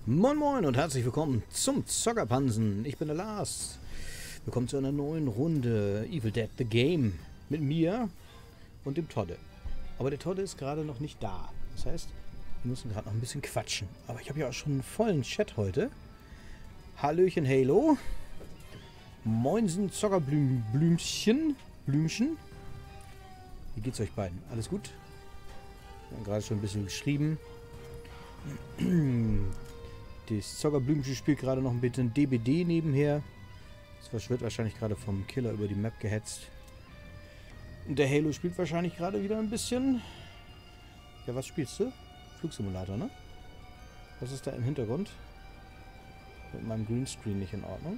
Moin Moin und herzlich willkommen zum Zockerpansen. Ich bin der Lars. Willkommen zu einer neuen Runde Evil Dead The Game mit mir und dem Todde. Aber der Todde ist gerade noch nicht da. Das heißt, wir müssen gerade noch ein bisschen quatschen. Aber ich habe ja auch schon einen vollen Chat heute. Hallöchen Halo. Moinsen Zockerblümchen. Blümchen. Wie geht's euch beiden? Alles gut? Wir haben gerade schon ein bisschen geschrieben. Das Zockerblümchen spielt gerade noch ein bisschen DBD nebenher. Das wird wahrscheinlich gerade vom Killer über die Map gehetzt. Und der Halo spielt wahrscheinlich gerade wieder ein bisschen. Ja, was spielst du? Flugsimulator, ne? Was ist da im Hintergrund? Mit meinem Greenscreen nicht in Ordnung.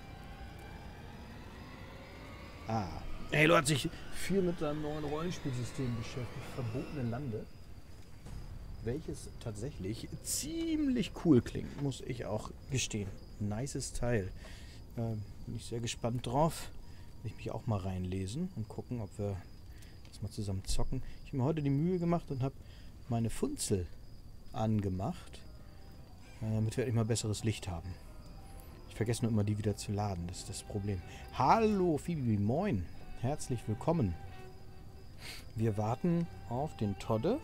Ah. Halo hat sich viel mit seinem neuen Rollenspielsystem beschäftigt. Verbotene Lande. Welches tatsächlich ziemlich cool klingt, muss ich auch gestehen. Nices Teil. Bin ich sehr gespannt drauf. Will ich mich auch mal reinlesen und gucken, ob wir das mal zusammen zocken. Ich habe mir heute die Mühe gemacht und habe meine Funzel angemacht, damit wir immer besseres Licht haben. Ich vergesse nur immer, die wieder zu laden. Das ist das Problem. Hallo Phoebe, moin. Herzlich willkommen. Wir warten auf den Todde.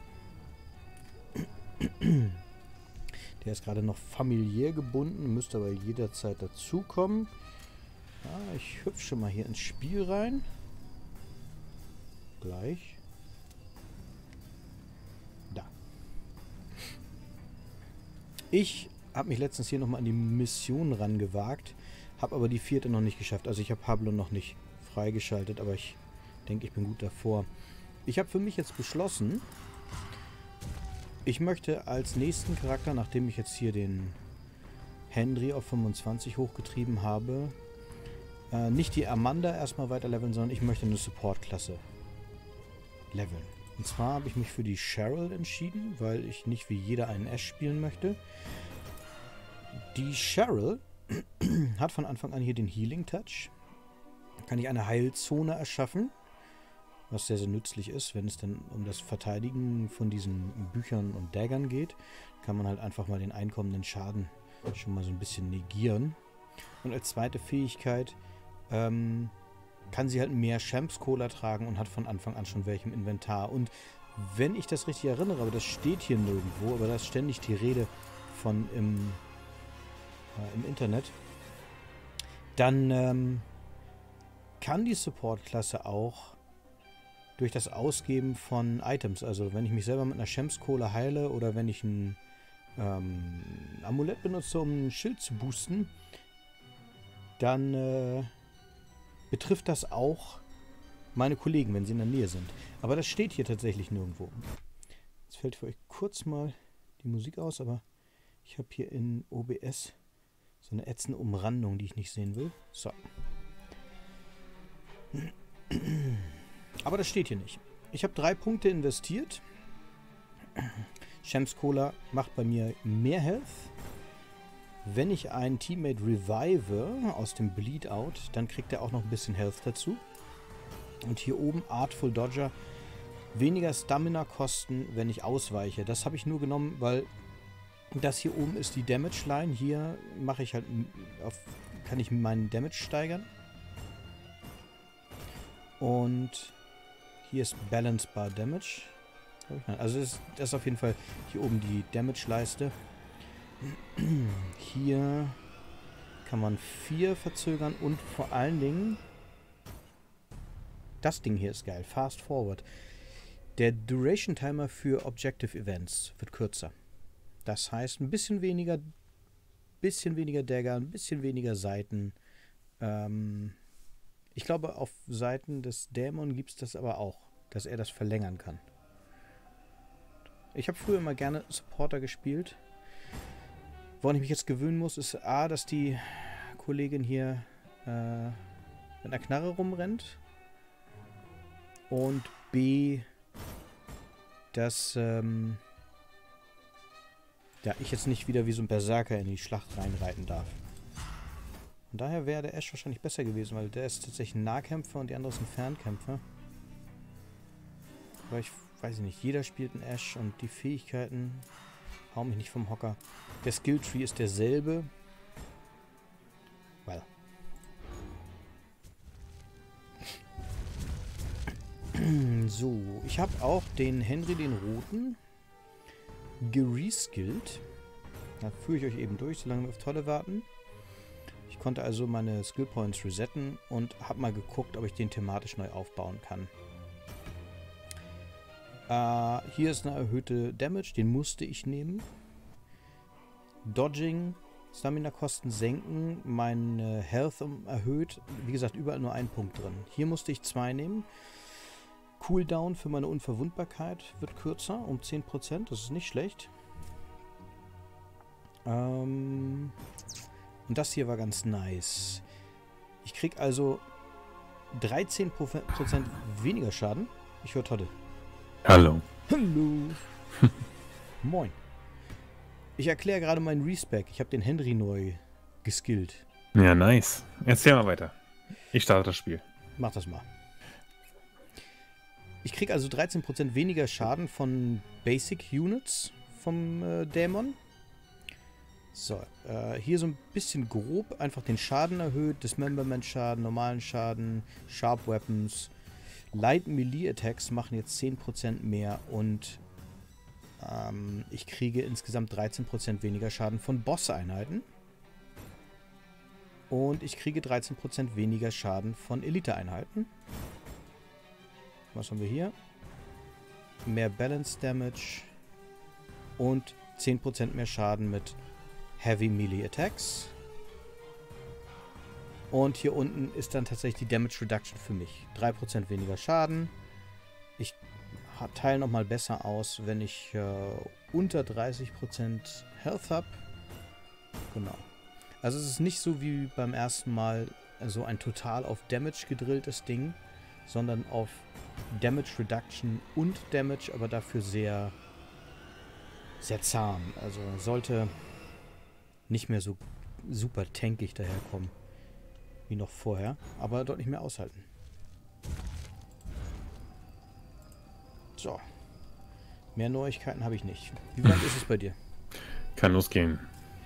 Der ist gerade noch familiär gebunden, müsste aber jederzeit dazukommen. Ja, ich hüpfe schon mal hier ins Spiel rein. Gleich. Da. Ich habe mich letztens hier nochmal an die Mission rangewagt, habe aber die 4. noch nicht geschafft. Also ich habe Pablo noch nicht freigeschaltet, aber ich denke, ich bin gut davor. Ich habe für mich jetzt beschlossen, ich möchte als nächsten Charakter, nachdem ich jetzt hier den Henry auf 25 hochgetrieben habe, nicht die Amanda erstmal weiter leveln, sondern ich möchte eine Support-Klasse leveln. Und zwar habe ich mich für die Cheryl entschieden, weil ich nicht wie jeder einen Ash spielen möchte. Die Cheryl hat von Anfang an hier den Healing Touch. Kann ich eine Heilzone erschaffen, was sehr, sehr nützlich ist, wenn es dann um das Verteidigen von diesen Büchern und Daggern geht. Kann man halt einfach mal den einkommenden Schaden schon mal so ein bisschen negieren. Und als zweite Fähigkeit kann sie halt mehr Champs-Cola tragen und hat von Anfang an schon welche im Inventar. Und wenn ich das richtig erinnere, aber das steht hier nirgendwo, aber da ist ständig die Rede von im Internet, dann kann die Support-Klasse auch durch das Ausgeben von Items, also wenn ich mich selber mit einer Champs-Cola heile oder wenn ich ein Amulett benutze, um ein Schild zu boosten, dann betrifft das auch meine Kollegen, wenn sie in der Nähe sind. Aber das steht hier tatsächlich nirgendwo. Jetzt fällt für euch kurz mal die Musik aus, aber ich habe hier in OBS so eine ätzende Umrandung, die ich nicht sehen will. So. Aber das steht hier nicht. Ich habe 3 Punkte investiert. Champs Cola macht bei mir mehr Health. Wenn ich einen Teammate revive aus dem Bleed Out, dann kriegt er auch noch ein bisschen Health dazu. Und hier oben Artful Dodger. Weniger Stamina kosten, wenn ich ausweiche. Das habe ich nur genommen, weil das hier oben ist die Damage Line. Hier mache ich halt kann ich meinen Damage steigern. Und hier ist Balance Bar Damage. Also das ist auf jeden Fall hier oben die Damage-Leiste. Hier kann man 4 verzögern und vor allen Dingen das Ding hier ist geil. Fast Forward. Der Duration Timer für Objective Events wird kürzer. Das heißt ein bisschen weniger Dagger, ein bisschen weniger Seiten. Ich glaube, auf Seiten des Dämon gibt es das aber auch, dass er das verlängern kann. Ich habe früher immer gerne Supporter gespielt. Woran ich mich jetzt gewöhnen muss, ist A, dass die Kollegin hier mit einer Knarre rumrennt. Und B, dass ich jetzt nicht wieder wie so ein Berserker in die Schlacht reinreiten darf. Von daher wäre der Ash wahrscheinlich besser gewesen, weil der ist tatsächlich ein Nahkämpfer und die andere ist ein Fernkämpfer. Aber ich weiß nicht, jeder spielt einen Ash und die Fähigkeiten hauen mich nicht vom Hocker. Der Skilltree ist derselbe. Well. So, ich habe auch den Henry, den Roten, gereskillt. Da führe ich euch eben durch, solange wir auf Tolle warten. Ich konnte also meine Skill Points resetten und habe mal geguckt, ob ich den thematisch neu aufbauen kann. Hier ist eine erhöhte Damage, den musste ich nehmen. Dodging, Stamina-Kosten senken, mein Health erhöht. Wie gesagt, überall nur ein Punkt drin. Hier musste ich 2 nehmen. Cooldown für meine Unverwundbarkeit wird kürzer, um 10%. Das ist nicht schlecht. Und das hier war ganz nice. Ich krieg also 13% weniger Schaden. Ich höre Todde. Hallo. Hallo. Moin. Ich erkläre gerade meinen Respec. Ich habe den Henry neu geskillt. Ja, nice. Erzähl mal weiter. Ich starte das Spiel. Mach das mal. Ich krieg also 13% weniger Schaden von Basic Units vom Dämon. So, hier so ein bisschen grob einfach den Schaden erhöht, Dismemberment-Schaden, normalen Schaden, Sharp Weapons, Light Melee Attacks machen jetzt 10% mehr und ich kriege insgesamt 13% weniger Schaden von Boss-Einheiten. Und ich kriege 13% weniger Schaden von Elite-Einheiten. Was haben wir hier? Mehr Balance Damage und 10% mehr Schaden mit Heavy Melee Attacks. Und hier unten ist dann tatsächlich die Damage Reduction für mich. 3% weniger Schaden. Ich teile nochmal besser aus, wenn ich unter 30% Health habe. Genau. Also es ist nicht so wie beim ersten Mal so ein total auf Damage gedrilltes Ding, sondern auf Damage Reduction und Damage, aber dafür sehr, sehr zahm. Also sollte nicht mehr so super tankig daherkommen wie noch vorher, aber deutlich mehr aushalten. So. Mehr Neuigkeiten habe ich nicht. Wie weit ist es bei dir? Kann losgehen.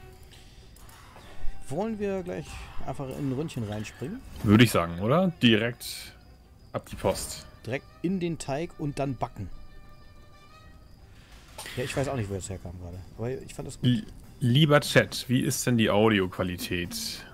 Wollen wir gleich einfach in ein Ründchen reinspringen? Würde ich sagen, oder? Direkt ab die Post. Direkt in den Teig und dann backen. Ja, ich weiß auch nicht, wo das herkam gerade. Aber ich fand das gut. Lieber Chat, wie ist denn die Audioqualität?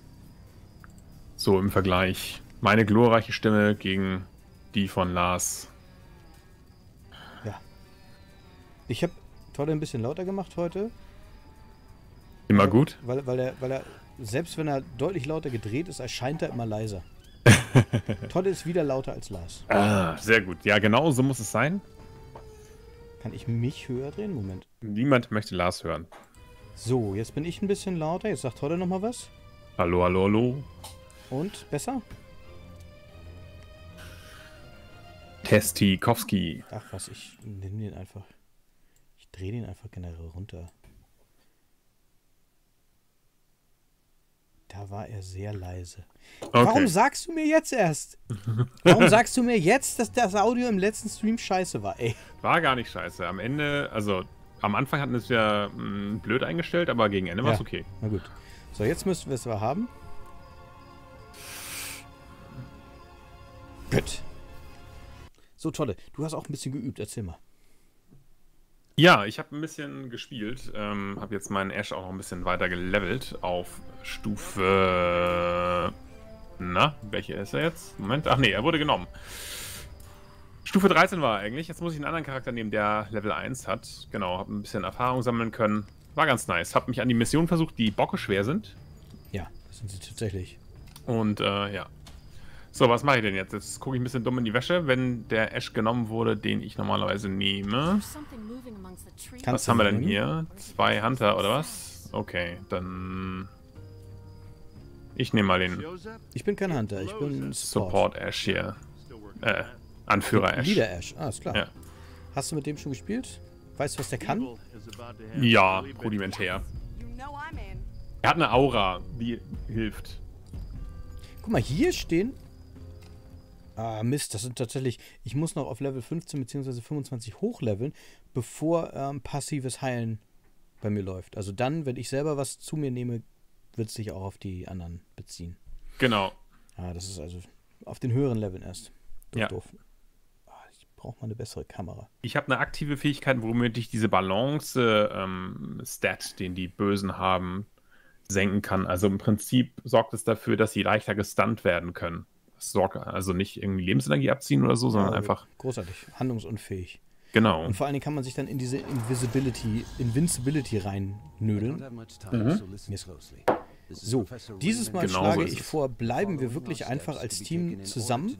So im Vergleich. Meine glorreiche Stimme gegen die von Lars. Ja. Ich habe Tolle ein bisschen lauter gemacht heute. Immer gut? Weil er, selbst wenn er deutlich lauter gedreht ist, erscheint er immer leiser. Tolle ist wieder lauter als Lars. Ah, sehr gut. Ja, genau so muss es sein. Kann ich mich höher drehen? Moment. Niemand möchte Lars hören. So, jetzt bin ich ein bisschen lauter. Jetzt sagt Tolle nochmal was. Hallo, hallo, hallo. Und? Besser? Testikowski. Ach was, ich nehme den einfach. Ich drehe den einfach generell runter. Da war er sehr leise. Okay. Warum sagst du mir jetzt erst? Warum sagst du mir jetzt, dass das Audio im letzten Stream scheiße war, ey? War gar nicht scheiße. Am Ende, also am Anfang hatten wir es ja blöd eingestellt, aber gegen Ende war es okay. Na gut. So, jetzt müssten wir es aber haben. Gut. So, Tolle. Du hast auch ein bisschen geübt. Erzähl mal. Ja, ich habe ein bisschen gespielt. Habe jetzt meinen Ash auch noch ein bisschen weiter gelevelt auf Stufe... Na, welche ist er jetzt? Moment. Ach nee, er wurde genommen. Stufe 13 war er eigentlich. Jetzt muss ich einen anderen Charakter nehmen, der Level 1 hat. Genau, habe ein bisschen Erfahrung sammeln können. War ganz nice. Habe mich an die Missionen versucht, die bockeschwer sind. Ja, das sind sie tatsächlich. Und ja. So, was mache ich denn jetzt? Jetzt gucke ich ein bisschen dumm in die Wäsche, wenn der Ash genommen wurde, den ich normalerweise nehme. Was haben wir denn hier? 2 Hunter oder was? Okay, dann... Ich nehme mal den Ich bin kein Hunter, ich bin Support Ash hier. Anführer Ash. Leader Ash, ist klar. Ja. Hast du mit dem schon gespielt? Weißt du, was der kann? Ja, rudimentär. Er hat eine Aura, die hilft. Guck mal, hier stehen... Ah, Mist, das sind tatsächlich... Ich muss noch auf Level 15 bzw. 25 hochleveln, bevor passives Heilen bei mir läuft. Also dann, wenn ich selber was zu mir nehme, wird es sich auch auf die anderen beziehen. Genau. Ja, das ist also auf den höheren Leveln erst. Ja. Doof. Ich brauche mal eine bessere Kamera. Ich habe eine aktive Fähigkeit, womit ich diese Balance-Stat, den die Bösen haben, senken kann. Also im Prinzip sorgt es dafür, dass sie leichter gestunt werden können. Das sorgt also nicht irgendwie Lebensenergie abziehen oder so, sondern einfach... Großartig. Handlungsunfähig. Genau. Und vor allen Dingen kann man sich dann in diese Invincibility reinnödeln. So, dieses Mal Genau schlage so ist ich es. vor, bleiben wir wirklich einfach als Team zusammen.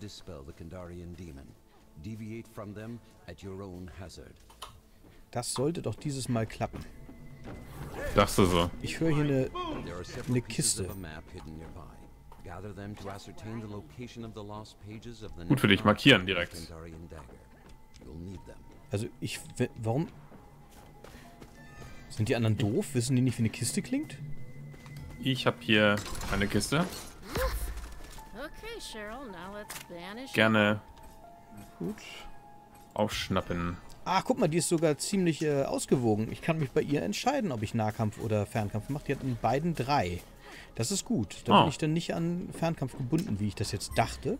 Das sollte doch dieses Mal klappen. Dachte du so. Ich höre hier eine Kiste. Gut für dich, markieren direkt. Also warum... Sind die anderen doof? Wissen die nicht, wie eine Kiste klingt? Ich habe hier eine Kiste. Gerne Gut. aufschnappen. Ah, guck mal, die ist sogar ziemlich ausgewogen. Ich kann mich bei ihr entscheiden, ob ich Nahkampf oder Fernkampf mache. Die hat in beiden 3. Das ist gut. Da bin ich dann nicht an Fernkampf gebunden, wie ich das jetzt dachte.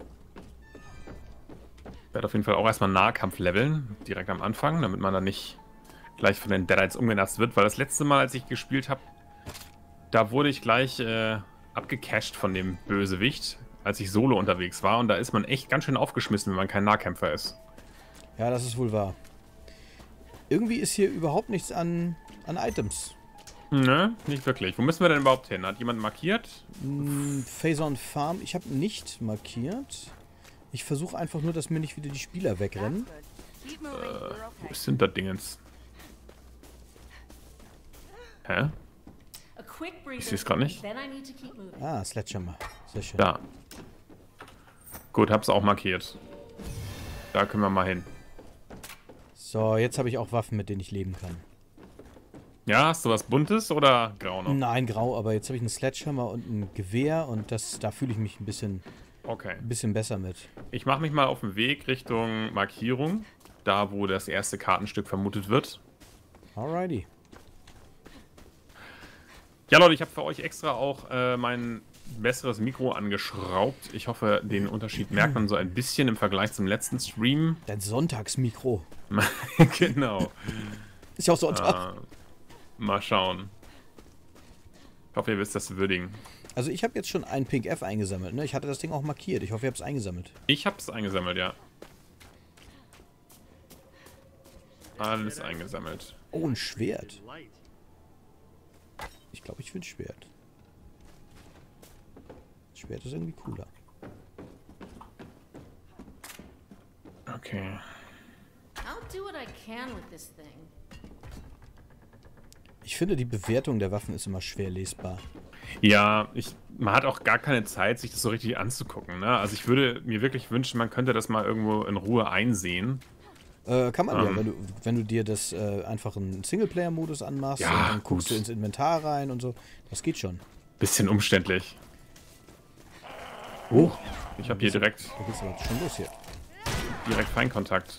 Ich werde auf jeden Fall auch erstmal Nahkampf leveln, direkt am Anfang, damit man dann nicht gleich von den Deadites umgenasst wird. Weil das letzte Mal, als ich gespielt habe, da wurde ich gleich abgecasht von dem Bösewicht, als ich solo unterwegs war. Und da ist man echt ganz schön aufgeschmissen, wenn man kein Nahkämpfer ist. Ja, das ist wohl wahr. Irgendwie ist hier überhaupt nichts an Items. Ne, nicht wirklich. Wo müssen wir denn überhaupt hin? Hat jemand markiert? Phazon Farm. Ich habe nicht markiert. Ich versuche einfach nur, dass mir nicht wieder die Spieler wegrennen. Wo ist denn das Dingens? Hä? Ich sehe es gerade nicht. Ah, Sledgehammer. Sehr schön. Da. Gut, hab's auch markiert. Da können wir mal hin. So, jetzt habe ich auch Waffen, mit denen ich leben kann. Ja, hast du was Buntes oder grau noch? Nein, grau, aber jetzt habe ich einen Sledgehammer und ein Gewehr und da fühle ich mich ein bisschen besser mit. Ich mache mich mal auf den Weg Richtung Markierung, da wo das erste Kartenstück vermutet wird. Alrighty. Ja, Leute, ich habe für euch extra auch mein besseres Mikro angeschraubt. Ich hoffe, den Unterschied merkt man so ein bisschen im Vergleich zum letzten Stream. Dein Sonntagsmikro. Genau. Ist ja auch Sonntag. Mal schauen. Ich hoffe, ihr wisst das zu würdigen. Also ich habe jetzt schon einen Pink F eingesammelt, ne? Ich hatte das Ding auch markiert. Ich hoffe, ihr habt es eingesammelt. Ich habe es eingesammelt, ja. Alles eingesammelt. Oh, ein Schwert. Ich glaube, ich will ein Schwert. Das Schwert ist irgendwie cooler. Okay. Ich finde, die Bewertung der Waffen ist immer schwer lesbar. Ja, man hat auch gar keine Zeit, sich das so richtig anzugucken, ne? Also ich würde mir wirklich wünschen, man könnte das mal irgendwo in Ruhe einsehen. Kann man ja, wenn du dir das einfach einen Singleplayer-Modus anmachst ja, und dann guckst du ins Inventar rein und so. Das geht schon. Bisschen umständlich. Oh, ich habe hier direkt... Da geht's aber schon los hier. Direkt Feinkontakt.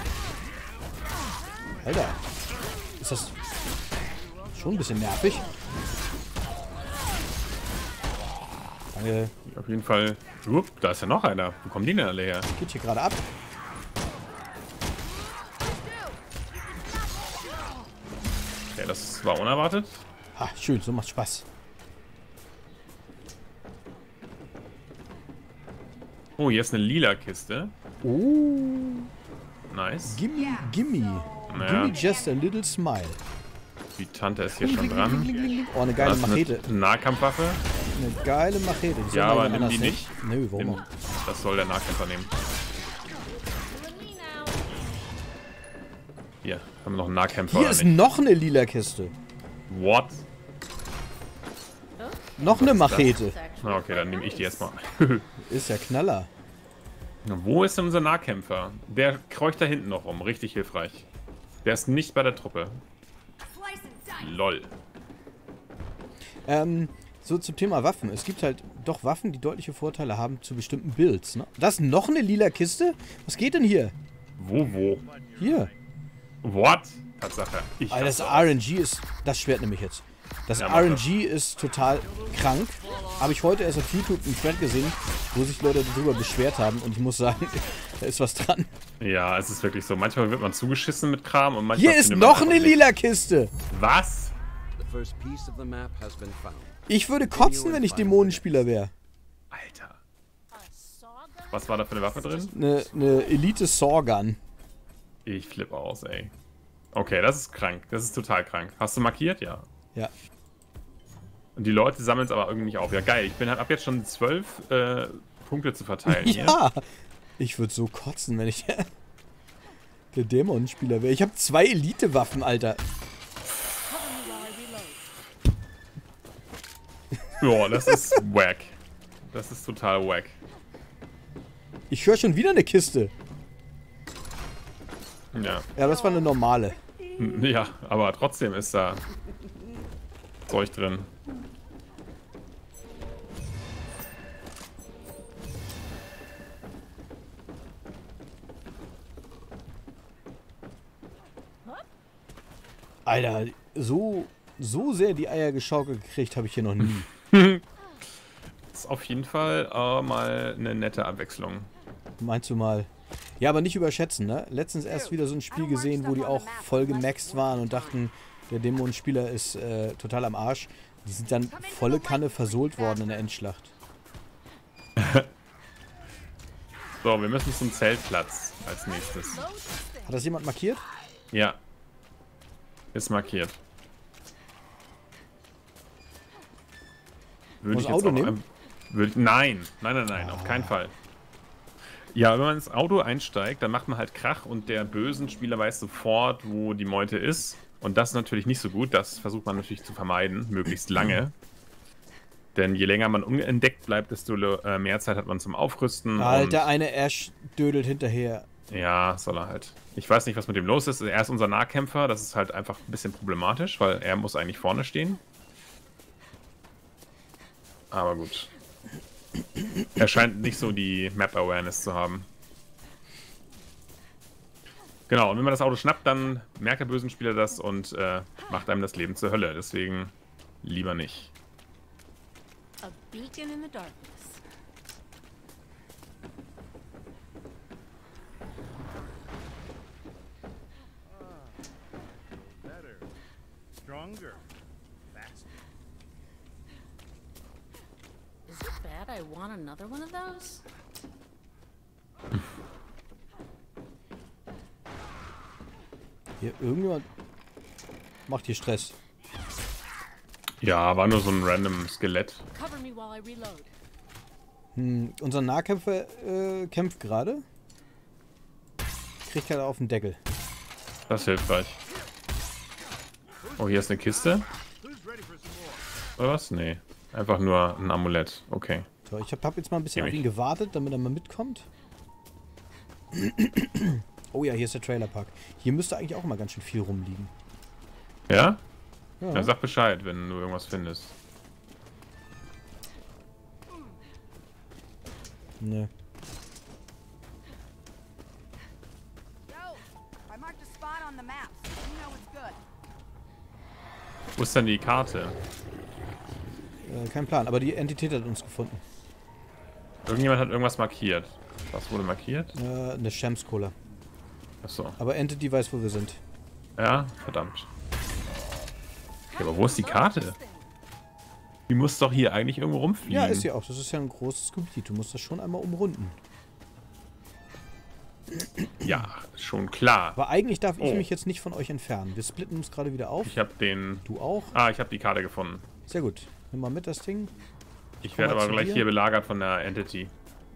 Alter, ist das schon ein bisschen nervig? Danke. Auf jeden Fall... da ist ja noch einer. Wo kommen die denn alle her? Geht hier gerade ab. Ja, das war unerwartet. Ah, schön, so macht Spaß. Oh, hier ist eine lila Kiste. Oh. Nice. Gimme, gimme. Naja. Gimme just a little smile. Die Tante ist hier schon dran. Oh, eine geile Machete. Eine Nahkampfwaffe. Eine geile Machete. Die Ja, aber nimm die nicht. Nö, warum auch? Das soll der Nahkämpfer nehmen. Hier, haben wir noch einen Nahkämpfer. Hier ist noch eine lila Kiste. What? Noch eine Machete. Na, okay, dann nehme ich die erstmal. Ist ja Knaller. Wo ist denn unser Nahkämpfer? Der kreucht da hinten noch rum. Richtig hilfreich. Der ist nicht bei der Truppe. Lol. So zum Thema Waffen. Es gibt halt doch Waffen, die deutliche Vorteile haben zu bestimmten Builds. Ne? Das ist noch eine lila Kiste? Was geht denn hier? Wo? Hier. What? Tatsache. Alter, das RNG ist... Das Schwert nehme ich jetzt. Das RNG ist total krank. Habe ich heute erst auf YouTube einen Thread gesehen, wo sich Leute darüber beschwert haben. Und ich muss sagen, da ist was dran. Ja, es ist wirklich so. Manchmal wird man zugeschissen mit Kram und manchmal... Hier ist noch eine lila Kiste. Was? Ich würde kotzen, wenn ich Dämonenspieler wäre. Alter. Was war da für eine Waffe drin? Eine Elite Sawgun. Ich flippe aus, ey. Okay, das ist krank. Das ist total krank. Hast du markiert? Ja. Ja. Und die Leute sammeln es aber irgendwie nicht auf. Ja, geil. Ich hab jetzt schon 12 Punkte zu verteilen hier. Ja. Ich würde so kotzen, wenn ich der Dämonenspieler wäre. Ich habe 2 Elite-Waffen, Alter. Ja, das ist wack. Das ist total wack. Ich höre schon wieder eine Kiste. Ja. Ja, das war eine normale. Ja, aber trotzdem ist da Zeug drin. Alter, so sehr die Eier geschaukelt gekriegt habe ich hier noch nie. Das ist auf jeden Fall mal eine nette Abwechslung. Meinst du mal? Ja, aber nicht überschätzen, ne? Letztens erst wieder so ein Spiel gesehen, wo die auch voll gemaxt waren und dachten, der Dämonenspieler ist total am Arsch. Die sind dann volle Kanne versohlt worden in der Endschlacht. So, wir müssen zum Zeltplatz als nächstes. Hat das jemand markiert? Ja. Ist markiert. Würde ich das Auto nehmen? Nein, auf keinen Fall. Ja, wenn man ins Auto einsteigt, dann macht man halt Krach und der bösen Spieler weiß sofort, wo die Meute ist. Und das ist natürlich nicht so gut. Das versucht man natürlich zu vermeiden, möglichst lange. Denn je länger man unentdeckt bleibt, desto mehr Zeit hat man zum Aufrüsten. Alter, eine Ash dödelt hinterher. Ja, soll er halt. Ich weiß nicht, was mit dem los ist. Er ist unser Nahkämpfer. Das ist halt einfach ein bisschen problematisch, weil er muss eigentlich vorne stehen. Aber gut. Er scheint nicht so die Map-Awareness zu haben. Genau, und wenn man das Auto schnappt, dann merkt der bösen Spieler das und macht einem das Leben zur Hölle. Deswegen lieber nicht. A beacon in the darkness. Better, stronger, faster. Is it bad I want another one of those? Hier, irgendjemand macht hier Stress. Ja, war nur so ein random Skelett. Cover me while I reload. Unser Nahkämpfer kämpft gerade. Kriegt gerade auf den Deckel. Das ist hilfreich. Oh, hier ist eine Kiste. Oder was? Nee. Einfach nur ein Amulett. Okay. So, ich hab jetzt mal ein bisschen auf ihn gewartet, damit er mal mitkommt. Oh ja, hier ist der Trailerpark. Hier müsste eigentlich auch mal ganz schön viel rumliegen. Ja? Ja. Ja, sag Bescheid, wenn du irgendwas findest. Ne. Wo ist denn die Karte? Kein Plan, aber die Entität hat uns gefunden. Irgendjemand hat irgendwas markiert. Was wurde markiert? Eine Shams-Cola. Achso. Aber Entity weiß, wo wir sind. Ja, verdammt. Okay, aber wo ist die Karte? Die muss doch hier eigentlich irgendwo rumfliegen. Ja, ist sie auch. Das ist ja ein großes Gebiet. Du musst das schon einmal umrunden. Ja, schon klar. Aber eigentlich darf ich mich jetzt nicht von euch entfernen. Wir splitten uns gerade wieder auf. Ich habe den... Du auch? Ah, ich habe die Karte gefunden. Sehr gut. Nimm mal mit das Ding. Ich werde aber gleich hier belagert von der Entity.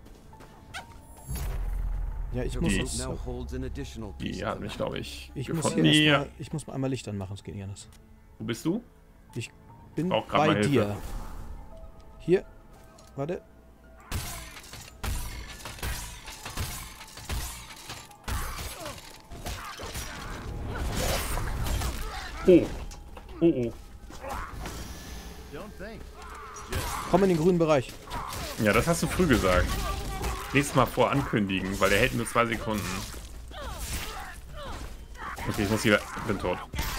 Ja, ich muss es... Die hat mich, glaube ich, gefunden. Ich muss mal einmal Licht anmachen, es geht nicht anders. Wo bist du? Ich bin bei dir. Hier. Warte. Oh. Oh. Komm in den grünen Bereich. Ja, das hast du früh gesagt. Nächstes Mal vorankündigen, weil der hält nur 2 Sekunden. Okay, ich muss hier bin tot.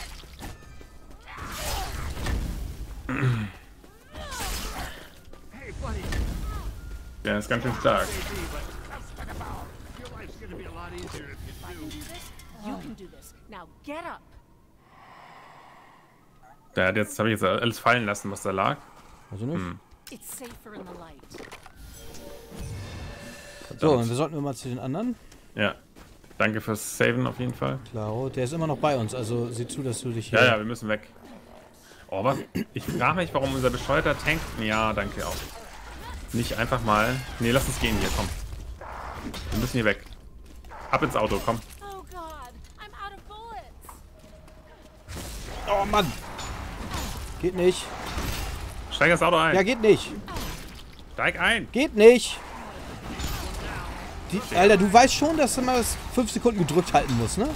Der ist ganz schön stark. You can do this. Now get up. Der hat jetzt, habe ich jetzt alles fallen lassen, was da lag. Also nicht. It's safer in the light. So, und wir sollten mal zu den anderen. Ja. Danke fürs Saven auf jeden Fall. Klaro, der ist immer noch bei uns, also sieh zu, dass du dich hier... Ja, wir müssen weg. Oh, was? Ich frage mich, warum unser bescheuerter Tank... Ja, danke auch. Nicht einfach mal... Nee, lass uns gehen hier, komm. Wir müssen hier weg. Ab ins Auto, komm. Oh God, I'm out of bullets. Oh Mann! Geht nicht. Steig ins Auto ein. Ja, geht nicht. Steig ein. Geht nicht. Alter, du weißt schon, dass du mal das 5 Sekunden gedrückt halten musst, ne?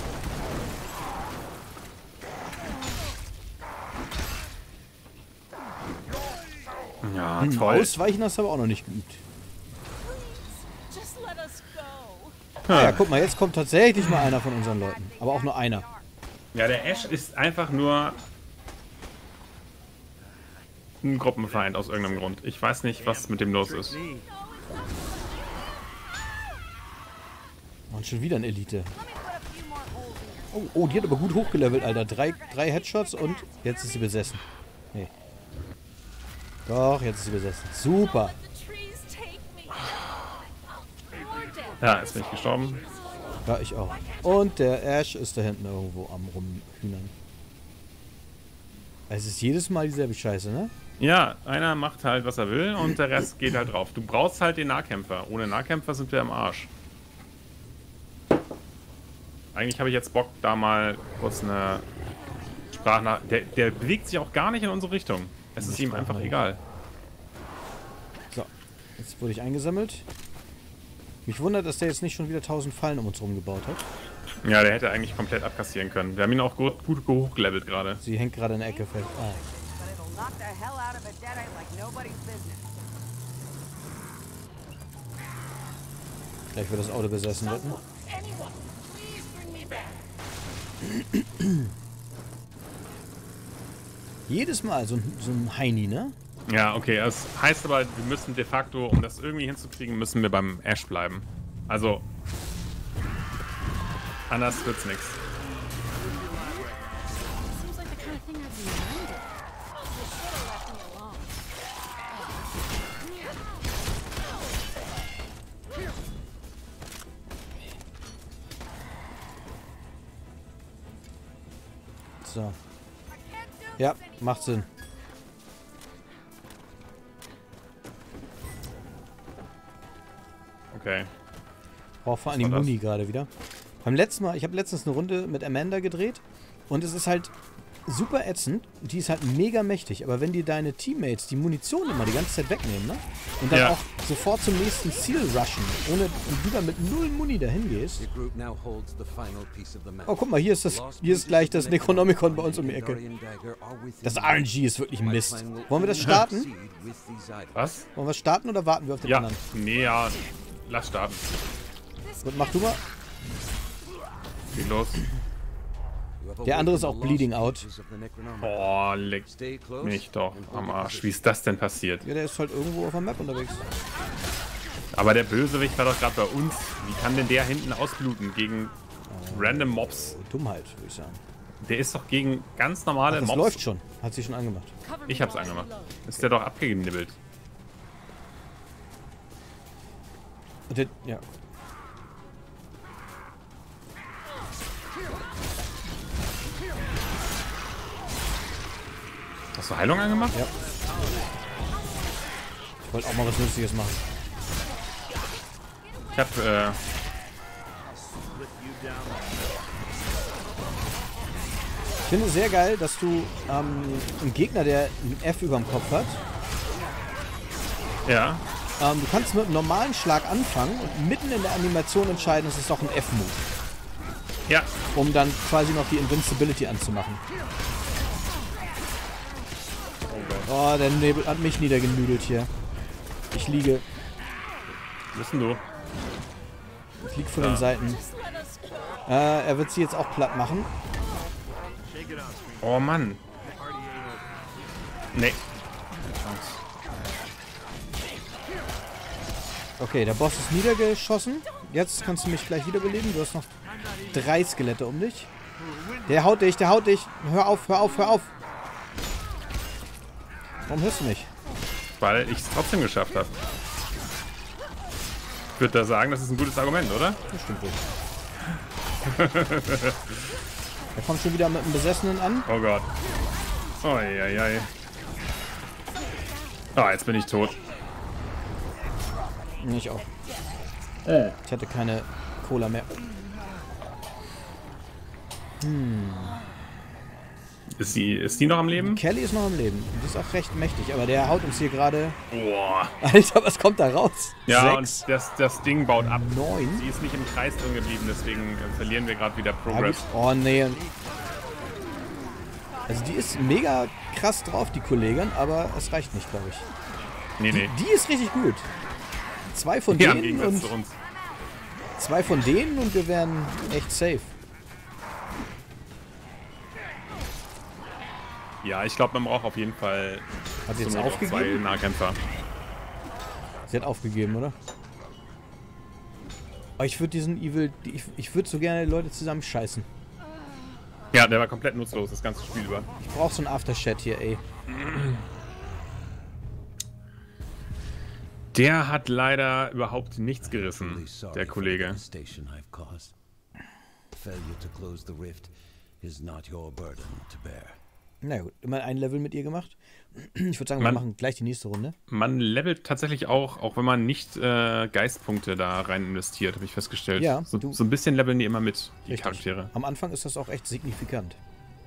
Ja, toll. Ausweichen hast du aber auch noch nicht geübt. Just let us go. Ah, ja, guck mal, jetzt kommt tatsächlich mal einer von unseren Leuten. Aber auch nur einer. Ja, der Ash ist einfach nur ein Gruppenfeind aus irgendeinem Grund. Ich weiß nicht, was mit dem los ist. Und schon wieder eine Elite. Oh, die hat aber gut hochgelevelt, Alter. Drei Headshots und jetzt ist sie besessen. Nee. Doch, jetzt ist sie besessen. Super. The trees take me. You're dead. Ja, jetzt bin ich gestorben. Ja, ich auch. Und der Ash ist da hinten irgendwo am Rumhühnern. Es ist jedes Mal dieselbe Scheiße, ne? Ja, einer macht halt, was er will und der Rest geht halt drauf. Du brauchst halt den Nahkämpfer. Ohne Nahkämpfer sind wir am Arsch. Eigentlich habe ich jetzt Bock, da mal kurz eine Sprachnachricht... Der bewegt sich auch gar nicht in unsere Richtung. Es ist ihm einfach egal. So, jetzt wurde ich eingesammelt. Mich wundert, dass der jetzt nicht schon wieder 1000 Fallen um uns rum gebaut hat. Ja, der hätte eigentlich komplett abkassieren können. Wir haben ihn auch gut hochgelevelt gerade. Sie hängt gerade in der Ecke fest. Ah. Knock the hell out of a Deadite like nobody's business. Gleich wird das Auto besessen werden. Anyone, please bring me back. Jedes Mal so ein Heini, ne? Ja, okay. Das heißt aber, wir müssen de facto, um das irgendwie hinzukriegen, müssen wir beim Ash bleiben. Also, anders wird's nichts. Seems like the kind of thing I'd be minded. You should have left me alone. So. Ja, macht Sinn. Okay. Braucht vor allem die Muni gerade wieder. Ich habe letztens eine Runde mit Amanda gedreht und es ist halt super ätzend. Die ist halt mega mächtig, aber wenn dir deine Teammates die Munition immer die ganze Zeit wegnehmen, ne? Und dann auch sofort zum nächsten Ziel rushen, ohne und du dann mit 0 Muni dahin gehst. Oh, guck mal, hier ist gleich das Necronomicon bei uns um die Ecke. Das RNG ist wirklich Mist. Wollen wir das starten? Was? Wollen wir starten oder warten wir auf den Ja. anderen? Nee, ja. Lass starten. Gut, mach du mal. Geht los. Der andere ist auch bleeding out. Boah, leck mich doch am Arsch. Wie ist das denn passiert? Ja, der ist halt irgendwo auf der Map unterwegs. Aber der Bösewicht war doch gerade bei uns. Wie kann denn der hinten ausbluten gegen random Mobs? Dummheit, würde ich sagen. Der ist doch gegen ganz normale Das Mobs. läuft schon. Hat sie schon angemacht. Ich hab's angemacht. Ist der doch abgenibbelt. Und der, ja. Hast du Heilung angemacht? Ja. Ich wollte auch mal was Nützliches machen. Ich hab, Ich finde es sehr geil, dass du einen Gegner, der ein F über dem Kopf hat, ja. du kannst mit einem normalen Schlag anfangen und mitten in der Animation entscheiden, es ist doch ein F-Move. Ja. Um dann quasi noch die Invincibility anzumachen. Oh, der Nebel hat mich niedergenüdelt hier. Ich liege. Wo bist denn du? Ich liege von den Seiten. Er wird sie jetzt auch platt machen. Oh Mann. Nee. Okay, der Boss ist niedergeschossen. Jetzt kannst du mich gleich wiederbeleben. Du hast noch 3 Skelette um dich. Der haut dich, der haut dich. Hör auf, hör auf, hör auf. Warum hörst du mich? Weil ich es trotzdem geschafft habe. Ich würde da sagen, das ist ein gutes Argument, oder? Das stimmt wohl. Er kommt schon wieder mit einem Besessenen an. Oh Gott. Eieiei. Ah, jetzt bin ich tot. Ich auch. Ich hatte keine Cola mehr. Ist die noch am Leben? Kelly ist noch am Leben. Die ist auch recht mächtig, aber der haut uns hier gerade... Boah. Alter, was kommt da raus? Ja, 6, und das Ding baut ab. 9. Sie ist nicht im Kreis drin geblieben, deswegen verlieren wir gerade wieder Progress. Oh, nee. Also die ist mega krass drauf, die Kollegin, aber es reicht nicht, glaube ich. Nee. Die ist richtig gut. 2 von Ja, im denen Gegensatz und zu uns. 2 von denen und wir wären echt safe. Ja, ich glaube, man braucht auf jeden Fall Hat sie jetzt zur Not auch aufgegeben? 2 Nahkämpfer. Sie hat aufgegeben, oder? Oh, ich würde diesen Evil... Ich würde so gerne Leute zusammenscheißen. Ja, der war komplett nutzlos, das ganze Spiel über. Ich brauche so einen Afterchat hier, ey. Der hat leider überhaupt nichts gerissen, der Kollege. Na gut, immer ein Level mit ihr gemacht. Ich würde sagen, wir machen gleich die nächste Runde. Man levelt tatsächlich auch wenn man nicht Geistpunkte da rein investiert, habe ich festgestellt. Ja, so ein bisschen leveln die immer mit, die Richtig. Charaktere. Am Anfang ist das auch echt signifikant.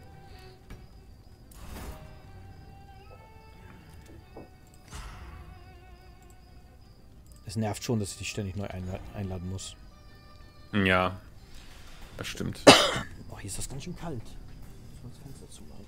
Es nervt schon, dass ich dich ständig neu einladen muss. Ja, das stimmt. Oh, hier ist das ganz schön kalt. Ich muss das Fenster zumachen.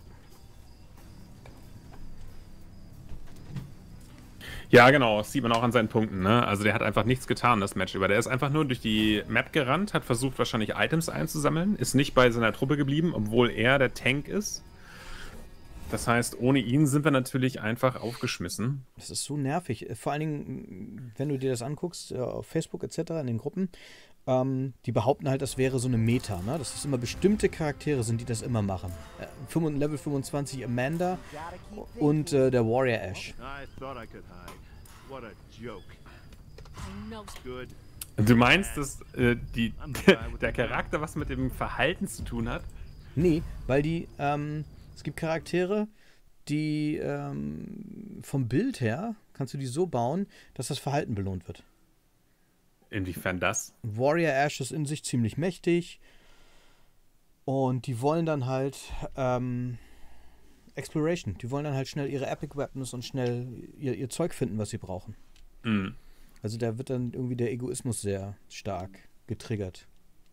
Ja, genau, das sieht man auch an seinen Punkten, ne? Also der hat einfach nichts getan, das Match über. Der ist einfach nur durch die Map gerannt, hat versucht wahrscheinlich Items einzusammeln, ist nicht bei seiner Truppe geblieben, obwohl er der Tank ist. Das heißt, ohne ihn sind wir natürlich einfach aufgeschmissen. Das ist so nervig. Vor allen Dingen, wenn du dir das anguckst, auf Facebook etc., in den Gruppen, die behaupten halt, das wäre so eine Meta, ne? Dass es immer bestimmte Charaktere sind, die das immer machen. Level 25 Amanda und der Warrior Ash. I thought I could hide. What a joke. I know. Good. Du meinst, dass der Charakter was mit dem Verhalten zu tun hat? Nee, weil die, es gibt Charaktere, die vom Bild her kannst du die so bauen, dass das Verhalten belohnt wird. Inwiefern das? Warrior Ash ist in sich ziemlich mächtig und die wollen dann halt Exploration. Die wollen dann halt schnell ihre Epic Weapons und schnell ihr Zeug finden, was sie brauchen. Mhm. Also da wird dann irgendwie der Egoismus sehr stark getriggert.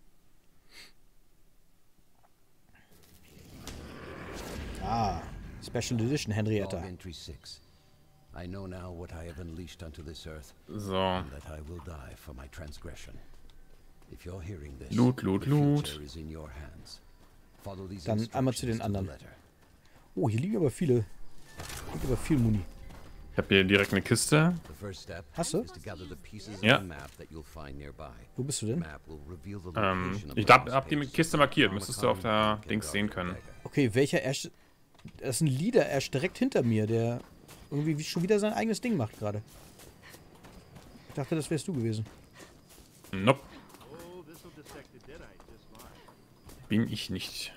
Ah, Special Edition Henrietta. Entry 6. I know now what I have unleashed onto this earth, So. and that I will die for my transgression. If you're hearing this, Loot, loot, the loot. future is in your hands. Follow these Dann einmal zu den instructions to the anderen. letter. Oh, hier liegen aber viele. Liegt aber viel Muni. Ich habe hier direkt eine Kiste. The first step Hast du? is to gather the pieces Ja. of the map that you'll find nearby. Wo bist du The denn? map will reveal the location of Ich the hab die space Kiste markiert. from a Müsstest du auf common der can Dings go sehen to können. beggar. Okay, welcher Ash? Das ist ein Leader Ash direkt hinter mir, der irgendwie schon wieder sein eigenes Ding macht gerade. Ich dachte, das wärst du gewesen. Nope, Oh, this'll dissect the deadite just fine. bin ich nicht.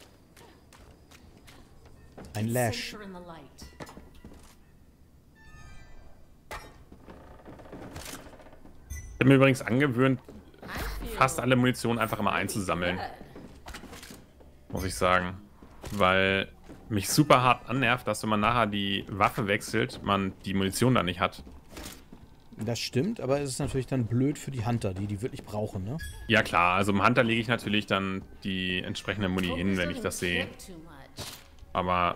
Ein Lash. Safer in the light. Ich habe mir übrigens angewöhnt, I feel fast alle Munition einfach immer einzusammeln. Muss ich sagen. Weil mich super hart annervt, dass wenn man nachher die Waffe wechselt, man die Munition da nicht hat. Das stimmt, aber es ist natürlich dann blöd für die Hunter, die wirklich brauchen, ne? Ja klar, also im Hunter lege ich natürlich dann die entsprechende Muni hin, wenn ich das sehe. Too much. Aber...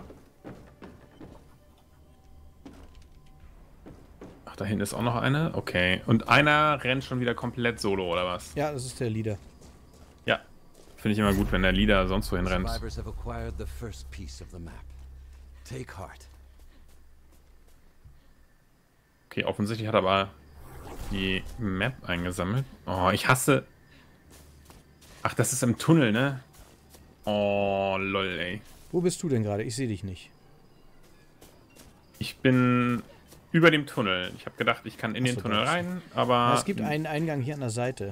Ach, da hinten ist auch noch eine? Okay. Und einer rennt schon wieder komplett solo, oder was? Ja, das ist der Leader. Ja. Finde ich immer gut, wenn der Leader sonst wohin rennt. Survivors have acquired the first piece of the map. Take heart. Okay, offensichtlich hat er aber die Map eingesammelt. Oh, ich hasse... Ach, das ist im Tunnel, ne? Oh, lol, ey. Wo bist du denn gerade? Ich sehe dich nicht. Ich bin über dem Tunnel. Ich habe gedacht, ich kann in den Tunnel rein, aber... Ja, es gibt einen Eingang hier an der Seite.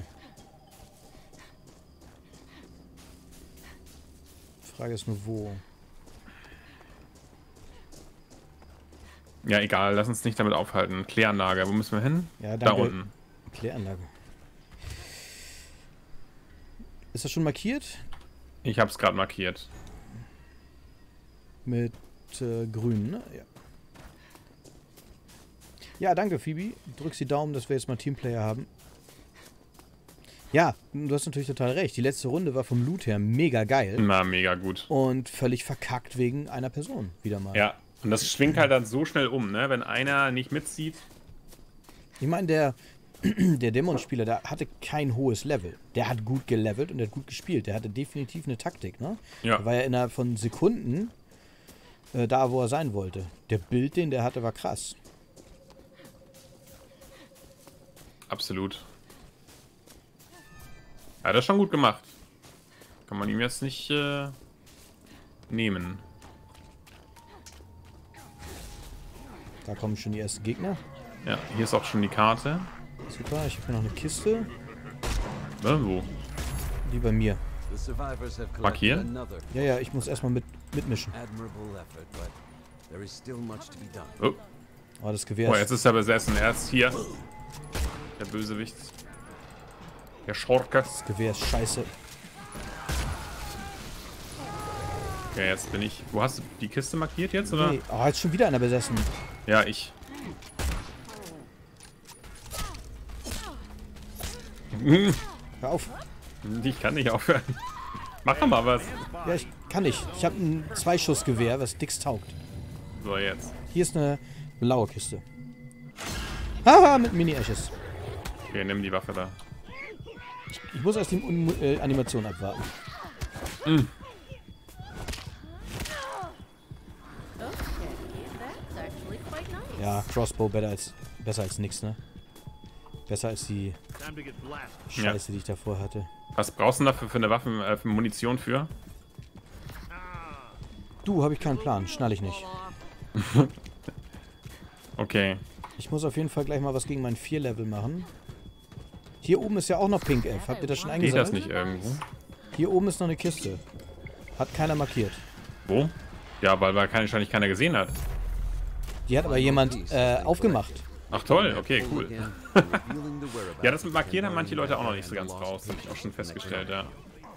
Die Frage ist nur, wo. Ja, egal. Lass uns nicht damit aufhalten. Kläranlage. Wo müssen wir hin? Ja, da danke. unten. Kläranlage. Ist das schon markiert? Ich habe es gerade markiert. Mit grün, ne? Ja. Ja, danke, Phoebe. Drückst die Daumen, dass wir jetzt mal Teamplayer haben. Ja, du hast natürlich total recht. Die letzte Runde war vom Loot her mega geil. Na, mega gut. Und völlig verkackt wegen einer Person. Wieder mal. Ja, und das schwingt halt dann so schnell um, ne? Wenn einer nicht mitzieht. Ich meine, der Dämonenspieler, der hatte kein hohes Level. Der hat gut gelevelt und der hat gut gespielt. Der hatte definitiv eine Taktik, ne? Ja. Der war ja innerhalb von Sekunden da, wo er sein wollte. Der Bild, den der hatte, war krass. Absolut. Ja, das ist schon gut gemacht. Kann man ihm jetzt nicht nehmen. Da kommen schon die ersten Gegner. Ja, hier ist auch schon die Karte. Super, ich habe hier noch eine Kiste. Wo? Die bei mir. The survivors have collected Markieren? another Ja, ja, ich muss erstmal mitmischen. admirable effort, but there is still much to be done. Oh, Oh, das Gewehr oh ist... jetzt ist er besessen. Er ist hier. Der Bösewicht. Der Schurke. Das Gewehr ist scheiße. Okay, jetzt bin ich... Wo hast du die Kiste markiert jetzt, oder? Nee. Oh, jetzt schon wieder einer besessen. Ja, ich. Hör auf. Ich kann nicht aufhören. Mach doch mal was. Ja, ich kann nicht. Ich habe ein Zweischussgewehr, was dicks taugt. So, jetzt. Hier ist eine blaue Kiste. Haha, mit Mini-Ashes. Okay, nimm die Waffe da. Ich muss erst die Animation abwarten. Mm. That's actually quite nice. Ja, Crossbow besser als nix, ne? Besser als die Time to get blasted. Scheiße, die ich davor hatte. Was brauchst du denn dafür für eine Waffen, für Munition für? Du, habe ich keinen Plan. Schnall ich nicht. Okay. Ich muss auf jeden Fall gleich mal was gegen mein 4-Level machen. Hier oben ist ja auch noch Pink F. Habt ihr das schon Geht das eingesammelt? nicht irgendwo? Hier oben ist noch eine Kiste. Hat keiner markiert. Wo? Ja, weil wahrscheinlich keiner gesehen hat. Die hat aber jemand aufgemacht. Ach toll, okay, cool. Again, revealing the whereabouts Ja, das mit of Markieren haben manche Kandarian Leute auch noch nicht so and ganz lost raus. Das habe ich auch schon patience festgestellt, in ja.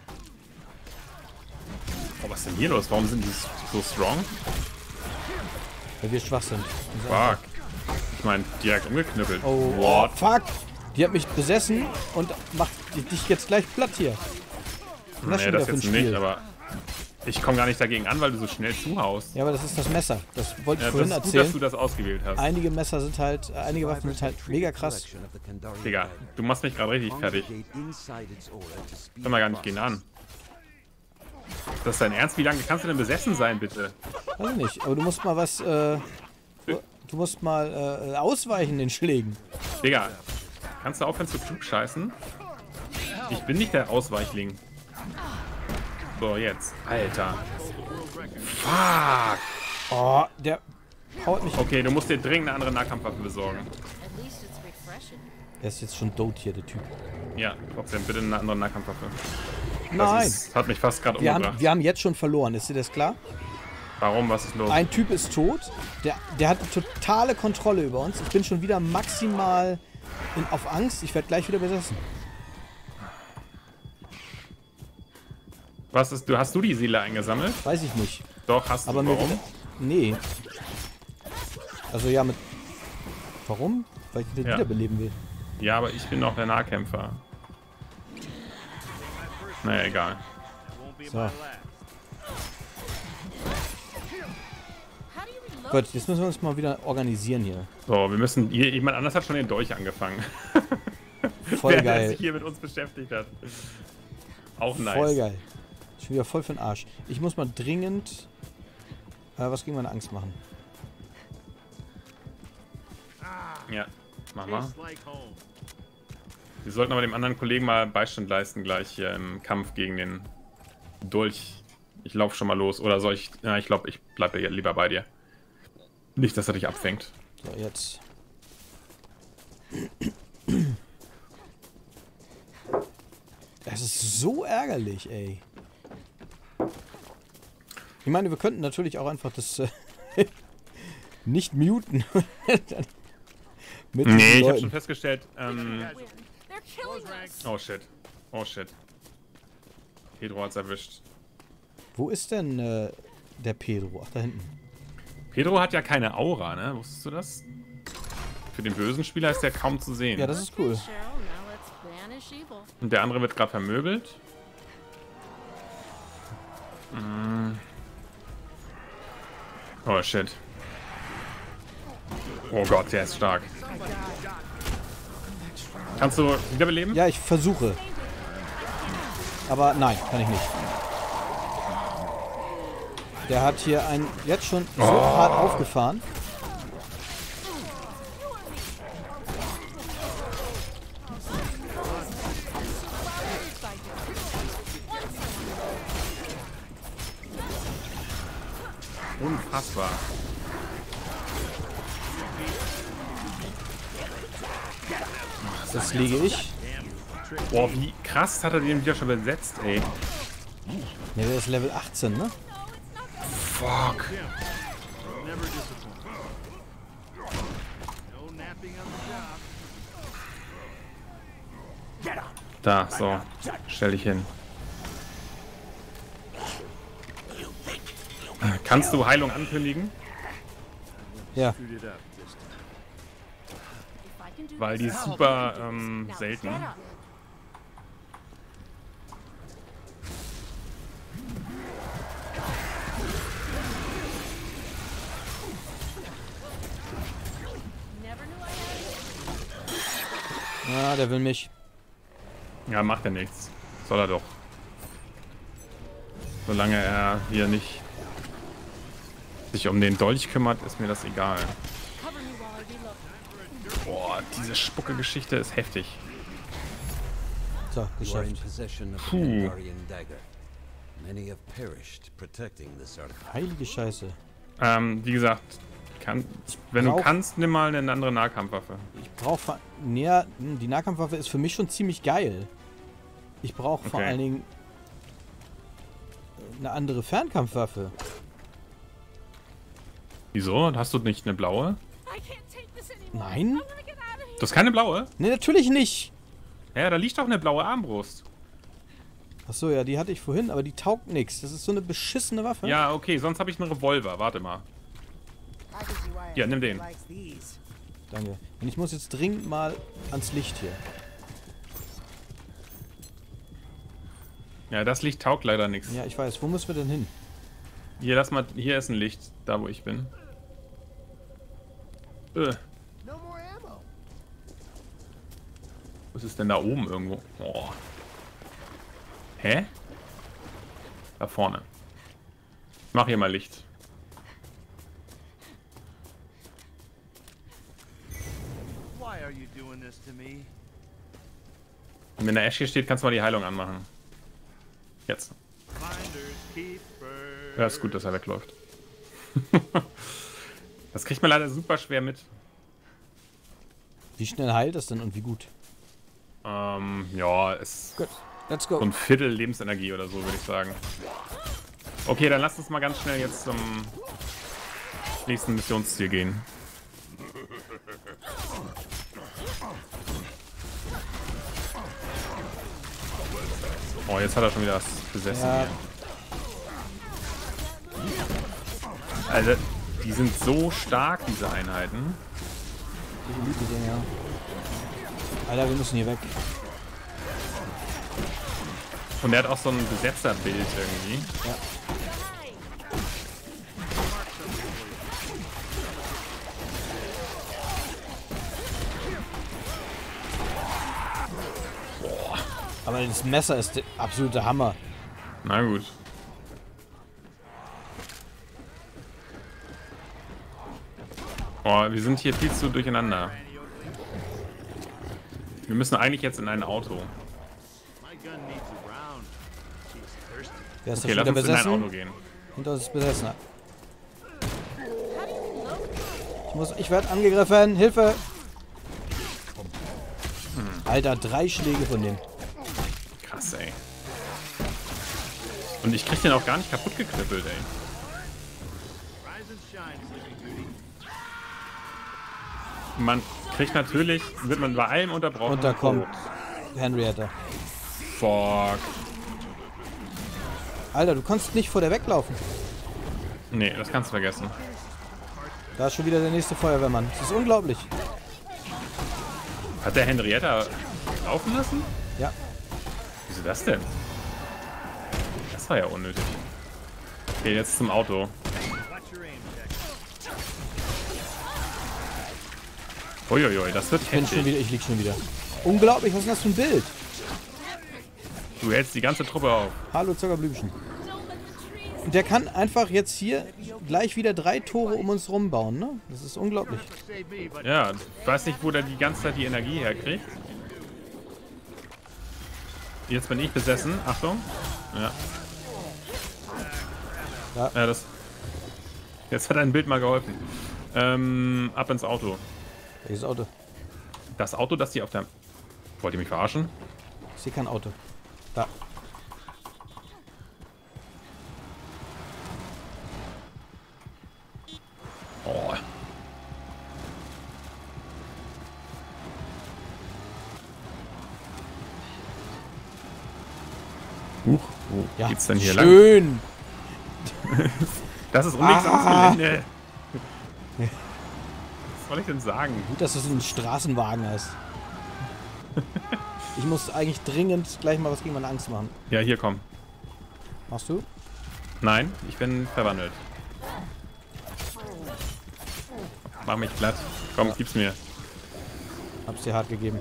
Oh, was ist denn hier los? Warum sind die so strong? Weil wir schwach sind. Fuck. Ich meine, direkt umgeknüppelt. Oh, What? fuck. Die hat mich besessen und macht dich jetzt gleich platt hier. Was Nee, schon das wieder für ein jetzt Spiel? nicht, aber ich komme gar nicht dagegen an, weil du so schnell zuhaust. Ja, aber das ist das Messer. Das wollte ich Ja, vorhin das ist gut, erzählen. dass du das ausgewählt hast. Einige Messer sind halt, einige Waffen sind halt mega krass. collection of the Kandarian Digga, dagger. du machst mich gerade richtig fertig. Congregate inside its aura to speed Kann man gar nicht the gehen process. an. Ist das dein Ernst? Wie lange kannst du denn besessen sein, bitte? Weiß ich nicht, aber du musst mal was, du musst mal ausweichen den Schlägen. Digga, kannst du aufhören zu klugscheißen? Ich bin nicht der Ausweichling. So, jetzt. Alter. Fuck. Oh, der haut mich. Okay, du musst dir dringend eine andere Nahkampfwaffe besorgen. At least it's refreshing. Der ist jetzt schon tot hier, der Typ. Ja, trotzdem, bitte eine andere Nahkampfwaffe. Nein, Das hat mich fast gerade wir umgebracht. haben jetzt schon verloren, ist dir das klar? Warum? Was ist los? Ein Typ ist tot, der hat totale Kontrolle über uns. Ich bin schon wieder maximal auf Angst, ich werde gleich wieder besessen. Was ist, hast du die Seele eingesammelt? Weiß ich nicht. Doch, hast du. Aber Warum? Nee. Also ja, mit... Warum? Weil ich den Ja. wiederbeleben will. Ja, aber ich bin noch der Nahkämpfer. Naja, egal. Won't be So. my last. How do you reload? Gut, jetzt müssen wir uns mal wieder organisieren hier. So, wir müssen. Jemand anders hat schon den Dolch angefangen. Voll Wer geil. sich hier mit uns beschäftigt hat. Auch nice. Voll geil. Schon wieder voll für den Arsch. Ich muss mal dringend was gegen meine Angst machen. Ja, mach mal. Tastes like home. Wir sollten aber dem anderen Kollegen mal Beistand leisten gleich hier im Kampf gegen den Dolch. Ich laufe schon mal los. Oder soll ich... Ja, ich glaube, ich bleibe lieber bei dir. Nicht, dass er dich abfängt. So, jetzt. Das ist so ärgerlich, ey. Ich meine, wir könnten natürlich auch einfach das nicht muten. Mit Nee, ich habe Leuten. schon festgestellt, They're killing us. oh shit. Oh shit. Pedro hat's erwischt. Wo ist denn der Pedro? Ach, da hinten. Pedro hat ja keine Aura, ne? Wusstest du das? Für den bösen Spieler ist der kaum zu sehen. Ja, das ist cool. Cheryl, now let's banish evil. Und der andere wird gerade vermöbelt. Oh shit. Oh Gott, der ist stark. Kannst du wiederbeleben? Ja, ich versuche. Aber nein, kann ich nicht. Der hat hier einen jetzt schon so hart aufgefahren. Unfassbar. Das lege ich. Boah, wie krass hat er den wieder schon besetzt, ey. Ne, der ist Level 18, ne? Fuck. Never disappoint. No napping on the job. Da, so. Stell dich hin. Kannst du Heilung ankündigen? Ja. Shoot it up this time. If I can do Weil die this, ist I'll super do this. Now selten. get up. Never knew I had Ja, der will mich. Ja, macht ja nichts. Soll er doch. Solange er hier nicht sich um den Dolch kümmert, ist mir das egal. cover me while I reload. Boah, diese Spucke-Geschichte ist heftig. So, You are in geschafft. possession of the Puh. Andarian dagger. Many have perished protecting this artifact. Heilige Scheiße. Wie gesagt, wenn du brauch- kannst, nimm mal eine andere Nahkampfwaffe. Ich brauche... Ja, die Nahkampfwaffe ist für mich schon ziemlich geil. Ich brauche vor Okay. allen Dingen eine andere Fernkampfwaffe. Wieso? Hast du nicht eine blaue? I can't take this anymore. Nein? I'm gonna get out of here. Du hast keine blaue? Ne, natürlich nicht. Ja, da liegt doch eine blaue Armbrust. Achso, ja, die hatte ich vorhin, aber die taugt nichts. Das ist so eine beschissene Waffe. Ja, okay, sonst habe ich einen Revolver. Warte mal. Ja, nimm den. Danke. Und ich muss jetzt dringend mal ans Licht hier. Ja, das Licht taugt leider nichts. Ja, ich weiß. Wo müssen wir denn hin? Hier, lass mal. Hier ist ein Licht, da wo ich bin. No more ammo. Was ist denn da oben irgendwo? Oh. Hä? Da vorne. Ich mach hier mal Licht. Why are you doing this to me? Und wenn der Ash hier steht, kannst du mal die Heilung anmachen. Jetzt. Finders, keepers. Ja, ist gut, dass er wegläuft. Das kriegt man leider super schwer mit. Wie schnell heilt das denn und wie gut? Ja, ist Gut, let's so go. ein Viertel Lebensenergie oder so, würde ich sagen. Okay, dann lass uns mal ganz schnell jetzt zum nächsten Missionsziel gehen. Oh, jetzt hat er schon wieder was besessen Ja. hier. Also, die sind so stark, diese Einheiten. Ich liebe den, ja. Alter, wir müssen hier weg. Und der hat auch so ein Besetzerbild irgendwie. Ja. Aber das Messer ist der absolute Hammer. Na gut. Oh, wir sind hier viel zu durcheinander. Wir müssen eigentlich jetzt in ein Auto. My gun needs a round. She's thirsty. Wer ist Okay, da lass schon uns wieder in ein Auto besessen? gehen. Hinter uns ist besessen. Ich werde angegriffen. Hilfe! Alter, 3 Schläge von dem. Krass, ey. Und ich krieg den auch gar nicht kaputt gekrippelt, ey. Rise and shine, Sleeping Beauty. Man kriegt natürlich, wird man bei allem unterbrochen. Und da kommt Henrietta. Fuck. Alter, du kannst nicht vor der weglaufen. Nee, das kannst du vergessen. Da ist schon wieder der nächste Feuerwehrmann. Das ist unglaublich. Hat der Henrietta laufen lassen? Ja. Wieso das denn? Das war ja unnötig. Okay, jetzt zum Auto. Watch your aim, Jack. Uiuiui, das wird heftig. Ich lieg schon wieder. Unglaublich, was ist denn das für ein Bild? Du hältst die ganze Truppe auf. Hallo Zuckerblümchen. Und der kann einfach jetzt hier gleich wieder 3 Tore um uns rumbauen, ne? Das ist unglaublich. Save me, but Ja, ich weiß nicht, wo der die ganze Zeit die Energie herkriegt. Jetzt bin ich besessen. Achtung. Ja. Ja. Ja, das. Jetzt hat ein Bild mal geholfen. Ab ins Auto. Welches Auto? Das Auto, das die auf der... Wollt ihr mich verarschen? Ich sehe kein Auto. Da. Oh. Wo Ja, geht's denn hier lang? schön. Das ist Unlichtsamsgelände. Was soll ich denn sagen? Gut, dass du so einen Straßenwagen hast. Ich muss eigentlich dringend gleich mal was gegen meine Angst machen. Ja, hier komm. Machst du? Nein, ich bin verwandelt. Mach mich platt. Komm, gib's mir. Hab's dir hart gegeben.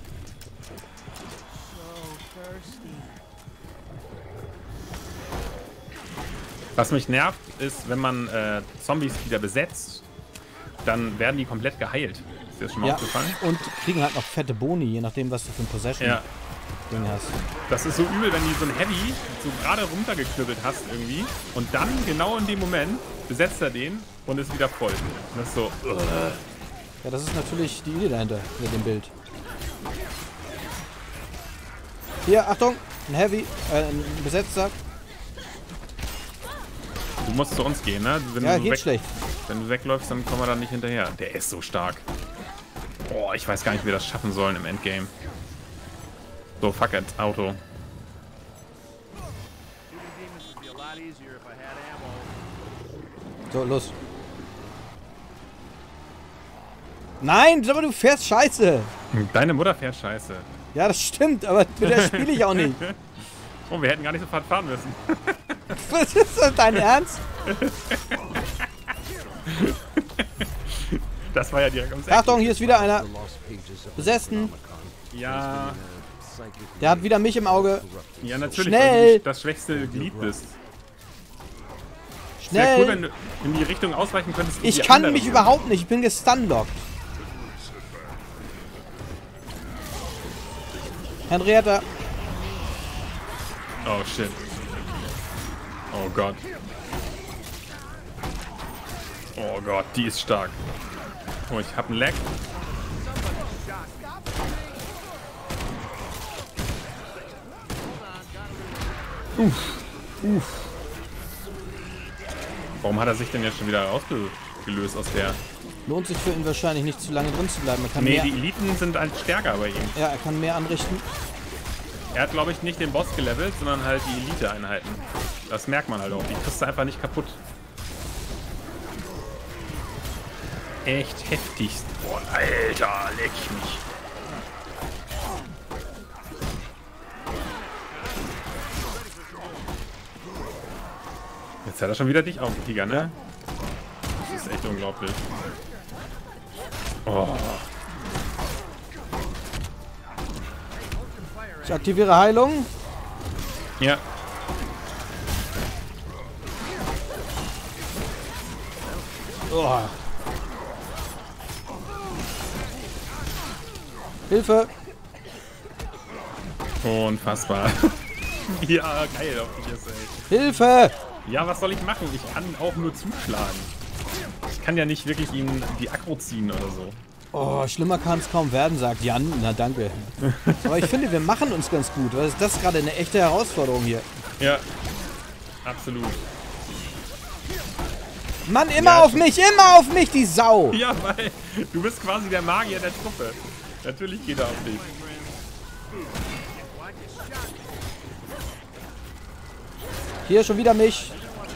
Was mich nervt, ist, wenn man Zombies wieder besetzt, dann werden die komplett geheilt. Ist dir das schon mal Ja, aufgefallen? und kriegen halt noch fette Boni, je nachdem, was du für ein Possession-Ding Ja, hast. das ist so übel, wenn du so ein Heavy so gerade runtergeknüppelt hast irgendwie und dann genau in dem Moment besetzt er den und ist wieder voll. Und das ist so... Ja, das ist natürlich die Idee dahinter, mit dem Bild. Hier, Achtung! Ein Heavy, ein Besetzter. Du musst zu uns gehen, ne? Wenn Ja, du geht schlecht. Wenn du wegläufst, dann kommen wir da nicht hinterher. Der ist so stark. Boah, ich weiß gar nicht, wie wir das schaffen sollen im Endgame. So, fuck it, Auto. shooting demons would be a lot easier if I had ammo. So, los. Nein, aber du fährst scheiße. Deine Mutter fährt scheiße. Ja, das stimmt, aber mit der spiele ich auch nicht. Oh, wir hätten gar nicht so fahren müssen. Was ist das, dein Ernst? Das war ja direkt ums Eck. Achtung, hier ist wieder einer. Lost pages of the Besessen. Ja, psychic Der hat wieder mich im Auge. ja, natürlich, Schnell! weil du das schwächste Glied bist. Wäre cool, wenn Schnell. du in die Richtung ausweichen könntest. wie Ich die kann anderen. mich überhaupt nicht. Ich bin gestunlockt. Henrietta. Oh, shit. Oh Gott. Oh Gott, die ist stark. Oh, ich hab einen Lag. Warum hat er sich denn jetzt schon wieder rausgelöst aus der... Lohnt sich für ihn wahrscheinlich nicht zu lange drin zu bleiben. Er kann, Nee, mehr, die Eliten sind halt stärker bei ihm. ja, er kann mehr anrichten. Er hat, glaube ich, nicht den Boss gelevelt, sondern halt die Elite-Einheiten. Das merkt man halt auch. Die kriegst du einfach nicht kaputt. Echt heftig. Boah, Alter, leck mich. Jetzt hat er schon wieder dich aufgetiger, ne? Das ist echt unglaublich. Oh. Ich aktiviere Heilung. Ja. Oh. Hilfe! Unfassbar. Ja, geil auf dich jetzt, ey. Hilfe! Ja, was soll ich machen? Ich kann auch nur zuschlagen. Ich kann ja nicht wirklich ihm die Aggro ziehen oder so. Oh, schlimmer kann es kaum werden, sagt Jan. Na, danke. Aber ich finde, wir machen uns ganz gut. Weil das ist gerade eine echte Herausforderung hier. Ja, absolut. Mann, immer auf mich, die Sau! Ja, weil du bist quasi der Magier der Truppe. Natürlich geht er auf dich. Hier schon wieder mich.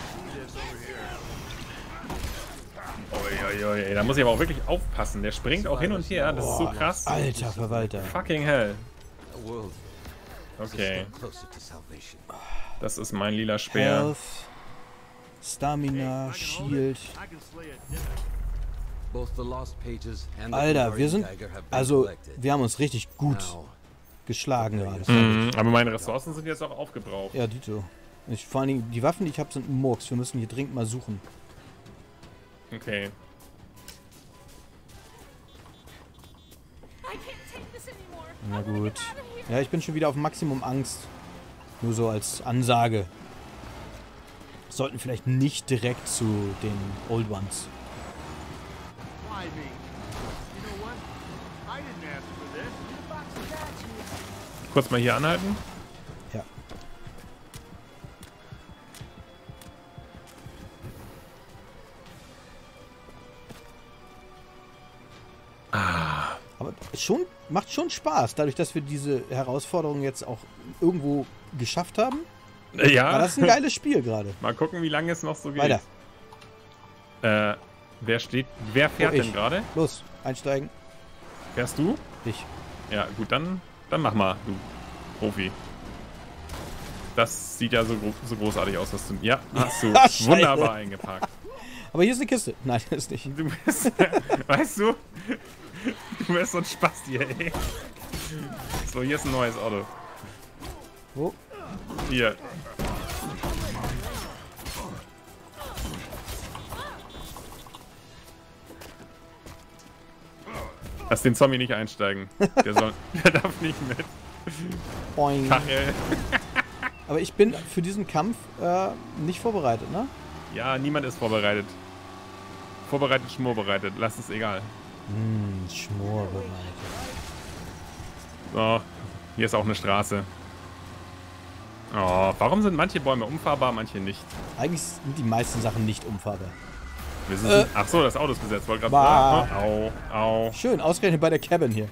Da muss ich aber auch wirklich aufpassen. Der springt auch hin und her. Das ist so krass. Alter Verwalter. Fucking hell. The world Okay, is closer to salvation. das ist mein lila Speer. Health, Stamina, Shield. I can slay a Deadite. Both the lost pages and the Alter, wir Kandarian sind... dagger have been Also, collected. wir haben uns richtig gut Now, geschlagen gerade. Mhm, aber meine Ressourcen sind jetzt auch aufgebraucht. Ja, Dito. Vor allen Dingen, die Waffen, die ich habe, sind ein Murks. Wir müssen hier dringend mal suchen. Okay. I can't take this anymore. Na gut. Ja, ich bin schon wieder auf Maximum Angst. Nur so als Ansage. Sollten vielleicht nicht direkt zu den Old Ones. Why me? You know what? I didn't ask for this. Kurz mal hier anhalten. Ja. Aber schon, macht schon Spaß, dadurch, dass wir diese Herausforderung jetzt auch irgendwo geschafft haben. War Ja. das ein geiles Spiel gerade. Mal gucken, wie lange es noch so geht. Weiter. Wer fährt Oh, ich. denn gerade? Los, einsteigen. Fährst du? Ich. Ja, gut, dann mach mal, du Profi. Das sieht ja so großartig aus, was du... Ja, hast du Scheiße. wunderbar eingepackt. Aber hier ist eine Kiste. Nein, das ist nicht. Du bist... Weißt du? Du bist so ein Spasti, ey. So, hier ist ein neues Auto. Wo? Hier. Lass den Zombie nicht einsteigen. Der darf nicht mit. Boing. Kachel. Aber ich bin für diesen Kampf nicht vorbereitet, ne? Ja, niemand ist vorbereitet. Vorbereitet, schmorbereitet. Lass es egal. Schmor bereit. So, hier ist auch eine Straße. Oh, warum sind manche Bäume umfahrbar, manche nicht? Eigentlich sind die meisten Sachen nicht umfahrbar. Wissen Sie? Ach so, das Auto ist besetzt. Wollte gerade Bah. sagen. Au, au. Schön, ausgerechnet bei der Cabin hier.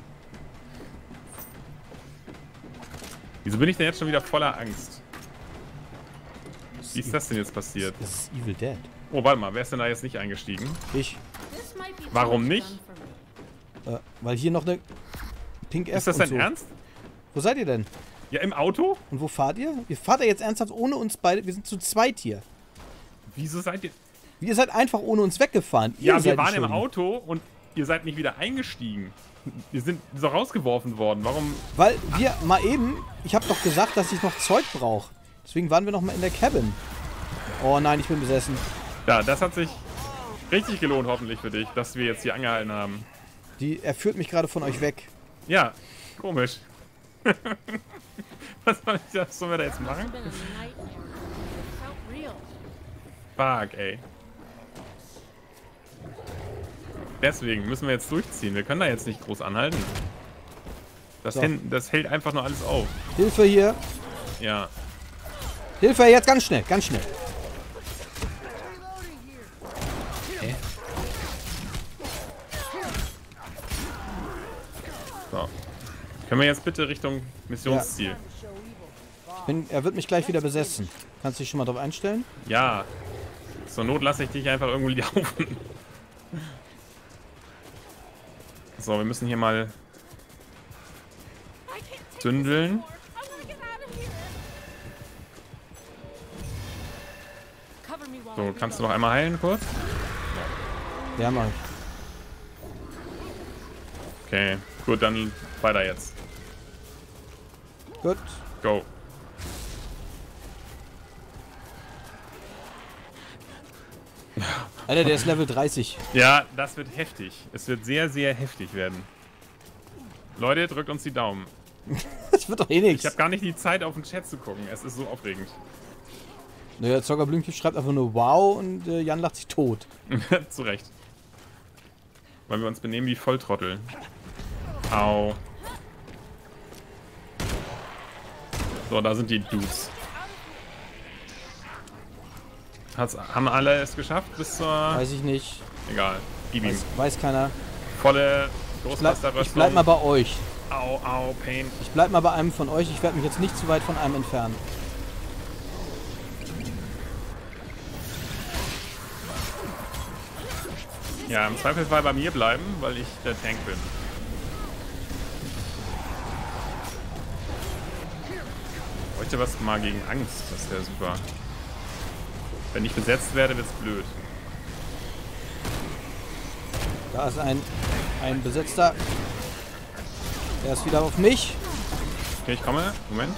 Wieso bin ich denn jetzt schon wieder voller Angst? Wie ist das denn jetzt passiert? Das ist Evil Dead. Oh, warte mal, wer ist denn da jetzt nicht eingestiegen? Ich. This might be Warum too much nicht? fun for me. Weil hier noch eine Pink F Ist das und dein so. Ernst? Wo seid ihr denn? Ja, im Auto? Und wo fahrt ihr? Ihr fahrt ja jetzt ernsthaft ohne uns beide. Wir sind zu zweit hier. Wieso seid ihr... Ihr seid einfach ohne uns weggefahren. Ihr Ja, wir seid waren im schuld. Auto und ihr seid nicht wieder eingestiegen. Wir sind so rausgeworfen worden. Warum? Weil wir mal eben... Ich habe doch gesagt, dass ich noch Zeug brauche. Deswegen waren wir noch mal in der Cabin. Oh nein, ich bin besessen. Ja, das hat sich richtig gelohnt, hoffentlich für dich, dass wir jetzt hier angehalten haben. Er führt mich gerade von euch weg. Ja, komisch. Was sollen wir da jetzt machen? Must have been a nightmare. It felt real. Fuck, ey. Deswegen müssen wir jetzt durchziehen. Wir können da jetzt nicht groß anhalten. Das, So. das hält einfach nur alles auf. Hilfe hier. Ja. Hilfe, jetzt ganz schnell, ganz schnell. So. Können wir jetzt bitte Richtung Missionsziel? Er wird mich gleich wieder besessen. Kannst du dich schon mal drauf einstellen? Ja. Zur Not lasse ich dich einfach irgendwo laufen. So, wir müssen hier mal I can't take this dündeln. anymore. I wanna get out of here. Cover me while I So, kannst du reload. noch einmal heilen kurz? Ja, mach ich. Okay, gut, dann weiter jetzt. Gut. Go. Alter, der ist Level 30. Ja, das wird heftig. Es wird sehr, sehr heftig werden. Leute, drückt uns die Daumen. Das wird doch eh nichts. Ich habe gar nicht die Zeit, auf den Chat zu gucken. Es ist so aufregend. Naja, Zockerblümchen schreibt einfach nur wow und Jan lacht sich tot. Zu Recht. Weil wir uns benehmen wie Volltrottel. Au. So, da sind die Dudes. Haben alle es geschafft bis zur... Weiß ich nicht. Egal. Gib ihm. Weiß keiner. Volle Großmaster-Rüstung. Ich bleib mal bei euch. Au, au, Pain. Ich bleib mal bei einem von euch. Ich werde mich jetzt nicht zu weit von einem entfernen. Ja, im Zweifelsfall bei mir bleiben, weil ich der Tank bin. Heute was mal gegen Angst, das wäre super. Wenn ich besetzt werde, wird's blöd. Da ist ein Besetzter. Der ist wieder auf mich. Okay, ich komme. Moment.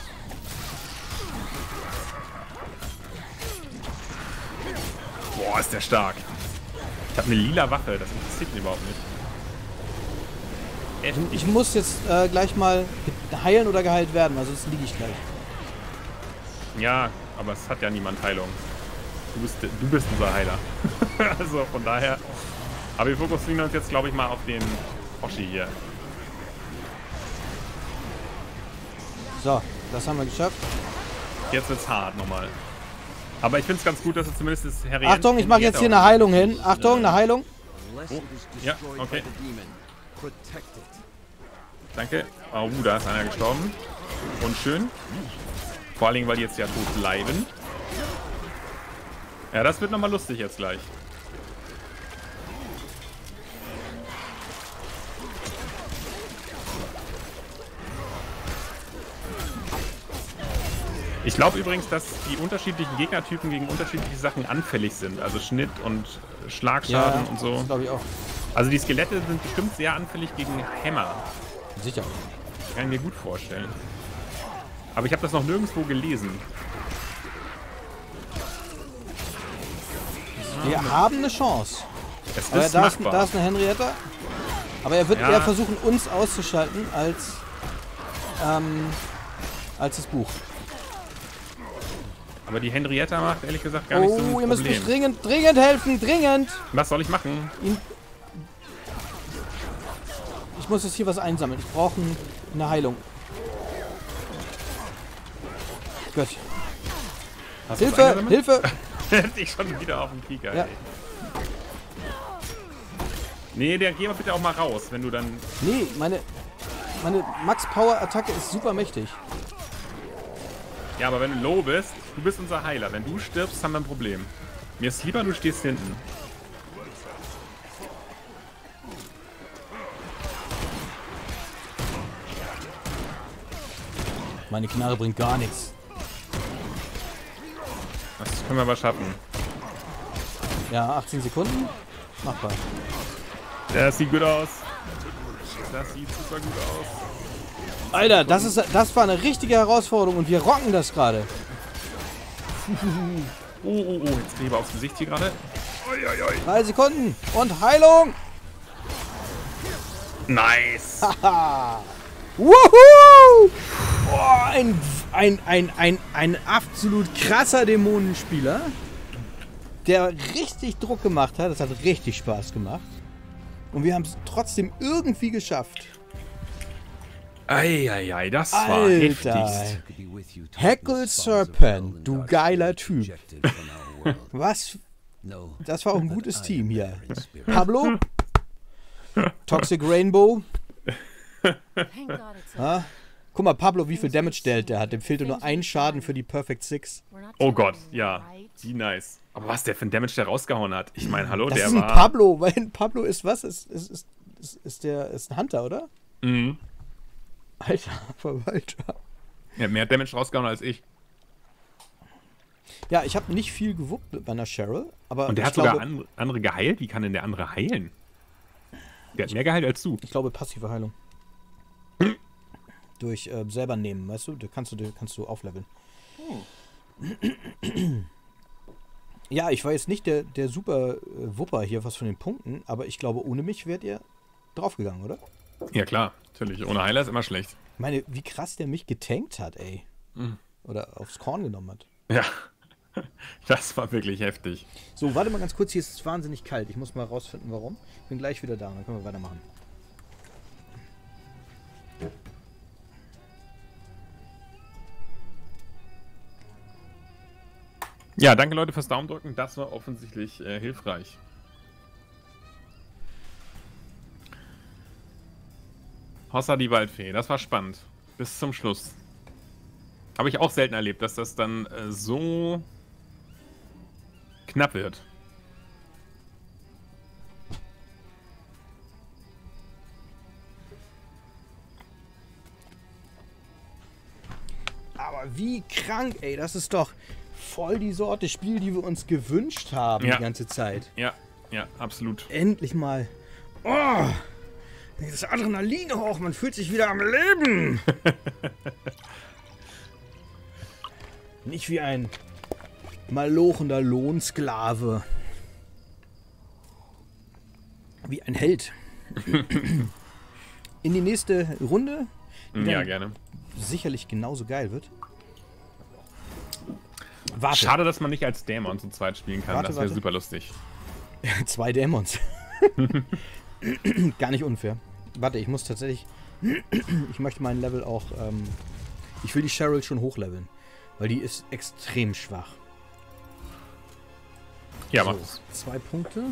Boah, ist der stark. Ich habe eine lila Waffe, das interessiert mich überhaupt nicht. Ich muss jetzt gleich mal heilen oder geheilt werden, also sonst liege ich gleich. Ja, aber es hat ja niemand Heilung. Du bist unser Heiler. Also von daher. Aber wir fokussieren uns jetzt, glaube ich, mal auf den Hoshi hier. So, das haben wir geschafft. Jetzt wird's hart nochmal. Aber ich finde es ganz gut, dass er zumindest das Harry. Achtung, ich mache jetzt hier eine Heilung hin. Achtung, eine Heilung. Oh. Ja, okay. Danke. Oh, da ist einer gestorben. Und schön. Vor allen Dingen, weil die jetzt ja tot bleiben. Ja, das wird nochmal lustig jetzt gleich. Ich glaube übrigens, dass die unterschiedlichen Gegnertypen gegen unterschiedliche Sachen anfällig sind. Also Schnitt und Schlagschaden und so. Das glaube ich auch. Also die Skelette sind bestimmt sehr anfällig gegen Hämmer. Sicher. Kann ich mir gut vorstellen. Aber ich habe das noch nirgendwo gelesen. Wir haben eine Chance. Es Aber ist da machbar. ist eine Henrietta. Aber er wird eher versuchen, uns auszuschalten, als das Buch. Aber die Henrietta macht ehrlich gesagt gar nicht so ein Problem. Ihr müsst mich dringend helfen, dringend! Was soll ich machen? Ich muss jetzt hier was einsammeln. Ich brauche eine Heilung. Gut. Hast du Hilfe! was Hilfe! Ich schon wieder auf dem Kieker. Ja. Ey. Nee, geh mal bitte auch mal raus, wenn du dann... Nee, meine Max-Power-Attacke ist super mächtig. Ja, aber wenn du low bist, du bist unser Heiler. Wenn du stirbst, haben wir ein Problem. Mir ist lieber, du stehst hinten. Meine Knarre bringt gar nichts. Das können wir aber schaffen. Ja, 18 Sekunden. Machbar. Das sieht gut aus. Das sieht super gut aus. Alter, das war eine richtige Herausforderung und wir rocken das gerade. Oh, jetzt kriege ich aufs Gesicht hier gerade. 3 Sekunden und Heilung. Nice. Haha. Wuhu! Oh, ein absolut krasser Dämonenspieler, der richtig Druck gemacht hat. Das hat richtig Spaß gemacht. Und wir haben es trotzdem irgendwie geschafft. Eieiei, das war Alter. heftigst. Hackle Serpent, du geiler Typ. Was? Das war auch ein gutes Team hier. Pablo? Toxic Rainbow? Thank God it's Ah, guck mal, Pablo, wie viel Damage der hat. Dem fehlte nur ein Schaden für die Perfect Six. we're not Oh Gott, telling you, ja. right? Wie nice. Aber was der für ein Damage der rausgehauen hat. Ich meine, hallo, Das der ist ein war... Pablo, weil ein Pablo ist was? Ist ein Hunter, oder? Mhm. Alter, Verwalter. Er hat mehr Damage rausgehauen als ich. Ja, ich habe nicht viel gewuppt mit meiner Cheryl, aber Und der ich hat glaube, sogar andere geheilt? Wie kann denn der andere heilen? Der hat mehr geheilt als du. ich glaube passive Heilung. Durch selber nehmen, weißt du? Da kannst du aufleveln. Ja, ich war jetzt nicht der super Wupper hier, was von den Punkten, aber ich glaube, ohne mich wärt ihr draufgegangen, oder? Ja, klar. Natürlich. Ohne Heiler ist immer schlecht. Ich meine, wie krass der mich getankt hat, ey. Oder aufs Korn genommen hat. Ja. Das war wirklich heftig. So, warte mal ganz kurz. Hier ist es wahnsinnig kalt. Ich muss mal rausfinden, warum. Ich bin gleich wieder da. Dann können wir weitermachen. Ja, danke Leute fürs Daumendrücken. Das war offensichtlich hilfreich. Hossa die Waldfee. Das war spannend. Bis zum Schluss. Habe ich auch selten erlebt, dass das dann so knapp wird. Aber wie krank, ey. Das ist doch voll die Sorte Spiel, die wir uns gewünscht haben die ganze Zeit. Ja, absolut. Endlich mal. Oh, das Adrenalin hoch. Man fühlt sich wieder am Leben. Nicht wie ein malochender Lohnsklave. Wie ein Held. In die nächste Runde. Ja, gerne. Sicherlich genauso geil wird. Warte. Schade, dass man nicht als Dämon zu zweit spielen kann. Das wäre super lustig. 2 Dämons. Gar nicht unfair. Warte, ich muss tatsächlich... Ich möchte meinen Level auch... ich will die Cheryl schon hochleveln. Weil die ist extrem schwach. Ja, so, mach es. 2 Punkte.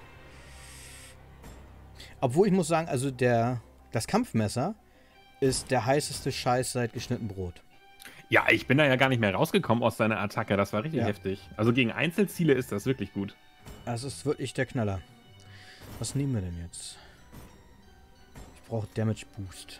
Obwohl ich muss sagen, also das Kampfmesser ist der heißeste Scheiß seit geschnitten Brot. Ja, ich bin da ja gar nicht mehr rausgekommen aus seiner Attacke. Das war richtig heftig. Also gegen Einzelziele ist das wirklich gut. Das ist wirklich der Knaller. Was nehmen wir denn jetzt? Ich brauche Damage Boost.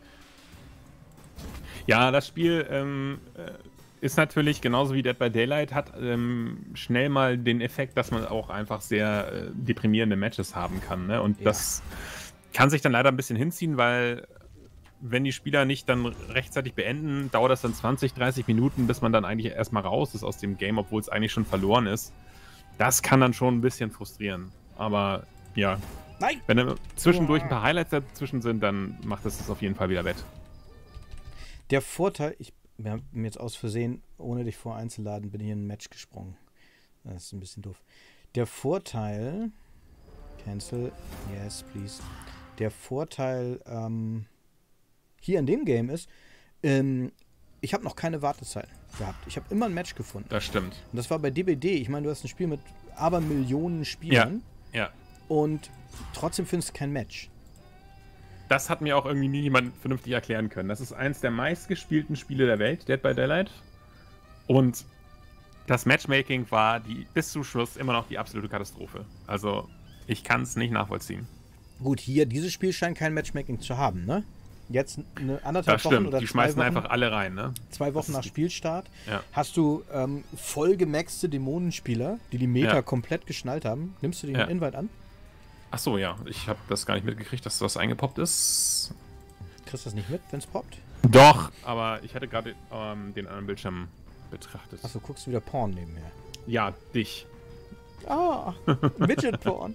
Ja, das Spiel ist natürlich, genauso wie Dead by Daylight, hat schnell mal den Effekt, dass man auch einfach sehr deprimierende Matches haben kann. Ne? Und das kann sich dann leider ein bisschen hinziehen, weil wenn die Spieler nicht dann rechtzeitig beenden, dauert das dann 20, 30 Minuten, bis man dann eigentlich erstmal raus ist aus dem Game, obwohl es eigentlich schon verloren ist. Das kann dann schon ein bisschen frustrieren. Aber ja, wenn da zwischendurch ein paar Highlights dazwischen sind, dann macht das auf jeden Fall wieder wett. Der Vorteil, wir haben jetzt aus Versehen, ohne dich voreinzuladen, bin ich in ein Match gesprungen. Das ist ein bisschen doof. Der Vorteil, cancel, yes, please. Der Vorteil, hier in dem Game ist, ich habe noch keine Wartezeit gehabt. Ich habe immer ein Match gefunden. Das stimmt. Und das war bei DBD. Ich meine, du hast ein Spiel mit Abermillionen Spielern. Ja. Und trotzdem findest du kein Match. Das hat mir auch irgendwie nie jemand vernünftig erklären können. Das ist eins der meistgespielten Spiele der Welt, Dead by Daylight. Und das Matchmaking war bis zum Schluss immer noch die absolute Katastrophe. Also, ich kann es nicht nachvollziehen. Gut, hier, dieses Spiel scheint kein Matchmaking zu haben, ne? Jetzt eine anderthalb das stimmt. Wochen oder die 2 schmeißen Wochen, einfach alle rein, ne? 2 Wochen nach Spielstart Ja. hast du voll gemaxte Dämonenspieler, die Meta komplett geschnallt haben. Nimmst du den Invite an? Ach so, ja. Ich habe das gar nicht mitgekriegt, dass das eingepoppt ist. Kriegst du das nicht mit, wenn es poppt? Doch, aber ich hatte gerade den anderen Bildschirm betrachtet. Achso, guckst du wieder Porn nebenher. Ja, dich. Ah, Midget-Porn.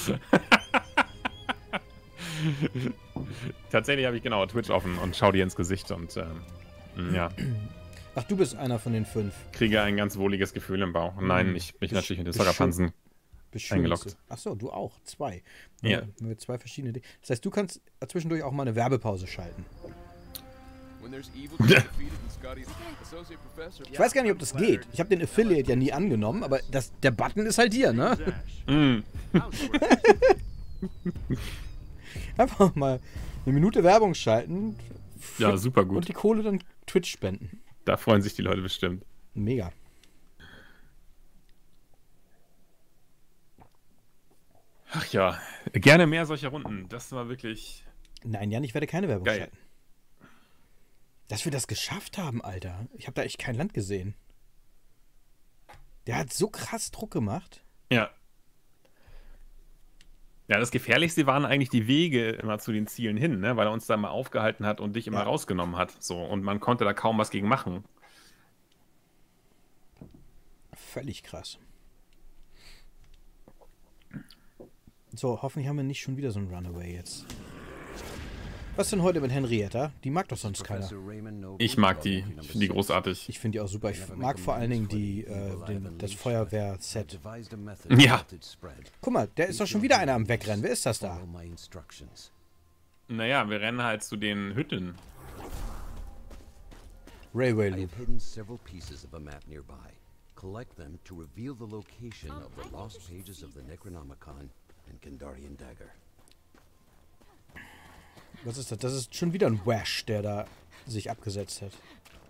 Tatsächlich habe ich genau Twitch offen und schau dir ins Gesicht und ja. Ach, du bist einer von den 5. Kriege ein ganz wohliges Gefühl im Bauch. Nein, ich bin natürlich mit den Soccerpansen eingeloggt. Achso, du auch. 2. Ja. Mit 2 verschiedene Dinge. Das heißt, du kannst zwischendurch auch mal eine Werbepause schalten. Ich weiß gar nicht, ob das geht. Ich habe den Affiliate ja nie angenommen, aber der Button ist halt hier, ne? Einfach mal eine Minute Werbung schalten. Ja, super gut. Und die Kohle dann Twitch spenden. Da freuen sich die Leute bestimmt. Mega. Ach ja, gerne mehr solcher Runden. Das war wirklich... Nein, Jan, ich werde keine Werbung geil schalten. Dass wir das geschafft haben, Alter. Ich habe da echt kein Land gesehen. Der hat so krass Druck gemacht. Ja. Ja, das Gefährlichste waren eigentlich die Wege immer zu den Zielen hin, ne? Weil er uns da mal aufgehalten hat und dich immer rausgenommen hat. So, und man konnte da kaum was gegen machen. Völlig krass. So, hoffentlich haben wir nicht schon wieder so einen Runaway jetzt. Was denn heute mit Henrietta? Die mag doch sonst keiner. Ich mag die. Ich finde die großartig. Ich finde die auch super. Ich mag vor allen Dingen das Feuerwehr-Set. Ja. Guck mal, der ist doch schon wieder einer am Wegrennen. Wer ist das da? Naja, wir rennen halt zu den Hütten. Railway I Loop. have hidden several pieces of a map nearby. Collect them to reveal the location of the lost pages of the Necronomicon and Kandarian Dagger. Was ist das? Das ist schon wieder ein Wash, der da sich abgesetzt hat.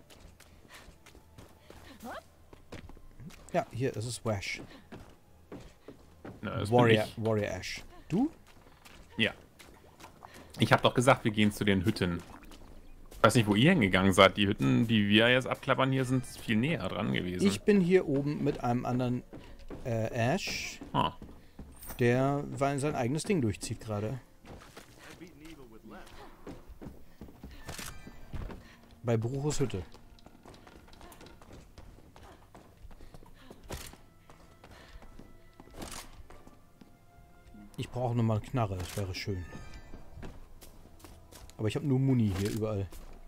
Ja, hier, das ist Wash. Na, das Warrior, bin ich. Warrior Ash. Du? Ja. Ich habe doch gesagt, wir gehen zu den Hütten. Ich weiß nicht, wo ihr hingegangen seid. Die Hütten, die wir jetzt abklappern hier, sind viel näher dran gewesen. Ich bin hier oben mit einem anderen Ash, Ah. der sein eigenes Ding durchzieht gerade. Bei Bruchos Hütte. Ich brauche nochmal eine Knarre, das wäre schön. Aber ich habe nur Muni hier überall.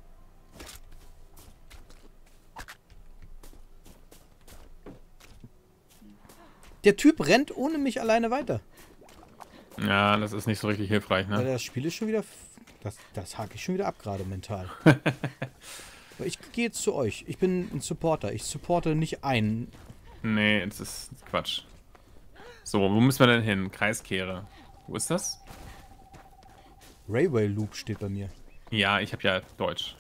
Der Typ rennt ohne mich alleine weiter. Ja, das ist nicht so richtig hilfreich, Weil ne? das Spiel ist schon wieder... Das hake ich schon wieder ab gerade mental. Aber ich gehe jetzt zu euch. Ich bin ein Supporter. Ich supporte nicht einen. Nee, das ist Quatsch. So, wo müssen wir denn hin? Kreiskehre. Wo ist das? Railway Loop steht bei mir. Ja, ich habe ja Deutsch.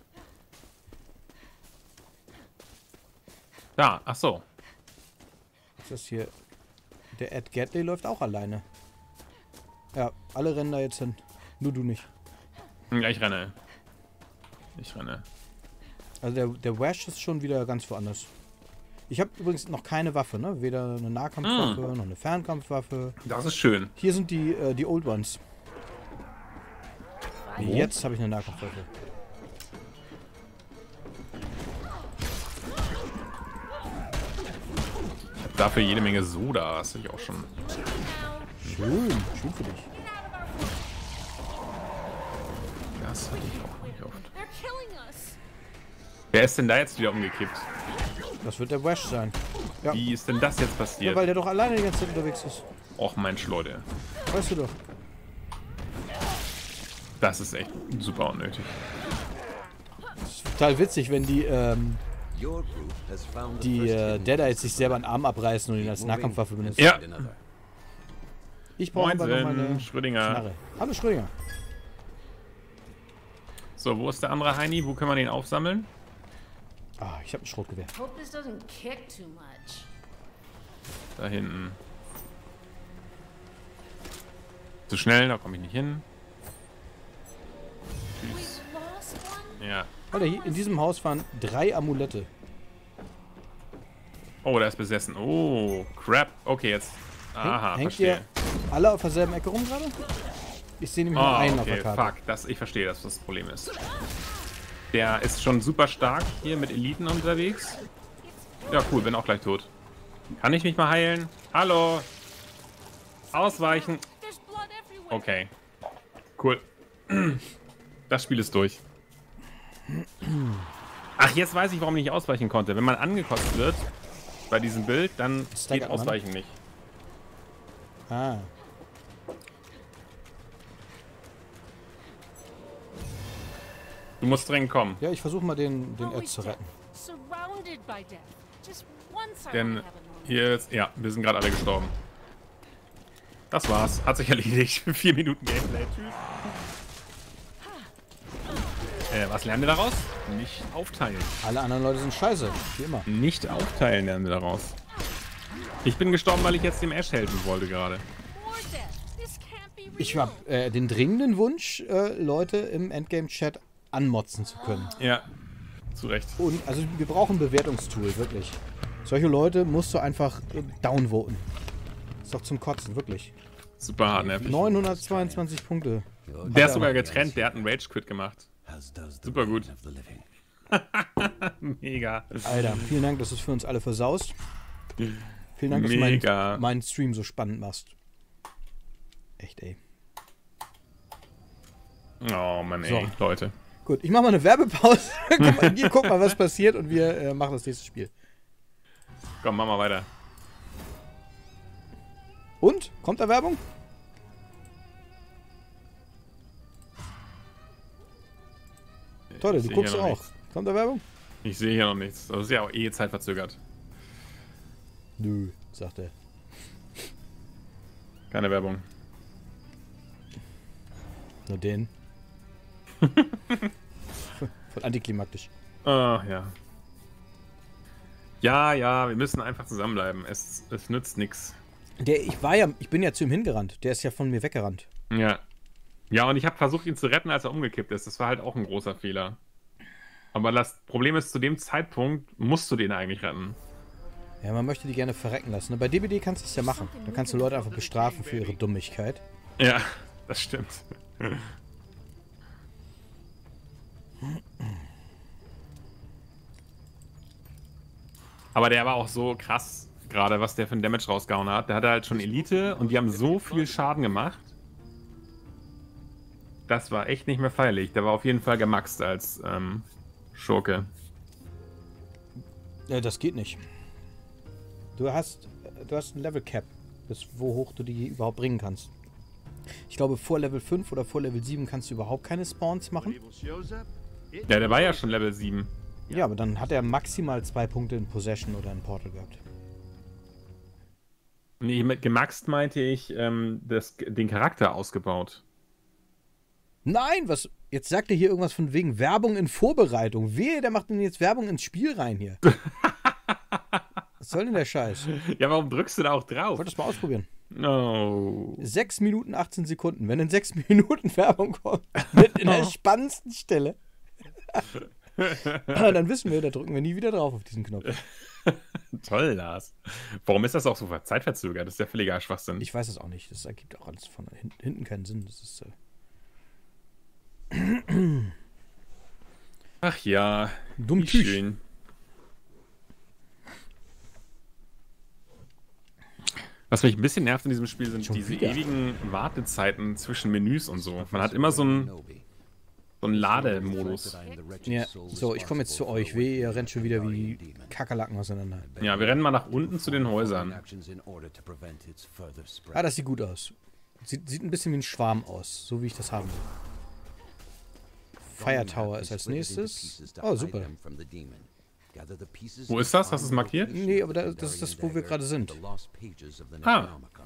Da, ach so. Ist das hier... Der Ed Gatley läuft auch alleine. Ja, alle rennen da jetzt hin. Nur du nicht. Ja, ich renne. Ich renne. Also der Wash ist schon wieder ganz woanders. Ich habe übrigens noch keine Waffe, ne? Weder eine Nahkampfwaffe, noch eine Fernkampfwaffe. Das ist schön. Hier sind die Old Ones. Jetzt habe ich eine Nahkampfwaffe. Ich habe dafür jede Menge Soda. Das habe ich auch schon. Schön, schön für dich. Das hatte ich auch nicht oft. They're killing us. Wer ist denn da jetzt wieder umgekippt? Das wird der Wash sein. Ja, Wie ist denn das jetzt ja, passiert? weil der doch alleine die ganze Zeit unterwegs ist. Och, Mensch, Leute. Weißt du doch. Das ist echt super unnötig. Das ist total witzig, wenn die Your group has found the first hidden Deadites sich selber einen Arm abreißen und ihn als Nahkampfwaffe benutzen. Ja. another. Ich brauche aber noch meine Schrödinger. Knarre. Hallo Schrödinger. So, wo ist der andere Heini? Wo können wir den aufsammeln? Ah, ich habe ein Schrotgewehr. Hope this doesn't kick too much. Da hinten. Zu schnell, da komme ich nicht hin. Tschüss. We lost one? Ja. Alter, hier in diesem Haus waren 3 Amulette. Oh, der ist besessen. Oh, crap. Okay, jetzt. Aha, Hängt verstehe. ihr alle auf derselben Ecke rum gerade? Ich sehe nämlich nur Oh, einen auf okay, der Karte. fuck. Ich verstehe, dass das Problem ist. Der ist schon super stark hier mit Eliten unterwegs. Ja, cool, bin auch gleich tot. Kann ich mich mal heilen? Hallo? Ausweichen. There's blood everywhere. Okay. Cool. Das Spiel ist durch. Ach, jetzt weiß ich, warum ich nicht ausweichen konnte. Wenn man angekotzt wird bei diesem Bild, dann geht Staggert man? Ausweichen nicht. Ah. Du musst dringend kommen. Ja, ich versuche mal den Ed Always zu death. retten. Surrounded by death. Just one side Denn I have a normal. hier ist... Ja, wir sind gerade alle gestorben. Das war's. Hat sich erledigt. 4 Minuten Gameplay. Tschüss. Was lernen wir daraus? Nicht aufteilen. Alle anderen Leute sind scheiße, wie immer. Nicht aufteilen lernen wir daraus. Ich bin gestorben, weil ich jetzt dem Ash helfen wollte gerade. More death. This can't be real. Ich habe den dringenden Wunsch, Leute im Endgame-Chat anmotzen zu können. Ja, zu Recht. Und, also wir brauchen ein Bewertungstool, wirklich. Solche Leute musst du einfach downvoten. Ist doch zum Kotzen, wirklich. Super hart nervig. 922 Punkte. Der ist sogar getrennt, der hat einen Rage-Quit gemacht. Super gut. Mega. Alter, vielen Dank, dass du es für uns alle versaust. Vielen Dank, dass du meinen Stream so spannend machst. Echt, ey. Oh Mann, ey, so. Leute. Gut, ich mach mal eine Werbepause. Guck mal, was passiert und wir machen das nächste Spiel. Komm, mach mal weiter. Und? Kommt da Werbung? Toll, du guckst auch. Nichts. Kommt da Werbung? Ich sehe hier noch nichts. Das ist ja auch eh zeitverzögert. Nö, sagt er. Keine Werbung. Nur den. Voll antiklimaktisch. Ah, ja. Ja, wir müssen einfach zusammenbleiben. Es nützt nichts. Ich bin ja zu ihm hingerannt. Der ist ja von mir weggerannt. Ja. Ja, und ich habe versucht, ihn zu retten, als er umgekippt ist. Das war halt auch ein großer Fehler. Aber das Problem ist, zu dem Zeitpunkt musst du den eigentlich retten. Ja, man möchte die gerne verrecken lassen. Bei DBD kannst du es ja machen. Da kannst du Leute einfach bestrafen für ihre Dummigkeit. Ja, das stimmt. Aber der war auch so krass, gerade was der für einen Damage rausgehauen hat. Der hatte halt schon Elite und die haben so viel Schaden gemacht. Das war echt nicht mehr feierlich. Der war auf jeden Fall gemaxt als Schurke. Ja, das geht nicht. Du hast ein Level Cap, bis wo hoch du die überhaupt bringen kannst. Ich glaube, vor Level 5 oder vor Level 7 kannst du überhaupt keine Spawns machen. Ja, der war ja schon Level 7. Ja, aber dann hat er maximal 2 Punkte in Possession oder in Portal gehabt. Nee, mit gemaxt meinte ich den Charakter ausgebaut. Nein, was? Jetzt sagt er hier irgendwas von wegen Werbung in Vorbereitung. Wehe, der macht denn jetzt Werbung ins Spiel rein hier. Was soll denn der Scheiß? Ja, warum drückst du da auch drauf? Ich wollte das mal ausprobieren. No. 6 Minuten 18 Sekunden. Wenn in 6 Minuten Werbung kommt, mit in der spannendsten Stelle, dann wissen wir, da drücken wir nie wieder drauf auf diesen Knopf. Toll, Lars. Warum ist das auch so zeitverzögert? Das ist ja völliger Schwachsinn. Ich weiß es auch nicht. Das ergibt auch alles von hinten keinen Sinn. Das ist Ach ja, dumm schön. Was mich ein bisschen nervt in diesem Spiel sind diese ewigen Wartezeiten zwischen Menüs und so. Man hat immer so einen Lademodus. Ja, so, ich komme jetzt zu euch. Weh, ihr rennt schon wieder wie Kakerlaken auseinander. Ja, wir rennen mal nach unten zu den Häusern. Ah, das sieht gut aus. Sieht ein bisschen wie ein Schwarm aus, so wie ich das haben will. Fire Tower ist als nächstes. Oh, super. Wo ist das? Hast du es markiert? Nee, aber das ist das, wo wir gerade sind. Ah.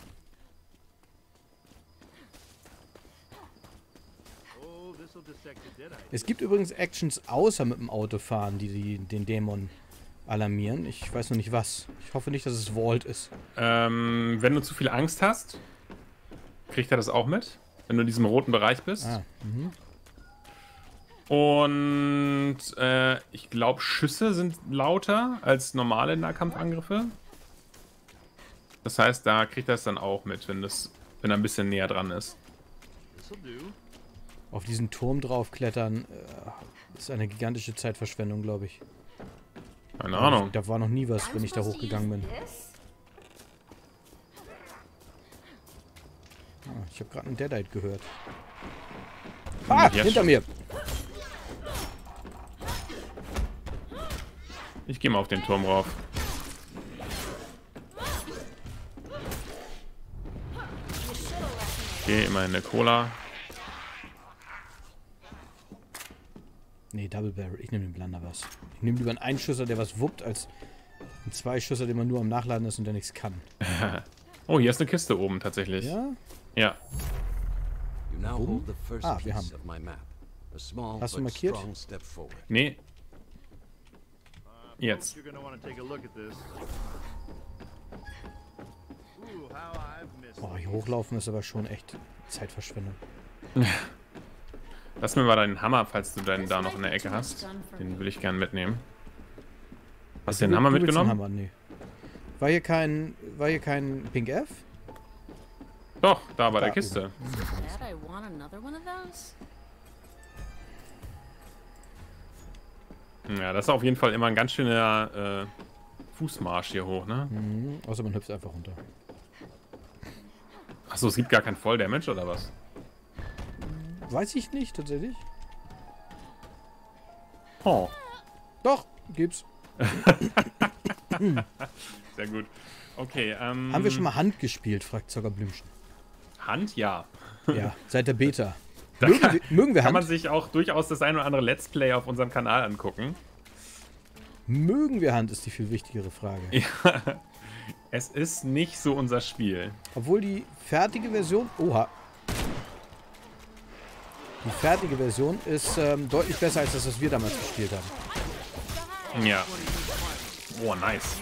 Es gibt übrigens Actions außer mit dem Autofahren, die den Dämon alarmieren. Ich weiß noch nicht was. Ich hoffe nicht, dass es Vault ist. Wenn du zu viel Angst hast, kriegt er das auch mit, wenn du in diesem roten Bereich bist. Ah, Und ich glaube, Schüsse sind lauter als normale Nahkampfangriffe. Das heißt, da kriegt er es dann auch mit, wenn er ein bisschen näher dran ist. Auf diesen Turm draufklettern ist eine gigantische Zeitverschwendung, glaube ich. Keine Ahnung. Da war noch nie was, wenn ich da hochgegangen bin. Ah, ich habe gerade einen Deadite gehört. Ah, hinter mir! Ich gehe mal auf den Turm rauf. Okay, immer eine Cola. Nee, Double Barrel. Ich nehme den Blunderbuss. Ich nehme lieber einen Einschüsser, der was wuppt, als einen Zweischüsser, den man nur am Nachladen ist und der nichts kann. Oh, hier ist eine Kiste oben tatsächlich. Ja? Ja. Ah, wir haben. Hast du markiert? Nee. Jetzt. Oh, hier hochlaufen ist aber schon echt Zeitverschwendung. Lass mir mal deinen Hammer, falls du deinen da noch in der Ecke hast. Den will ich gerne mitnehmen. Hast du den Hammer mitgenommen? Hammer? Nee. War hier kein Pink F? Doch, da bei der Da Kiste. Dad, I want another one of those. Ja, das ist auf jeden Fall immer ein ganz schöner Fußmarsch hier hoch, ne? Mhm. Außer man hüpft einfach runter. Achso, es gibt gar kein Volldamage oder was? Weiß ich nicht, tatsächlich. Oh, Doch, gibt's. sehr gut. Okay, Haben wir schon mal Hand gespielt, fragt Zockerblümchen. Hand, ja. Ja, seit der Beta. Da Mögen wir kann man Hand? sich auch durchaus das ein oder andere Let's Play auf unserem Kanal angucken. Mögen wir Hand, ist die viel wichtigere Frage. Ja, es ist nicht so unser Spiel. Obwohl die fertige Version... Oha. Die fertige Version ist deutlich besser als das, was wir damals gespielt haben. Ja. Oh, nice.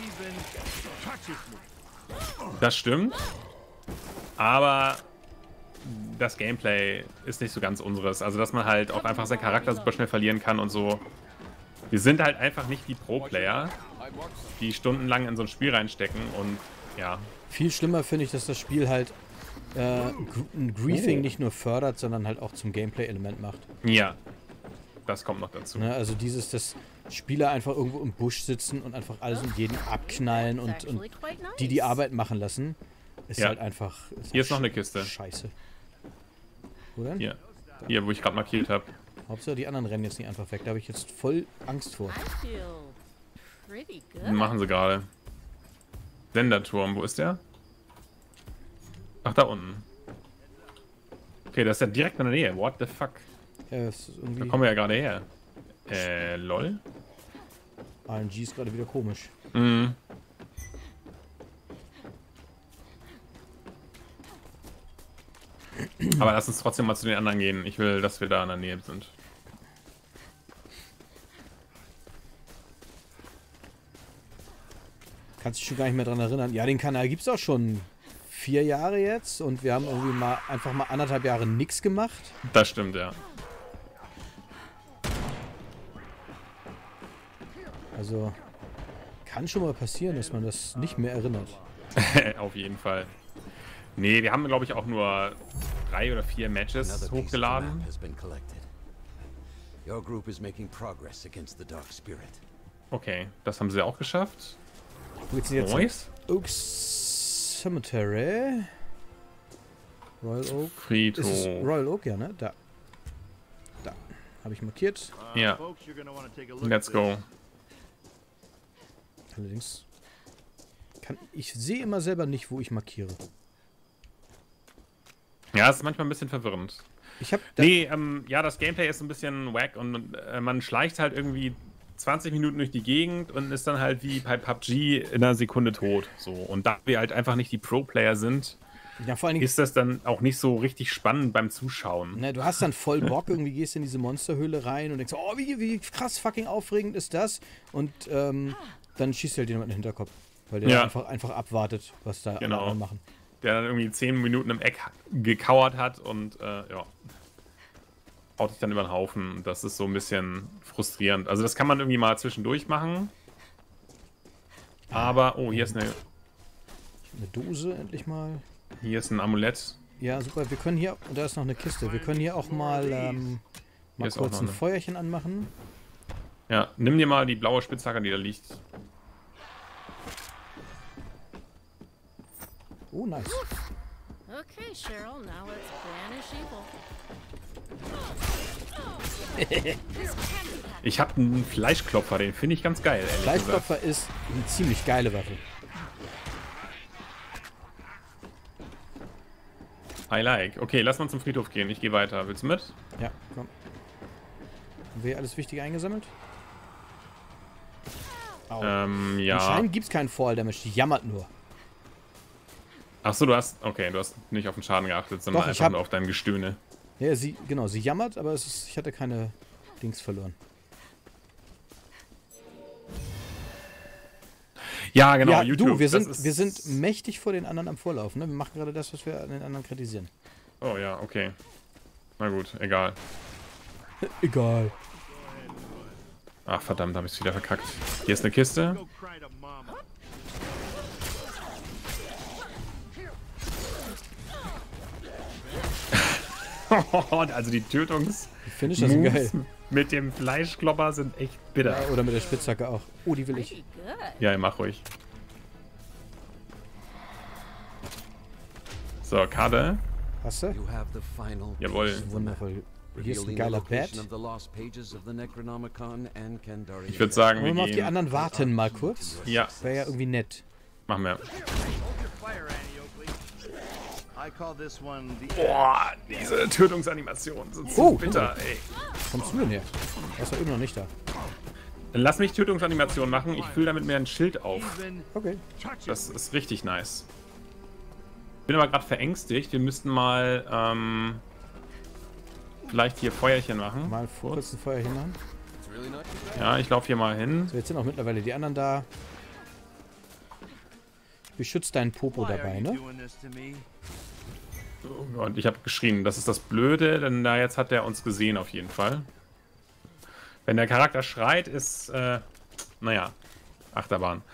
Das stimmt. Aber das Gameplay ist nicht so ganz unseres. Also, dass man halt auch einfach seinen Charakter super schnell verlieren kann und so. Wir sind halt einfach nicht die Pro-Player, die stundenlang in so ein Spiel reinstecken und ja. Viel schlimmer finde ich, dass das Spiel halt ein Griefing nicht nur fördert, sondern halt auch zum Gameplay-Element macht. Ja. Das kommt noch dazu. Ne? Also dieses, dass Spieler einfach irgendwo im Busch sitzen und einfach alles und jeden abknallen und die Arbeit machen lassen, ist Ja. halt einfach... Hier ist noch eine Kiste. Scheiße. Wo denn? Hier, wo ich gerade markiert habe. Hauptsache die anderen rennen jetzt nicht einfach weg. Da habe ich jetzt voll Angst vor. I feel pretty good. Machen sie gerade. Senderturm, wo ist der? Ach, da unten. Okay, das ist ja direkt in der Nähe. What the fuck? Ja, das ist Da irgendwie... kommen wir ja gerade her. Lol. RNG ist gerade wieder komisch. Mhm. Aber lass uns trotzdem mal zu den anderen gehen. Ich will, dass wir da in der Nähe sind. Kannst dich schon gar nicht mehr dran erinnern. Ja, den Kanal gibt es auch schon 4 Jahre jetzt und wir haben irgendwie mal einfach mal 1,5 Jahre nichts gemacht. Das stimmt, ja. Also kann schon mal passieren, dass man das nicht mehr erinnert. Auf jeden Fall. Nee, wir haben, glaube ich, auch nur 3 oder 4 Matches Another piece of the hochgeladen. map has been collected. Your group is making progress against the Dark Spirit. Okay, das haben sie auch geschafft. Wo geht's denn jetzt? Nice. Oak Cemetery. Royal Oak. Friedhof. Ist es Royal Oak, ja, ne? Da. Da. Habe ich markiert. Ja. Folks, you're gonna want to take a look Let's at go. this. Allerdings ich sehe immer selber nicht, wo ich markiere. Ja, es ist manchmal ein bisschen verwirrend. Ich habe Nee, ja, das Gameplay ist ein bisschen wack und man schleicht halt irgendwie 20 Minuten durch die Gegend und ist dann halt wie bei PUBG in einer Sekunde tot. So. Und da wir halt einfach nicht die Pro-Player sind, ja, vor allen Dingen, ist das dann auch nicht so richtig spannend beim Zuschauen. ne, du hast dann voll Bock, irgendwie gehst in diese Monsterhöhle rein und denkst, oh, wie krass fucking aufregend ist das? Und dann schießt halt jemand in den Hinterkopf, weil der Ja. einfach abwartet, was da alle Genau. anderen machen. Der dann irgendwie 10 Minuten im Eck gekauert hat und ja, haut sich dann über den Haufen. Das ist so ein bisschen frustrierend. Also das kann man irgendwie mal zwischendurch machen. Aber, oh, hier ist eine... Eine Dose endlich mal. Hier ist ein Amulett. Ja, super. Wir können hier, und da ist noch eine Kiste. Wir können hier auch mal, mal ist auch kurz noch ein eine. Feuerchen anmachen. Ja, nimm dir mal die blaue Spitzhacke, die da liegt. Oh, nice. Okay, Cheryl, now let's banish evil. Ich habe einen Fleischklopfer, den finde ich ganz geil, ehrlich gesagt. Fleischklopfer ist eine ziemlich geile Waffe. I like. Okay, lass mal zum Friedhof gehen. Ich gehe weiter. Willst du mit? Ja, komm. Haben wir alles Wichtige eingesammelt? Au. Ja. Anscheinend gibt es keinen Fall Damage, die jammert nur. Achso, du hast nicht auf den Schaden geachtet, sondern Doch, ich einfach hab- nur auf dein Gestöhne. Ja, sie jammert, aber ich hatte keine Dings verloren. Ja, genau, ja, YouTube. du, wir das ist- sind mächtig vor den anderen am Vorlaufen. Ne? Wir machen gerade das, was wir an den anderen kritisieren. Oh ja, okay. Na gut, egal. Egal. Ach verdammt, habe ich es wieder verkackt. Hier ist eine Kiste. Go cry to mama. Also die Tötungs... Die Finisher sind geil. Mit dem Fleischklopper sind echt bitter. Ja, oder mit der Spitzhacke auch. Oh, die will ich. Pretty good. Ja, mach ruhig. So, Karte. Hast du? You have the final Jawohl. piece of the map, Wundervoll. Hier ist ein revealing the geiler location Bett. of the lost pages of the Necronomicon and Kandarian Ich würde Dagger. sagen, Wollen wir wir mal auf die gehen... anderen warten mal kurz? Ja, Wäre ja irgendwie nett. machen wir. Hold your fire, Annie Oakley. I call this one the Boah, diese Tötungsanimationen sind so Oh, bitter, ey. Kommst du denn her? Er ist doch immer noch nicht da. Dann lass mich Tötungsanimation machen. Ich fülle damit mir ein Schild auf. even Okay. touch it. Das ist richtig nice. Bin aber gerade verängstigt. Wir müssten mal vielleicht hier Feuerchen machen. Mal kurz ein Feuer hinhauen. Ja, ich laufe hier mal hin. So, jetzt sind auch mittlerweile die anderen da. Beschützt deinen Popo Why are dabei, you ne? doing this to me? Und ich habe geschrien. Das ist das Blöde, denn da jetzt hat er uns gesehen auf jeden Fall. Wenn der Charakter schreit, ist, naja, Achterbahn.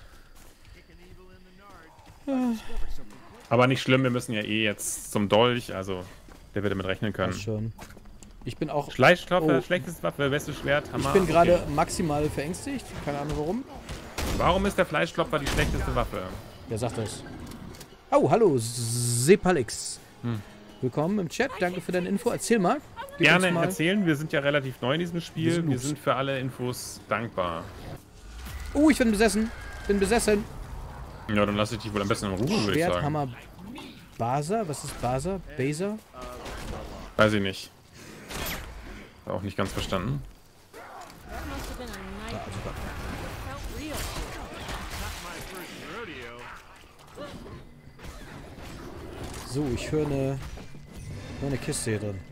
Aber nicht schlimm, wir müssen ja eh jetzt zum Dolch, also der wird damit rechnen können. Passt schon. Ich bin auch... Schleichstoffe, Oh. schlechteste Waffe, bestes Schwert, Hammer. Ich bin gerade Okay. maximal verängstigt. Keine Ahnung warum. Warum ist der Fleischklopfer die schlechteste Waffe? Wer sagt das? Oh, hallo, Sepalix. Willkommen im Chat. Danke für deine Info. Erzähl mal. Gib Gerne uns mal. erzählen, wir sind ja relativ neu in diesem Wir Spiel. sind Wir Noobs. sind für alle Infos dankbar. Oh, ich bin besessen. Bin besessen. Ja, dann lasse ich dich wohl am besten in Ruhe, würde ich Schwert, sagen. Hammer, Basa. Was ist Basa? Baser? Weiß ich nicht. Auch nicht ganz verstanden. That must have been a nightmare. It felt real. So, ich höre eine Kiste hier drin.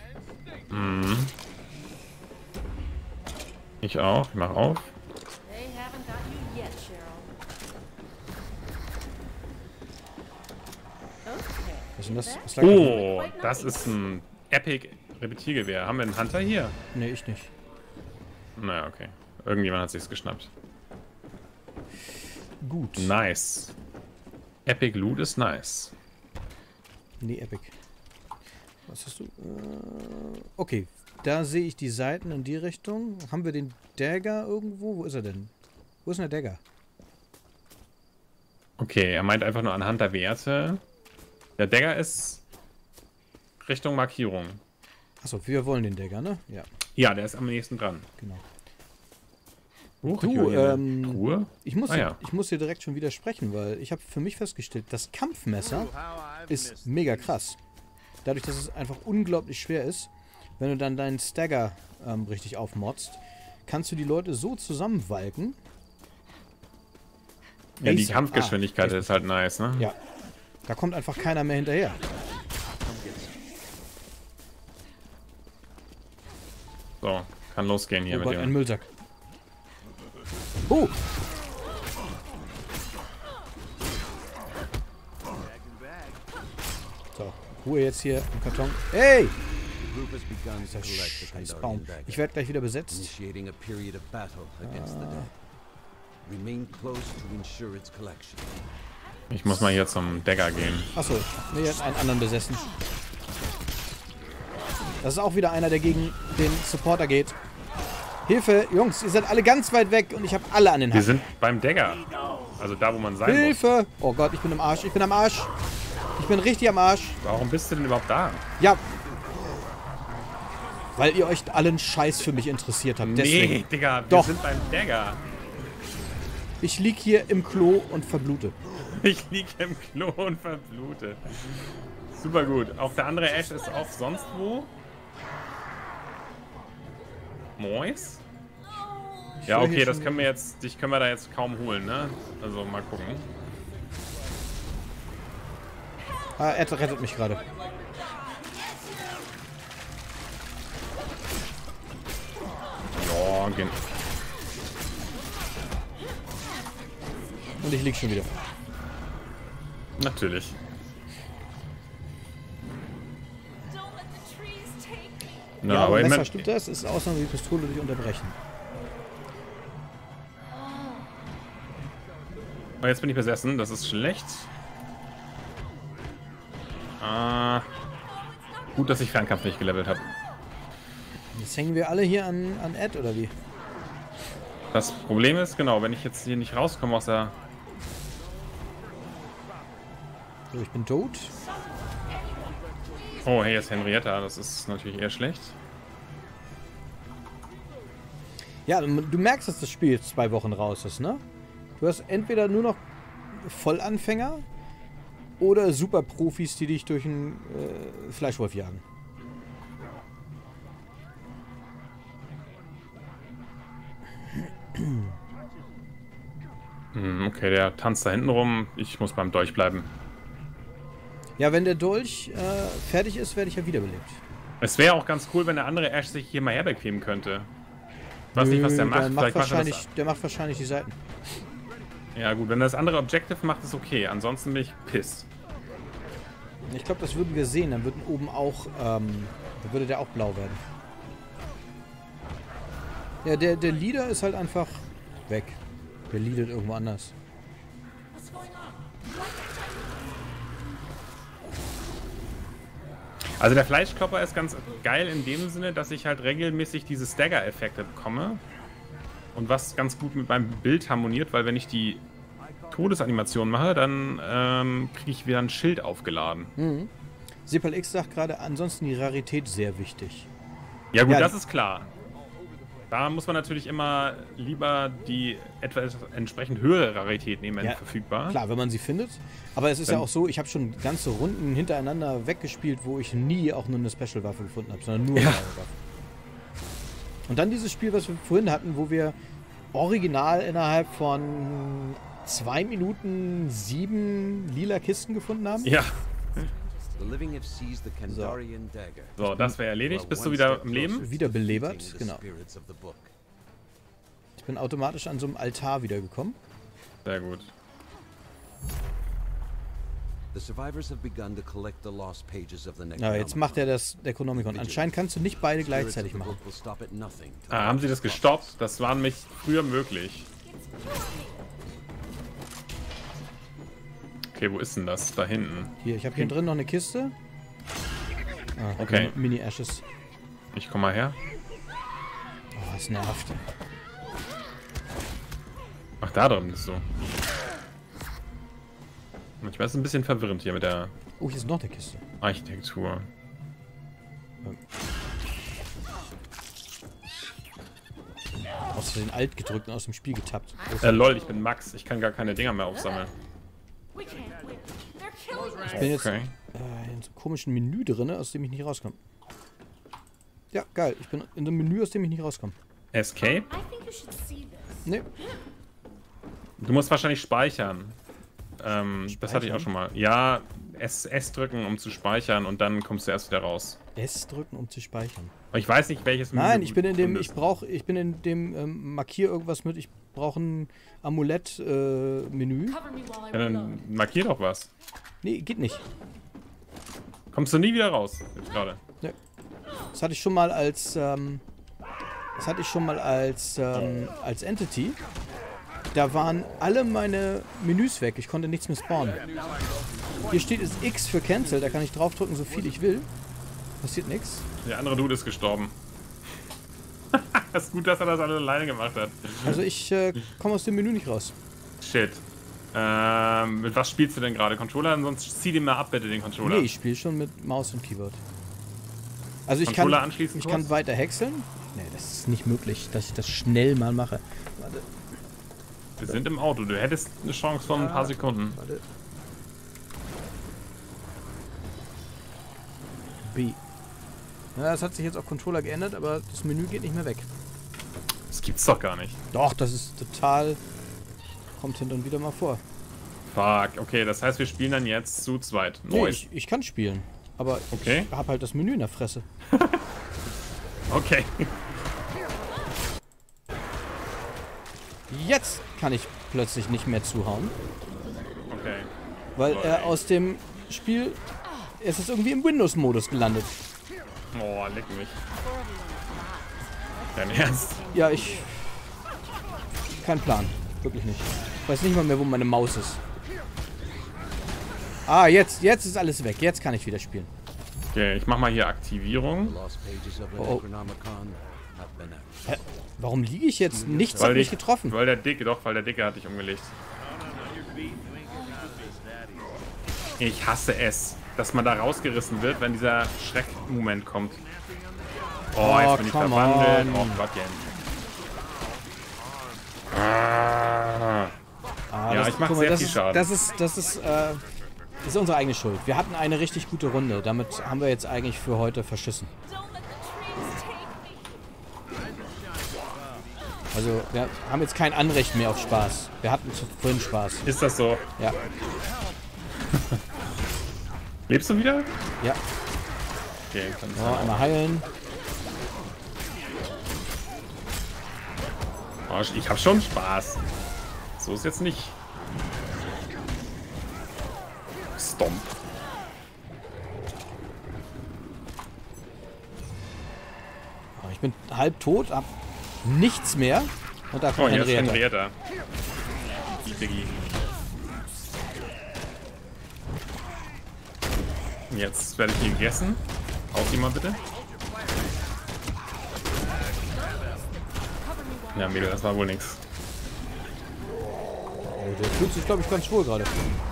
Ich auch. Ich mach auf. They haven't got you yet, Cheryl. Okay. Was ist denn das? Was lag da drin? Oh, das ist ein Epic Repetiergewehr. Haben wir einen Hunter hier? Nee, ich nicht. Naja, okay. Irgendjemand hat sich's geschnappt. Gut. Nice. Epic Loot ist nice. Nee, Epic. Was hast du? Okay, da sehe ich die Seiten in die Richtung. Haben wir den Dagger irgendwo? Wo ist er denn? Wo ist denn der Dagger? Okay, er meint einfach nur anhand der Werte. Der Dagger ist Richtung Markierung. Achso, wir wollen den Dagger, ne? Ja, Ja, der ist am nächsten dran. genau. Huch, Du, ich höre hier eine Truhe. Ich muss, Ah, ja. ich muss dir direkt schon widersprechen, weil ich habe für mich festgestellt, das Kampfmesser How I've ist missed mega these. krass. Dadurch, dass es einfach unglaublich schwer ist, wenn du dann deinen Stagger richtig aufmotzt, kannst du die Leute so zusammenwalken. Ja, die Acer. Kampfgeschwindigkeit Ah, ist halt nice, ne? ja, da kommt einfach keiner mehr hinterher. So, kann losgehen hier Oh mit Gott, ein dem. Müllsack. Oh, so, Ruhe jetzt hier im Karton. Hey! The group has begun to collect the Scheiß Baum. Kandarian Dagger, Ich werde gleich wieder besetzt. initiating a period of battle against the dead. Remain close to ensure its collection. Ich muss mal hier zum Dagger gehen. Achso, nee, er hat einen anderen besessen. Das ist auch wieder einer, der gegen den Supporter geht. Hilfe, Jungs, ihr seid alle ganz weit weg und ich habe alle an den Wir Hacken. sind beim Dagger. Also da, wo man sein muss. Hilfe! Oh Gott, ich bin am Arsch, ich bin am Arsch. Ich bin richtig am Arsch. Warum bist du denn überhaupt da? Ja. Weil ihr euch allen Scheiß für mich interessiert habt. Deswegen. Nee, Digga, wir Doch. sind beim Dagger. Ich lieg hier im Klo und verblute. Ich liege im Klo und verblute. Super gut. Auch der andere Ash ist auch sonst wo. Mois? Ja, höre hier okay, das schon- können wir jetzt, dich können wir da jetzt kaum holen, ne? Also mal gucken. Ah, er rettet mich gerade. Ja, gehen. Und ich lieg schon wieder. Natürlich. Na, Ja, aber aber Messer, immer, stimmt das? Ist Ausnahme, die Pistole durch unterbrechen. oh, jetzt bin ich besessen, das ist schlecht. Ah, Gut, dass ich Fernkampf nicht gelevelt habe. Jetzt hängen wir alle hier an Ed, oder wie? Das Problem ist, genau, wenn ich jetzt hier nicht rauskomme aus der... So, ich bin tot. Oh, hey, jetzt Henrietta. Das ist natürlich eher schlecht. Ja, du merkst, dass das Spiel jetzt 2 Wochen raus ist, ne? Du hast entweder nur noch Vollanfänger oder Superprofis, die dich durch einen Fleischwolf jagen. Okay, der tanzt da hinten rum. Ich muss beim Dolch bleiben. Ja, wenn der Dolch fertig ist, werde ich ja wiederbelebt. Es wäre auch ganz cool, wenn der andere Ash sich hier mal herbequemen könnte. Ich weiß nicht, was der macht. Der macht wahrscheinlich die Seiten. Ja gut, wenn das andere Objective macht, ist okay. Ansonsten bin ich pissed. Ich glaube, das würden wir sehen. Dann würden oben auch, dann würde der auch blau werden. Ja, der Leader ist halt einfach weg. Der leadet irgendwo anders. Also der Fleischklopper ist ganz geil in dem Sinne, dass ich halt regelmäßig diese Stagger-Effekte bekomme. Und was ganz gut mit meinem Bild harmoniert, weil wenn ich die Todesanimation mache, dann kriege ich wieder ein Schild aufgeladen. Mhm. Sepal X sagt gerade, ansonsten die Rarität sehr wichtig. Ja gut, ja, das ist klar. Da muss man natürlich immer lieber die etwas entsprechend höhere Rarität nehmen, wenn verfügbar. Klar, wenn man sie findet. Aber es ist ja auch so, ich habe schon ganze Runden hintereinander weggespielt, wo ich nie auch nur eine Special-Waffe gefunden habe, sondern nur eine Waffe. Und dann dieses Spiel, was wir vorhin hatten, wo wir original innerhalb von 2 Minuten 7 lila Kisten gefunden haben. Ja. So, so das wäre erledigt. Bist du wieder im Leben? Wiederbelebert, genau. Ich bin automatisch an so einem Altar wiedergekommen. Sehr gut. Ja, jetzt macht er das Necronomicon. Anscheinend kannst du nicht beide gleichzeitig machen. Ah, haben sie das gestoppt? Das war nämlich früher möglich. Okay, wo ist denn das? Da hinten. Hier, ich habe hier drin noch eine Kiste. Ah, okay. Mini-Ashes. Ich komm mal her. Oh, das nervt. Ach, da drin bist du. Ich weiß, es ist ein bisschen verwirrend hier mit der... Oh, hier ist noch eine Kiste. Architektur. Aus den Alt gedrückt und aus dem Spiel getappt. Lol, ich bin Max. Ich kann gar keine Dinger mehr aufsammeln. Ich bin jetzt in so einem komischen Menü drin, aus dem ich nicht rauskomme. Ja, geil. Ich bin in einem Menü, aus dem ich nicht rauskomme. Escape? Nee. Du musst wahrscheinlich speichern. Das hatte ich auch schon mal. Ja, S drücken, um zu speichern und dann kommst du erst wieder raus. S drücken, um zu speichern. Aber ich weiß nicht, welches Menü. Nein, ich bin in dem markier irgendwas mit, ich brauche ein Amulett-Menü. Ja, dann markier doch was. Nee, geht nicht. Kommst du nie wieder raus, jetzt gerade. Ja. Das hatte ich schon mal als als Entity. Da waren alle meine Menüs weg. Ich konnte nichts mehr spawnen. Hier steht es X für Cancel. Da kann ich draufdrücken, so viel ich will. Passiert nichts. Der andere Dude ist gestorben. Das ist gut, dass er das alles alleine gemacht hat. Also ich komme aus dem Menü nicht raus. Shit. Mit was spielst du denn gerade? Controller? Sonst zieh den mal ab, bitte, den Controller. Nee, ich spiele schon mit Maus und Keyboard. Also ich kann weiter häckseln. Nee, das ist nicht möglich, dass ich das schnell mal mache. Warte. Wir sind im Auto. Du hättest eine Chance von ein paar Sekunden. Warte. B. Ja, das hat sich jetzt auf Controller geändert, aber das Menü geht nicht mehr weg. Das gibt's doch gar nicht. Doch, das ist total... Kommt hin und wieder mal vor. Fuck, okay, das heißt, wir spielen dann jetzt zu zweit. Nee, ich kann spielen, aber okay. Ich habe halt das Menü in der Fresse. Okay. Jetzt kann ich plötzlich nicht mehr zuhauen. Okay. Weil er aus dem Spiel... Es ist irgendwie im Windows-Modus gelandet. Oh, leck mich. Dein Ernst? Ja, kein Plan. Wirklich nicht. Ich weiß nicht mal mehr, wo meine Maus ist. Ah, jetzt ist alles weg. Jetzt kann ich wieder spielen. Okay, ich mach mal hier Aktivierung. The lost pages of the Oh. Necronomicon have been activated. Hä? Warum liege ich jetzt? Nichts hat mich getroffen. Weil der Dicke hat dich umgelegt. Ich hasse es, dass man da rausgerissen wird, wenn dieser Schreckmoment kommt. Oh, jetzt bin ich come verwandelt. on. Oh Gott, Jens. Ah. Ja, ich mache guck mal, sehr viel Schaden. Das ist unsere eigene Schuld. Wir hatten eine richtig gute Runde. Damit haben wir jetzt eigentlich für heute verschissen. Don't let the trees take me. Also wir haben jetzt kein Anrecht mehr auf Spaß. Wir hatten vorhin Spaß. Ist das so? Ja, Lebst du wieder? ja. Okay, dann So, einmal heilen. oh, ich habe schon Spaß. So ist jetzt nicht. Stomp. Oh, ich bin halb tot, hab nichts mehr. Und da Oh, kommt hier ist Henrietta. Henrietta. Die Diggi. Jetzt werde ich hier gegessen. Haut die mal bitte. Ja, Mädel, das war wohl nix. Oh, der fühlt sich, glaube ich, ganz wohl gerade.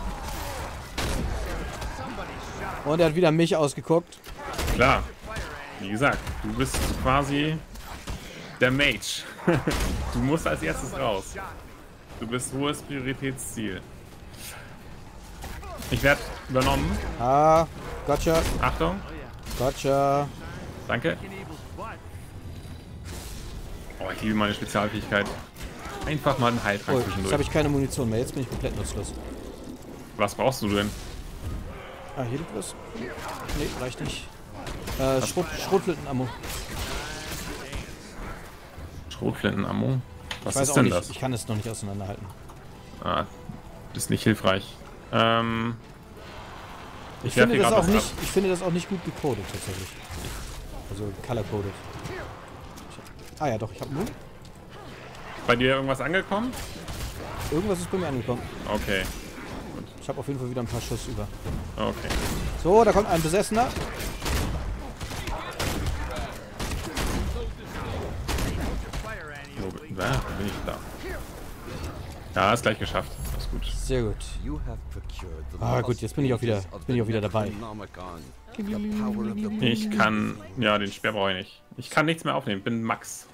Und er hat wieder mich ausgeguckt. Klar. Wie gesagt, du bist quasi der Mage. Du musst als erstes raus. Du bist hohes Prioritätsziel. Ich werde übernommen. Ah, gotcha, Achtung. gotcha. Danke. Oh, ich liebe meine Spezialfähigkeit. Einfach mal einen Oh, Heiltrank jetzt zwischendurch. habe ich keine Munition mehr. Jetzt bin ich komplett nutzlos. Was brauchst du denn? Ah, hier liegt was. Nee, reicht nicht. Schrotflintenammo. Schrotflintenammo? Was Ich weiß ist auch denn nicht. das? Ich kann es noch nicht auseinanderhalten. Ah, das ist nicht hilfreich. Ich werf finde, hier das grad auch was nicht, ab. ich finde das auch nicht gut gecodet tatsächlich. Also color-coded. Ah ja, doch, ich habe nur. Bei dir irgendwas angekommen? Irgendwas ist bei mir angekommen. Okay. Ich habe auf jeden Fall wieder ein paar Schuss über. Okay. So, da kommt ein Besessener. Wo bin ich da? Ja, ist gleich geschafft. Ist gut. Sehr gut. You have procured the Ah, lost gut, jetzt bin ich auch wieder- pages of jetzt bin ich auch wieder the dabei. Necronomicon. The power of the Ich kann... Ja, den Speer brauche ich nicht. Ich kann nichts mehr aufnehmen. Bin Max.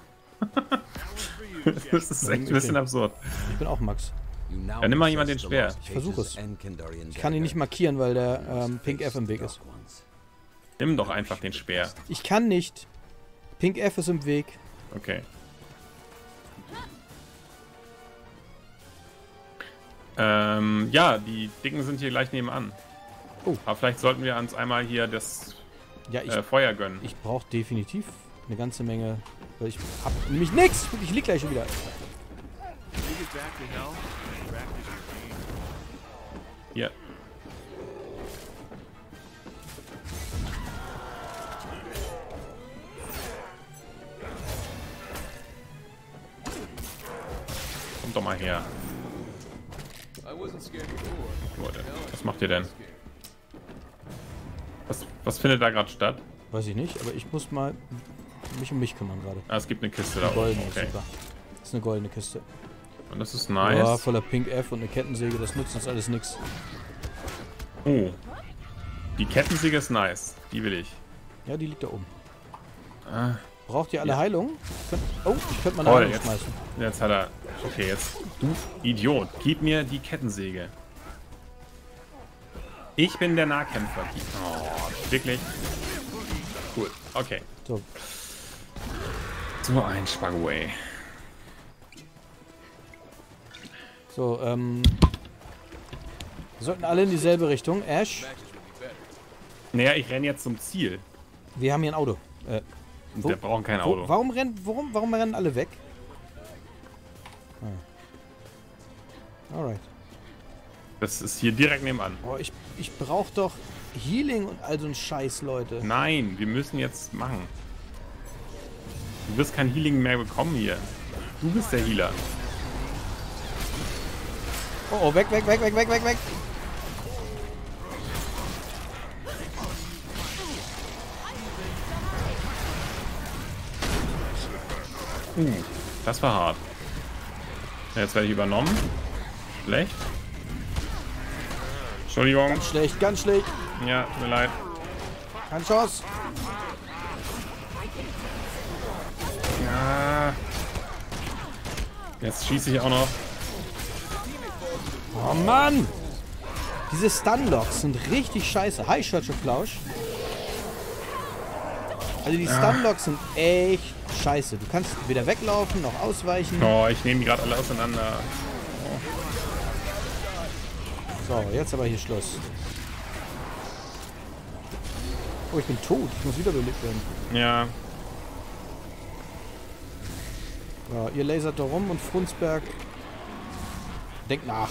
Das ist echt ein bisschen absurd. Ich bin auch Max. You now Ja, nimm mal possess jemand den the Speer. lost Ich versuche pages es. and Kandarian Ich kann ihn nicht dagger. markieren, weil der Pink F im Weg ist. Dark ones. Nimm doch einfach den Speer. Ich kann nicht. Pink F ist im Weg. Okay. Ja, die Dicken sind hier gleich nebenan. Oh. Aber vielleicht sollten wir uns einmal hier das Ja, ich Feuer gönnen. Ich brauche definitiv eine ganze Menge, weil ich hab nämlich nichts. Ich lieg gleich schon wieder. Hier. Kommt doch mal her. Leute, was macht ihr denn? Was findet da gerade statt? Weiß ich nicht, aber ich muss mal mich um mich kümmern gerade. Ah, es gibt eine Kiste da oben. Goldene, Okay. super. Das ist eine goldene Kiste. Und das ist Ja, nice. voller Pink F und eine Kettensäge, das nützt uns alles nichts. Oh. Die Kettensäge ist nice. Die will ich. Ja, die liegt da oben. Ah, Braucht ihr alle Ja. Heilung? Oh, ich könnte mal eine toll, Heilung jetzt, schmeißen. jetzt hat er... Okay, jetzt... Du Idiot, gib mir die Kettensäge. Ich bin der Nahkämpfer. Oh, wirklich? Cool, okay. So, So ein Spagway. so, wir sollten alle in dieselbe Richtung. Ash, Naja, ich renne jetzt zum Ziel. wir haben hier ein Auto. Wo- Wir brauchen kein Auto. Warum rennen alle weg? Ah. Alright. Das ist hier direkt nebenan. Oh, ich brauche doch Healing und all so ein Scheiß, Leute. Nein, wir müssen jetzt machen. Du wirst kein Healing mehr bekommen hier. Du bist der Healer. Oh, weg, weg, weg, weg, weg, weg, weg. Das war hart. Jetzt werde ich übernommen. Schlecht. Entschuldigung. Ganz schlecht, ganz schlecht. Ja, tut mir leid. Keine Chance. Ja. Jetzt schieße ich auch noch. Oh Mann! Diese Stunlocks sind richtig scheiße. Hi, Church of Flausch. Also die Stunlocks sind echt scheiße. Du kannst weder weglaufen noch ausweichen. Oh, ich nehme die gerade alle auseinander. So, jetzt aber hier Schluss. Oh, ich bin tot. Ich muss wiederbelebt werden. Ja. Ja, ihr lasert da rum und Frunsberg denkt nach.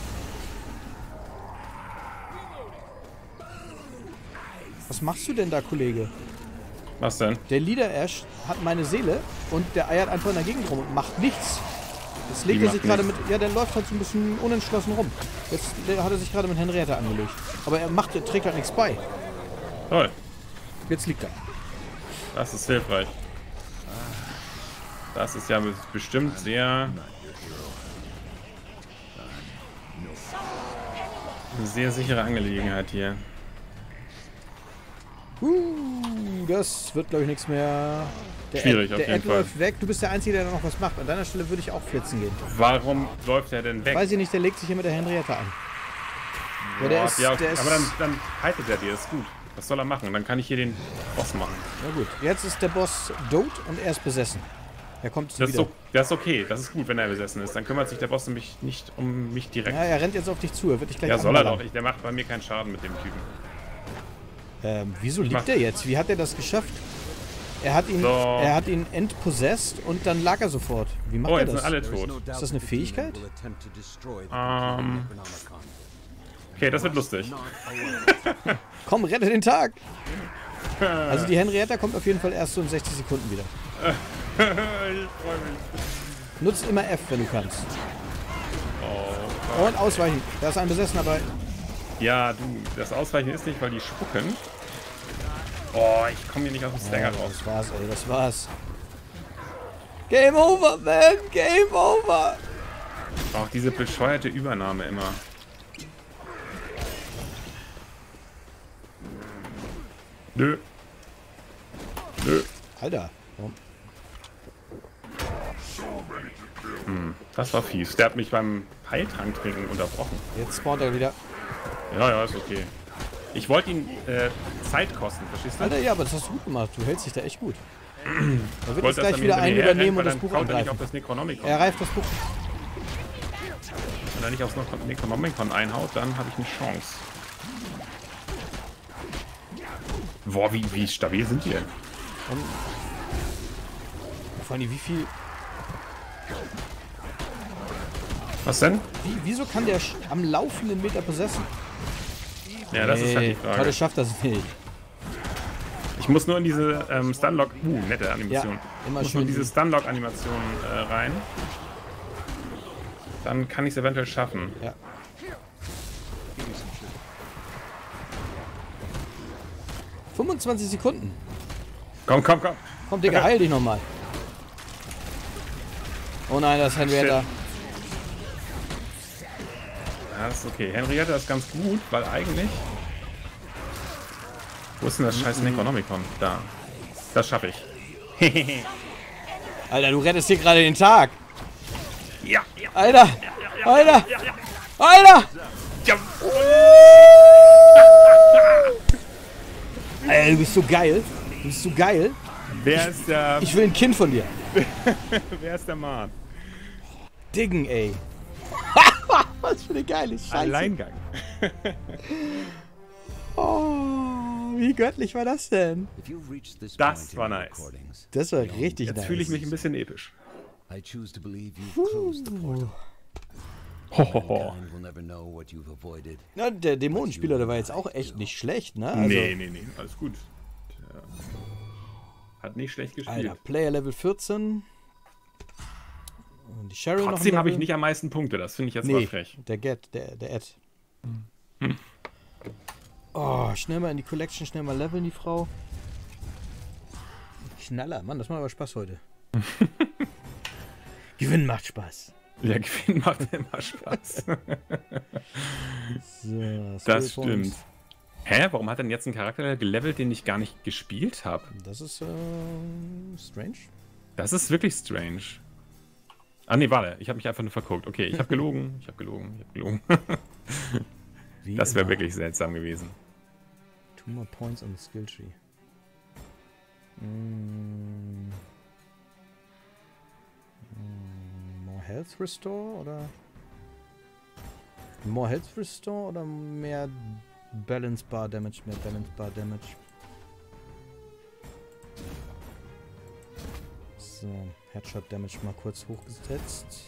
Was machst du denn da, Kollege? Was denn? Der Leader Ash hat meine Seele und der eiert einfach in der Gegend rum und macht nichts. Jetzt legt er sich gerade mit... Ja, der läuft halt so ein bisschen unentschlossen rum. Jetzt hat er sich gerade mit Henrietta angelegt. Aber er trägt halt nichts bei. Toll. Jetzt liegt er. Das ist hilfreich. Das ist ja bestimmt sehr... Eine sehr sichere Angelegenheit hier. Das wird, glaube ich, nichts mehr. Schwierig auf jeden Ed Fall. läuft weg. Du bist der Einzige, der da noch was macht. An deiner Stelle würde ich auch flitzen gehen. Warum läuft er denn weg? Weiß ich nicht, der legt sich hier mit der Henrietta an. Ja, der ist, ja, okay. der ist, aber dann haltet er dir, ist gut. Was soll er machen? Dann kann ich hier den Boss machen. Na gut, jetzt ist der Boss tot und er ist besessen. Er kommt Das wieder. ist okay, das ist gut, wenn er besessen ist. Dann kümmert sich der Boss nämlich nicht um mich direkt. Ja, er rennt jetzt auf dich zu, er wird dich gleich Ja, soll er anballern. doch. Der macht bei mir keinen Schaden mit dem Typen. Wieso liegt er jetzt? Wie hat er das geschafft? Er hat ihn entpossessed und dann lag er sofort. Wie macht er jetzt das? sind alle tot. Ist das eine Fähigkeit? Okay, das wird lustig. Komm, rette den Tag! Also die Henrietta kommt auf jeden Fall erst so in 60 Sekunden wieder. Ich freue mich. Nutzt immer F, wenn du kannst. Oh. Und ausweichen. Da ist ein Besessener bei. Ja, du, das Ausweichen ist nicht, weil die spucken. Oh, ich komme hier nicht aus dem Stanger raus. Das war's, ey, das war's. Game over, man! Game over! Auch diese bescheuerte Übernahme immer. Nö. Nö. Alter. Das war fies. Der hat mich beim Heiltrank trinken unterbrochen. Jetzt spawnt er wieder. Ja, ist okay. Ich wollte ihn Zeit kosten, verstehst du? Alter, ja, aber das hast du gut gemacht. Du hältst dich da echt gut. Er wird Wollte jetzt gleich das wieder dann einen hinter mir übernehmen und herrennen, das Buch weil dann kaut er nicht angreifen. auf das Necronomicon. Er reift das Buch. Wenn er nicht aufs Necronomicon einhaut, dann habe ich eine Chance. Boah, wie stabil sind die denn? Vor allem, wie viel... Was denn? Wieso kann der am laufenden Meter possessen? Ja, das ist halt die Tolle Frage. schafft das nicht. Ich muss nur in diese Stunlock... nette Animation. Ja, immer Ich muss schön nur in diese Stunlock-Animation rein. Dann kann ich es eventuell schaffen. Ja. ...25 Sekunden. Komm. Komm, Digga, heil dich nochmal. Oh nein, das ist Henrietta. Ja, das ist okay. Henrietta ist ganz gut, weil eigentlich... Wo ist denn das scheiß Necronomicon? Da. Das schaffe ich. Alter, du rettest hier gerade den Tag. Ja. Alter! Alter! Alter! Ja. Alter, du bist so geil. Du bist so geil. Wer ist der... Ich will ein Kind von dir. Wer ist der Mann? Diggen, ey. Was für eine geile Scheiße. Alleingang. Oh, wie göttlich war das denn? Das war nice. Das war richtig Jetzt nice. fühle ich mich ein bisschen episch. I choose to believe you've closed the portal. Hohoho. Mankind will never know what you've avoided. Ja, der Dämonenspieler, der war jetzt auch echt nicht schlecht, ne? Also, Nee, alles gut. Der hat nicht schlecht gespielt. Alter, Player Level 14. Und die Cheryl noch ein Trotzdem habe ich Level. nicht am meisten Punkte, das finde ich jetzt mal Nee, frech. der Ed. Oh, schnell mal in die Collection, schnell mal leveln, die Frau. Knaller, Mann, das macht aber Spaß heute. Gewinnen macht Spaß. Ja, Gewinnen macht immer Spaß. So, Das stimmt. Hä? Warum hat denn jetzt ein Charakter gelevelt, den ich gar nicht gespielt habe? Das ist strange. Das ist wirklich strange. Ah, nee, warte. Ich habe mich einfach nur verguckt. Okay, ich habe gelogen. Ich habe gelogen. Ich habe gelogen. Das wäre wirklich seltsam gewesen. 2 more points on the skill tree. More health restore oder? More health restore oder mehr balance bar damage? Mehr balance bar damage. So, Headshot Damage mal kurz hochgesetzt.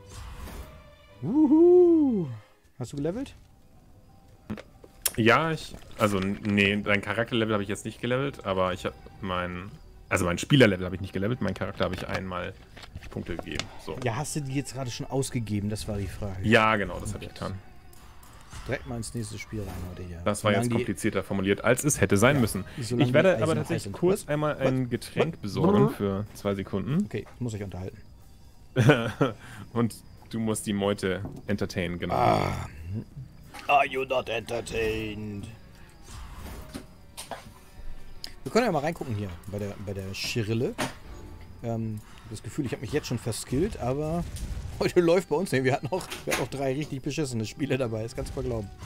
Wuhu! Hast du gelevelt? Ja, also, nee, dein Charakterlevel habe ich jetzt nicht gelevelt, aber ich habe mein Spielerlevel habe ich nicht gelevelt, mein Charakter habe ich einmal Punkte gegeben. So. Ja, hast du die jetzt gerade schon ausgegeben? Das war die Frage. Ja, genau, das habe ich getan. Direkt mal ins nächste Spiel rein heute hier. Das war jetzt komplizierter formuliert, als es hätte sein müssen. Ich werde aber tatsächlich kurz einmal ein Getränk besorgen für 2 Sekunden. Okay, muss ich unterhalten. Und du musst die Meute entertainen, genau. Are you not entertained? Wir können ja mal reingucken hier bei der Schirille. Das Gefühl, ich habe mich jetzt schon verskillt, aber heute läuft bei uns nicht. Wir hatten auch 3 richtig beschissene Spiele dabei. Das kannst du mal glauben.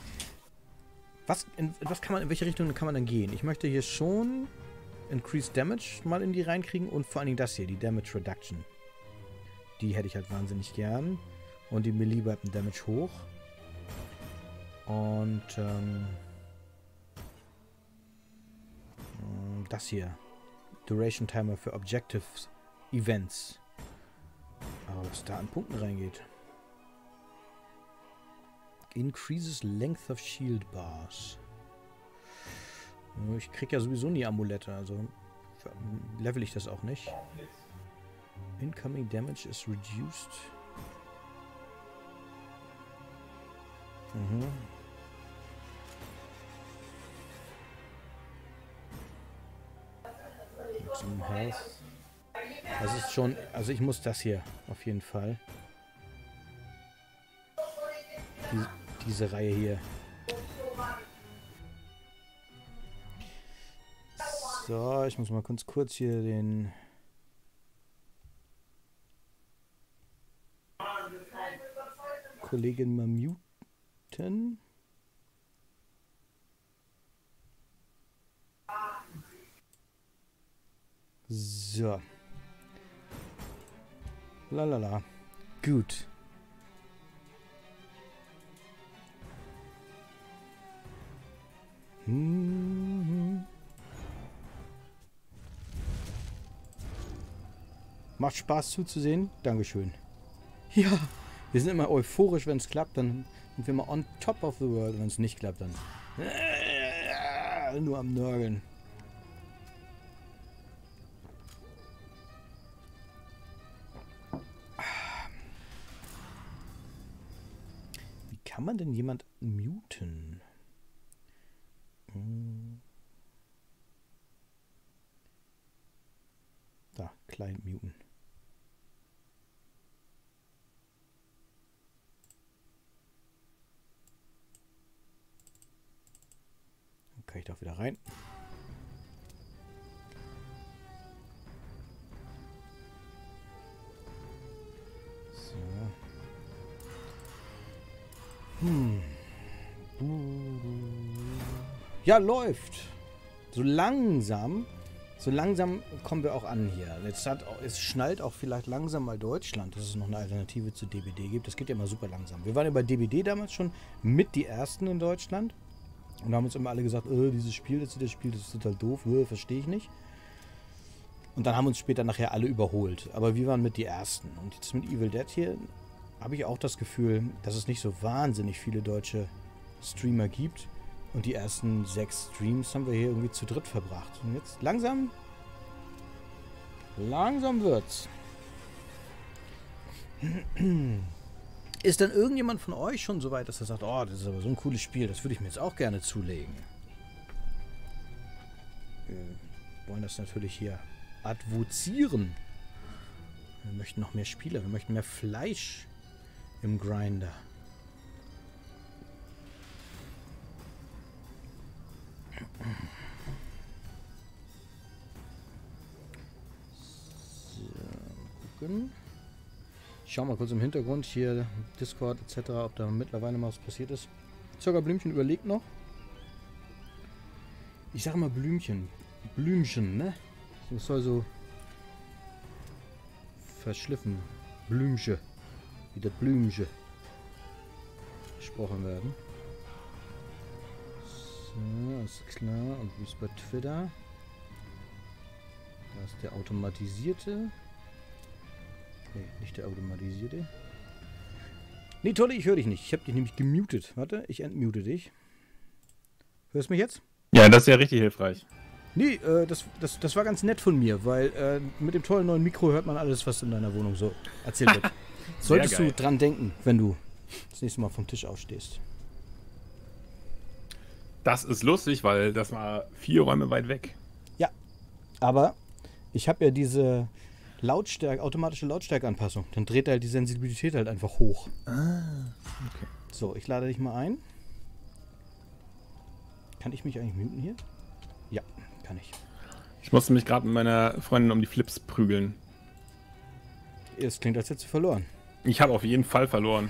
In welche Richtung kann man dann gehen? Ich möchte hier schon Increased Damage mal in die reinkriegen und vor allen Dingen das hier, die Damage Reduction. Die hätte ich halt wahnsinnig gern. Und die Melee Weapon Damage hoch. Und das hier. Duration Timer für Objectives Events. Aber was da an Punkten reingeht. Increases Length of Shield Bars. Ich krieg ja sowieso nie Amulette, also level ich das auch nicht. Incoming Damage is reduced. Zum Health. Das ist schon, also ich muss das hier auf jeden Fall. Diese Reihe hier. So, ich muss mal kurz hier den Kollegen mal muten. So. Lalala. Gut. Macht Spaß zuzusehen. Dankeschön. Ja, wir sind immer euphorisch, wenn es klappt. Dann sind wir mal on top of the world. Wenn es nicht klappt, dann nur am Nörgeln. Wie kann man denn jemand muten? Da, Client muten. Dann kann ich doch wieder rein. So. Ja, läuft. So langsam kommen wir auch an hier. Es schnallt auch vielleicht langsam mal Deutschland, dass es noch eine Alternative zu DBD gibt. Das geht ja immer super langsam. Wir waren ja bei DBD damals schon mit die Ersten in Deutschland. Und haben uns immer alle gesagt, dieses Spiel, das ist total doof, verstehe ich nicht. Und dann haben uns später nachher alle überholt. Aber wir waren mit die Ersten. Und jetzt mit Evil Dead hier habe ich auch das Gefühl, dass es nicht so wahnsinnig viele deutsche Streamer gibt. Und die ersten 6 Streams haben wir hier irgendwie zu dritt verbracht. Und jetzt langsam wird's. Ist dann irgendjemand von euch schon so weit, dass er sagt, oh, das ist aber so ein cooles Spiel, das würde ich mir jetzt auch gerne zulegen? Wir wollen das natürlich hier advozieren. Wir möchten noch mehr Spieler. Wir möchten mehr Fleisch im Grinder. So, gucken. Ich schau mal kurz im Hintergrund hier, Discord etc., ob da mittlerweile mal was passiert ist. Zuckerblümchen überlegt noch. Ich sage mal Blümchen. Blümchen, ne? Das soll so verschliffen. Blümchen. Wie das Blümchen gesprochen werden. So, ist klar. Und wie ist bei Twitter? Da ist der automatisierte. Ne, nicht der automatisierte. Nee, Tolle, ich höre dich nicht. Ich habe dich nämlich gemutet. Warte, ich entmute dich. Hörst du mich jetzt? Ja, das ist ja richtig hilfreich. Nee, das war ganz nett von mir, weil mit dem tollen neuen Mikro hört man alles, was in deiner Wohnung so erzählt wird. Solltest du dran denken, wenn du das nächste Mal vom Tisch aufstehst. Das ist lustig, weil das war 4 Räume weit weg. Ja, aber ich habe ja diese automatische Lautstärkeanpassung. Dann dreht er halt die Sensibilität halt einfach hoch. Ah, okay. So, ich lade dich mal ein. Kann ich mich eigentlich muten hier? Ja, kann ich. Ich musste mich gerade mit meiner Freundin um die Flips prügeln. Es klingt, als hättest du verloren. Ich habe auf jeden Fall verloren.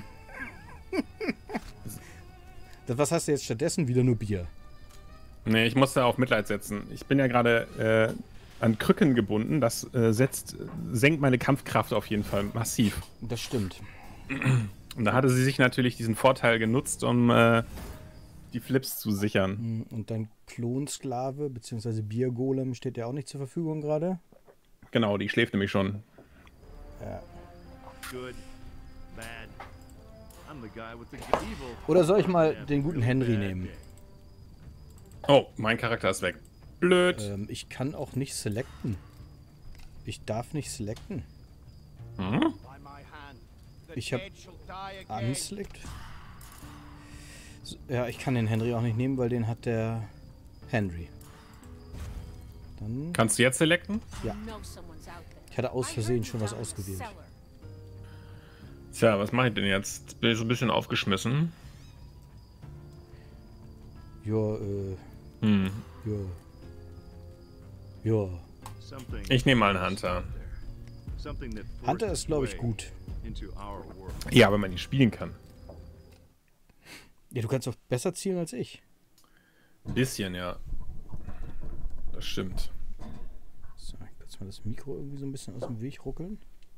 Was hast du jetzt stattdessen? Wieder nur Bier. Nee, ich musste auf Mitleid setzen. Ich bin ja gerade an Krücken gebunden. Das senkt meine Kampfkraft auf jeden Fall massiv. Das stimmt. Und da hatte sie sich natürlich diesen Vorteil genutzt, um die Flips zu sichern. Und dein Klonsklave bzw. Biergolem steht ja auch nicht zur Verfügung gerade. Genau, die schläft nämlich schon. Ja. Good, bad. I'm the guy with the evil. Oder soll ich mal den guten Henry nehmen? Oh, mein Charakter ist weg. Blöd. Ich kann auch nicht selecten. Ich darf nicht selecten. Hm? Ich habe unselect. So, ja, ich kann den Henry auch nicht nehmen, weil den hat der Henry. Dann. Kannst du jetzt selecten? Ja. Ich hatte aus Versehen schon was ausgewählt. Tja, was mache ich denn jetzt? Bin ich so ein bisschen aufgeschmissen. Ja, Ja. Ich nehme mal einen Hunter. Hunter ist, glaube ich, gut. Ja, wenn man ihn spielen kann. Ja, du kannst doch besser zielen als ich. Ein bisschen, ja. Das stimmt. So, ich kann jetzt mal das Mikro irgendwie so ein bisschen aus dem Weg ruckeln.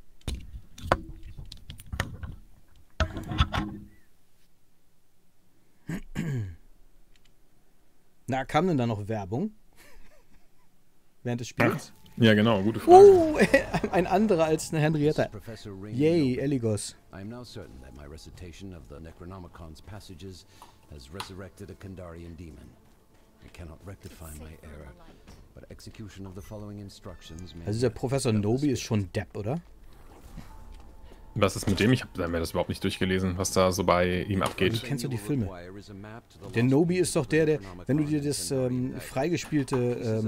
Na, kam denn da noch Werbung? Während des Spiels? Ja, genau, gute Frage. Ein anderer als eine Henrietta. Yay, Eligos. I am now certain that my recitation of the Necronomicon's passages has resurrected a Kandarian demon. I cannot rectify my error, but execution of the following instructions may... Also der Professor Nobi ist schon Depp, oder? Was ist mit dem? Ich habe mir das überhaupt nicht durchgelesen, was da so bei ihm abgeht. Wie kennst du die Filme? Der Nobi ist doch der, wenn du dir das freigespielte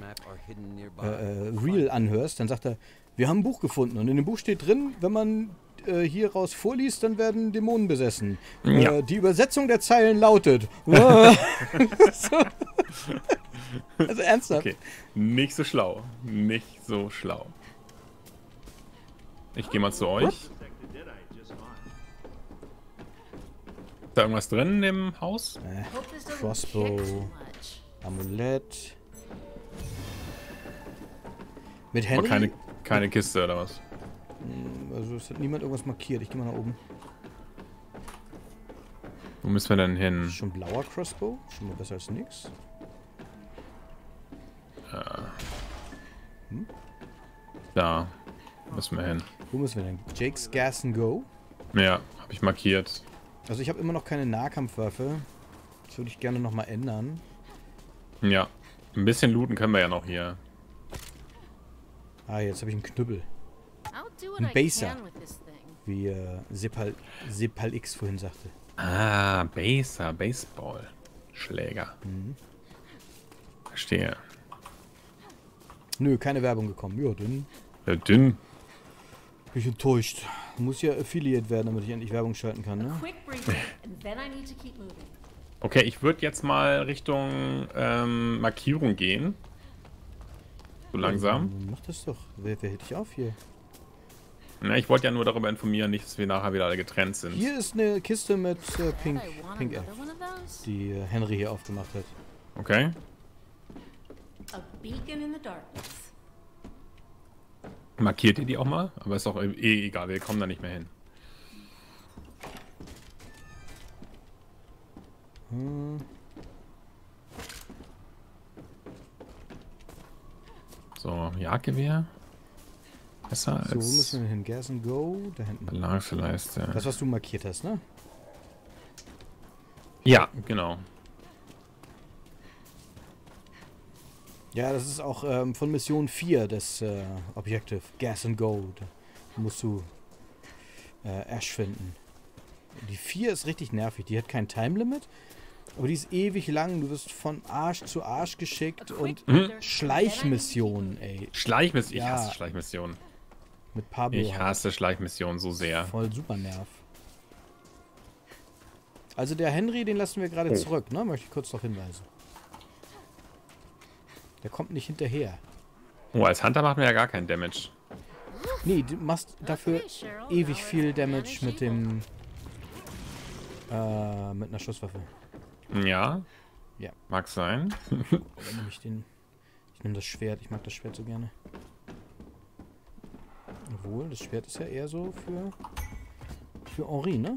Reel anhörst, dann sagt er, wir haben ein Buch gefunden und in dem Buch steht drin, wenn man hier raus vorliest, dann werden Dämonen besessen. Ja. Die Übersetzung der Zeilen lautet. Also ernsthaft. Okay, nicht so schlau. Nicht so schlau. Ich gehe mal zu euch. Ist da irgendwas drin im Haus? Crossbow. Amulett. Mit Henry? Aber keine Kiste oder was? Also es hat niemand irgendwas markiert. Ich gehe mal nach oben. Wo müssen wir denn hin? Schon blauer Crossbow? Schon mal besser als nix. Da müssen wir hin. Wo müssen wir denn? Jake's Gas and Go? Ja, habe ich markiert. Also ich habe immer noch keine Nahkampfwaffe. Das würde ich gerne nochmal ändern. Ja, ein bisschen looten können wir ja noch hier. Ah, jetzt habe ich einen Knüppel. Ein Baser. Wie Sepal X vorhin sagte. Ah, Baser, Baseball. Schläger. Verstehe. Nö, keine Werbung gekommen. Ja, dünn. Ja, dünn. bin ich enttäuscht. Muss ja Affiliate werden, damit ich endlich Werbung schalten kann, ne? Quick briefing, and then I need to keep moving. Okay, ich würde jetzt mal Richtung Markierung gehen. So langsam. Mach das doch. Wer hält dich auf hier? Na, ich wollte ja nur darüber informieren, nicht, dass wir nachher wieder alle getrennt sind. Hier ist eine Kiste mit Pink Hey, want F, another one of those? die Henry hier aufgemacht hat. Okay. A beacon in the darkness. Markiert ihr die auch mal? Aber ist doch eh egal, wir kommen da nicht mehr hin. So, Jagdgewehr. Besser So, wo als müssen wir hin? Gas and Go? Da hinten. Ballageleiste. Das, was du markiert hast, ne? Ja, genau. Ja, das ist auch von Mission 4 das Objective. Gas and Go. Da musst du Ash finden. Die 4 ist richtig nervig. Die hat kein Time Limit. Aber die ist ewig lang. Du wirst von Arsch zu Arsch geschickt. Und Schleichmissionen, ey. Schleichmission. Ich Ja. hasse Schleichmissionen. Mit Pablo. Ich hasse Schleichmissionen so sehr. Voll super Nerv. Also der Henry, den lassen wir gerade zurück, ne? Möchte ich kurz darauf hinweisen. Der kommt nicht hinterher. Oh, als Hunter macht man ja gar keinen Damage. Nee, du machst dafür Okay, Cheryl, ewig now viel let's Damage mit manage dem mit einer Schusswaffe. Ja. Ja. Mag sein. Oder nehme ich den. Ich nehme das Schwert, ich mag das Schwert so gerne. Obwohl, das Schwert ist ja eher so für Henri, ne?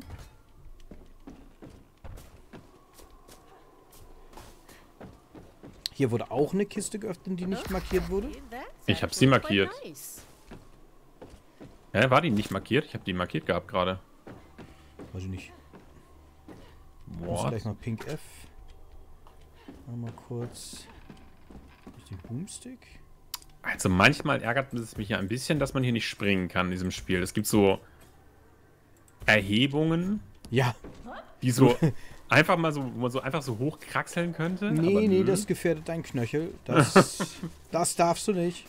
Hier wurde auch eine Kiste geöffnet, die nicht markiert wurde. That's Ich hab sie actually quite markiert. nice. Hä, war die nicht markiert? Ich habe die markiert gehabt gerade. Weiß ich nicht. Ich muss What? gleich mal Pink F. Mal kurz. Ist die Boomstick? Also manchmal ärgert es mich ja ein bisschen, dass man hier nicht springen kann in diesem Spiel. Es gibt so Erhebungen, Ja. die so einfach mal so, wo man so einfach so hochkraxeln könnte. Nee, aber nee, nö. das gefährdet dein Knöchel. Das darfst du nicht.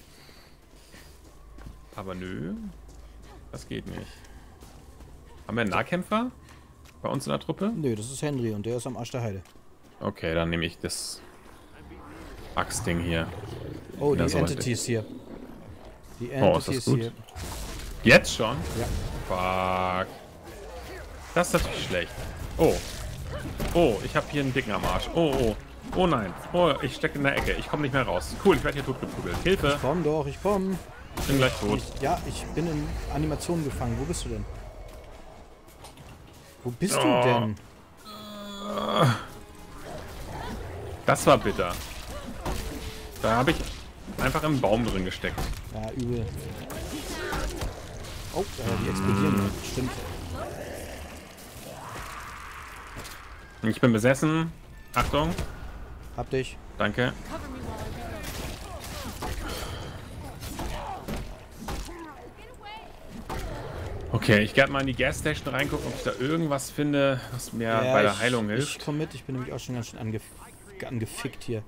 Aber nö, das geht nicht. Haben wir einen Nahkämpfer bei uns in der Truppe? Nö, das ist Henry und der ist am Arsch der Heide. Okay, dann nehme ich das Axtding hier. Oh, die Ja, so Entity ist hier. Die Oh, ist Entity das ist gut? hier. Jetzt schon? Ja. Fuck. Das ist natürlich schlecht. Oh. Oh, ich habe hier einen Dicken am Arsch. Oh, oh. Oh nein. Oh, ich stecke in der Ecke. Ich komme nicht mehr raus. Cool, ich werde hier totgeprügelt. Hilfe. Komm doch, ich komm. Ich bin gleich tot. Ja, ich bin in Animationen gefangen. Wo bist du denn? Wo bist du Oh. denn? Das war bitter. Da habe ich einfach im Baum drin gesteckt. Ja, übel. Oh, die explodieren. Stimmt. Ich bin besessen. Achtung. Hab dich. Danke. Cover me while I reload. Okay, ich werde mal in die Gasstation reingucken, ob ich da irgendwas finde, was mir bei der Heilung Ich hilft. komm mit. Ich bin nämlich auch schon ganz schön angefickt hier.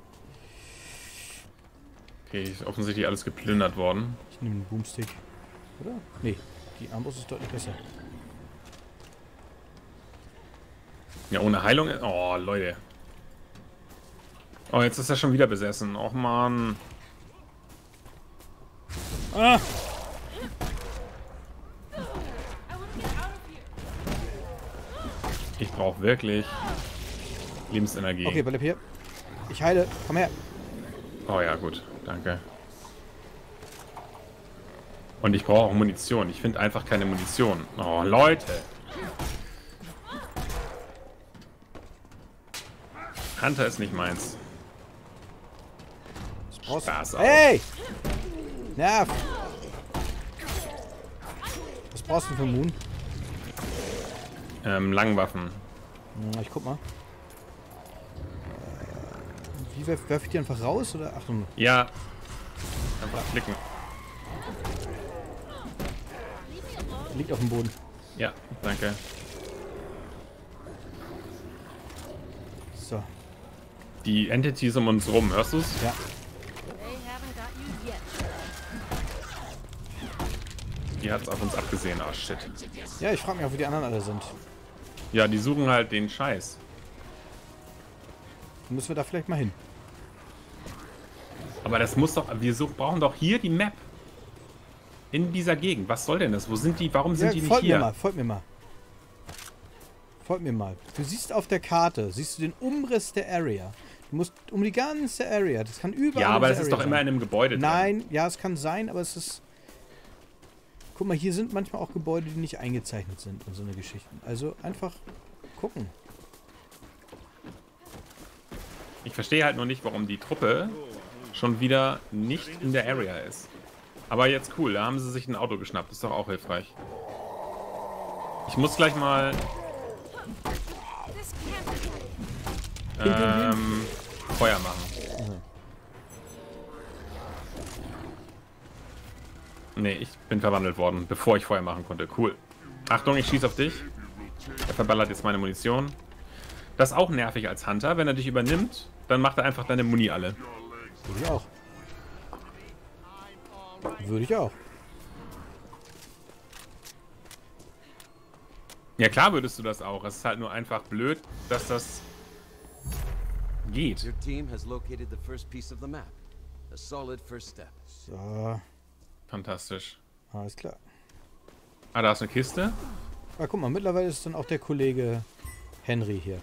Okay, ist offensichtlich alles geplündert worden. Ich nehme den Boomstick. Oder? Nee, die Armbrust ist deutlich besser. Ja, ohne Heilung. Oh, Leute. Oh, jetzt ist er schon wieder besessen. Och, Mann. Ah! Ich brauche wirklich Lebensenergie. Okay, bleib hier. Ich heile. Komm her. Oh ja, gut. Danke. Und ich brauche auch Munition. Ich finde einfach keine Munition. Oh, Leute. Hunter ist nicht meins. Raus. Spaß auf. Hey! Nerv! Was brauchst du für Moon? Langwaffen. Na, ich guck mal. Wie werf ich die einfach raus? Oder? Achtung. Ja. Einfach klicken. Liegt auf dem Boden. Ja, danke. So. Die Entity ist um uns rum. Hörst du's? Ja. They haven't got you yet. Die hat's auf uns abgesehen. Oh, shit. Ja, ich frage mich auch, wo die anderen alle sind. Ja, die suchen halt den Scheiß. Dann müssen wir da vielleicht mal hin. Aber das muss doch... brauchen doch hier die Map. In dieser Gegend. Was soll denn das? Wo sind die? Warum sind die nicht hier? Folgt mir mal. Folgt mir mal. Du siehst auf der Karte, siehst du den Umriss der Area. Du musst um die ganze Area. Das kann überall. Ja, aber das ist doch immer in einem Gebäude drin. Nein, ja, es kann sein, aber es ist... Guck mal, hier sind manchmal auch Gebäude, die nicht eingezeichnet sind und so eine Geschichten. Also einfach gucken. Ich verstehe halt nur nicht, warum die Truppe schon wieder nicht in der Area ist. Aber jetzt cool, da haben sie sich ein Auto geschnappt. Das ist doch auch hilfreich. Ich muss gleich mal... Feuer machen. Nee, ich bin verwandelt worden, bevor ich Feuer machen konnte. Cool. Achtung, ich schieße auf dich. Er verballert jetzt meine Munition. Das ist auch nervig als Hunter. Wenn er dich übernimmt, dann macht er einfach deine Muni alle. Würde ich auch. Würde ich auch. Ja, klar würdest du das auch. Es ist halt nur einfach blöd, dass das geht. Your team has located the first piece of the map. A solid first step. So, Fantastisch. alles klar. Ah, da ist eine Kiste. Ah, guck mal, mittlerweile ist dann auch der Kollege Henry hier.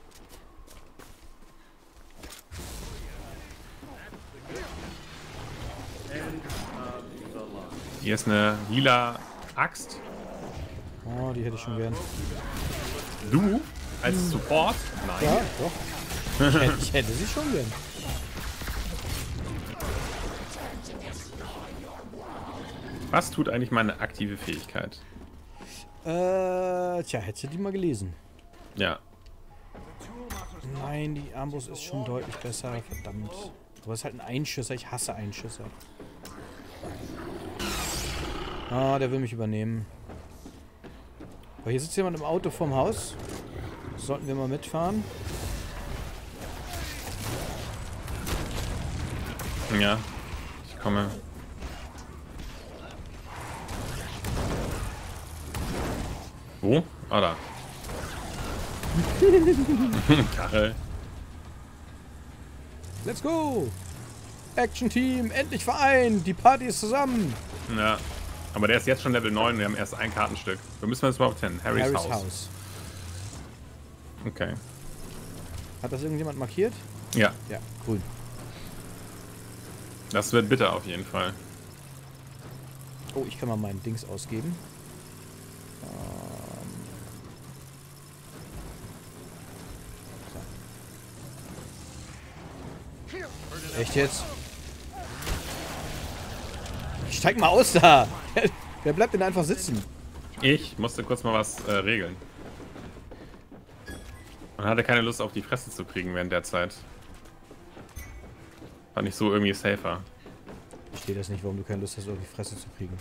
Hier ist eine lila Axt. Oh, die hätte ich schon gern. Du? Als Support? Nein. Ja, doch. Ich hätte sie schon gern. Was tut eigentlich meine aktive Fähigkeit? Tja, hättest du die mal gelesen. Ja. Nein, die Armbrust ist schon deutlich besser. Verdammt. Aber es ist halt ein Einschüsser. Ich hasse Einschüsser. Ah, der will mich übernehmen. Aber hier sitzt jemand im Auto vorm Haus. Sollten wir mal mitfahren? Ja. Ich komme. Wo? Ah, da. Karre. Let's go! Action Team, endlich vereint! Die Party ist zusammen! Ja. Aber der ist jetzt schon Level 9 und wir haben erst ein Kartenstück. Wo müssen wir jetzt überhaupt hin? Harrys Haus. Okay. Hat das irgendjemand markiert? Ja. Ja, grün. Das wird bitter auf jeden Fall. Oh, ich kann mal meinen Dings ausgeben. So. Echt jetzt? Steig mal aus da! Wer bleibt denn einfach sitzen? Ich musste kurz mal was regeln. Und hatte keine Lust auf die Fresse zu kriegen während der Zeit. Fand ich so irgendwie safer. Ich verstehe das nicht, warum du keine Lust hast, auf die Fresse zu kriegen.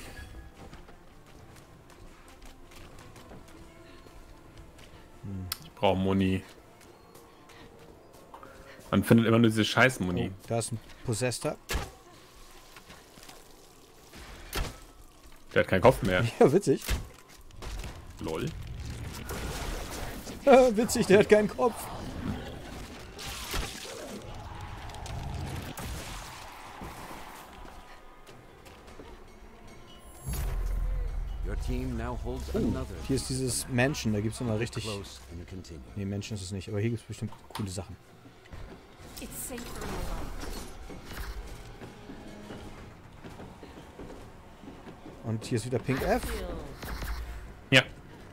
Ich brauche Muni. Man findet immer nur diese scheiß Muni. Oh, da ist ein Possessor. Der hat keinen Kopf mehr. Ja, witzig. Lol. Witzig, der hat keinen Kopf. Hier ist dieses Mansion, da gibt es immer richtig... Ne, Mansion ist es nicht, aber hier gibt es bestimmt coole Sachen. Und hier ist wieder Pink F. Ja.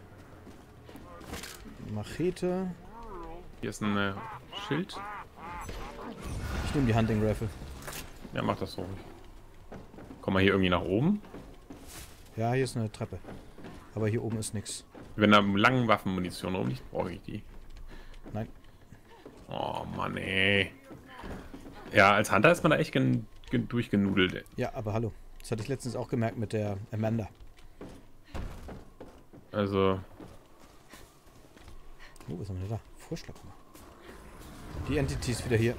Machete. Hier ist ein Schild. Ich nehme die Hunting Rifle. Ja, mach das so. Komm mal hier irgendwie nach oben. Ja, hier ist eine Treppe. Aber hier oben ist nichts. Wenn da langen Waffenmunition rumliegt, brauche ich die. Nein. Oh Mann, ey. Ja, als Hunter ist man da echt durchgenudelt. Ja, aber hallo. Das hatte ich letztens auch gemerkt mit der Amanda. Also. Oh, was haben wir da? Vorschlag. Die Entity ist wieder hier.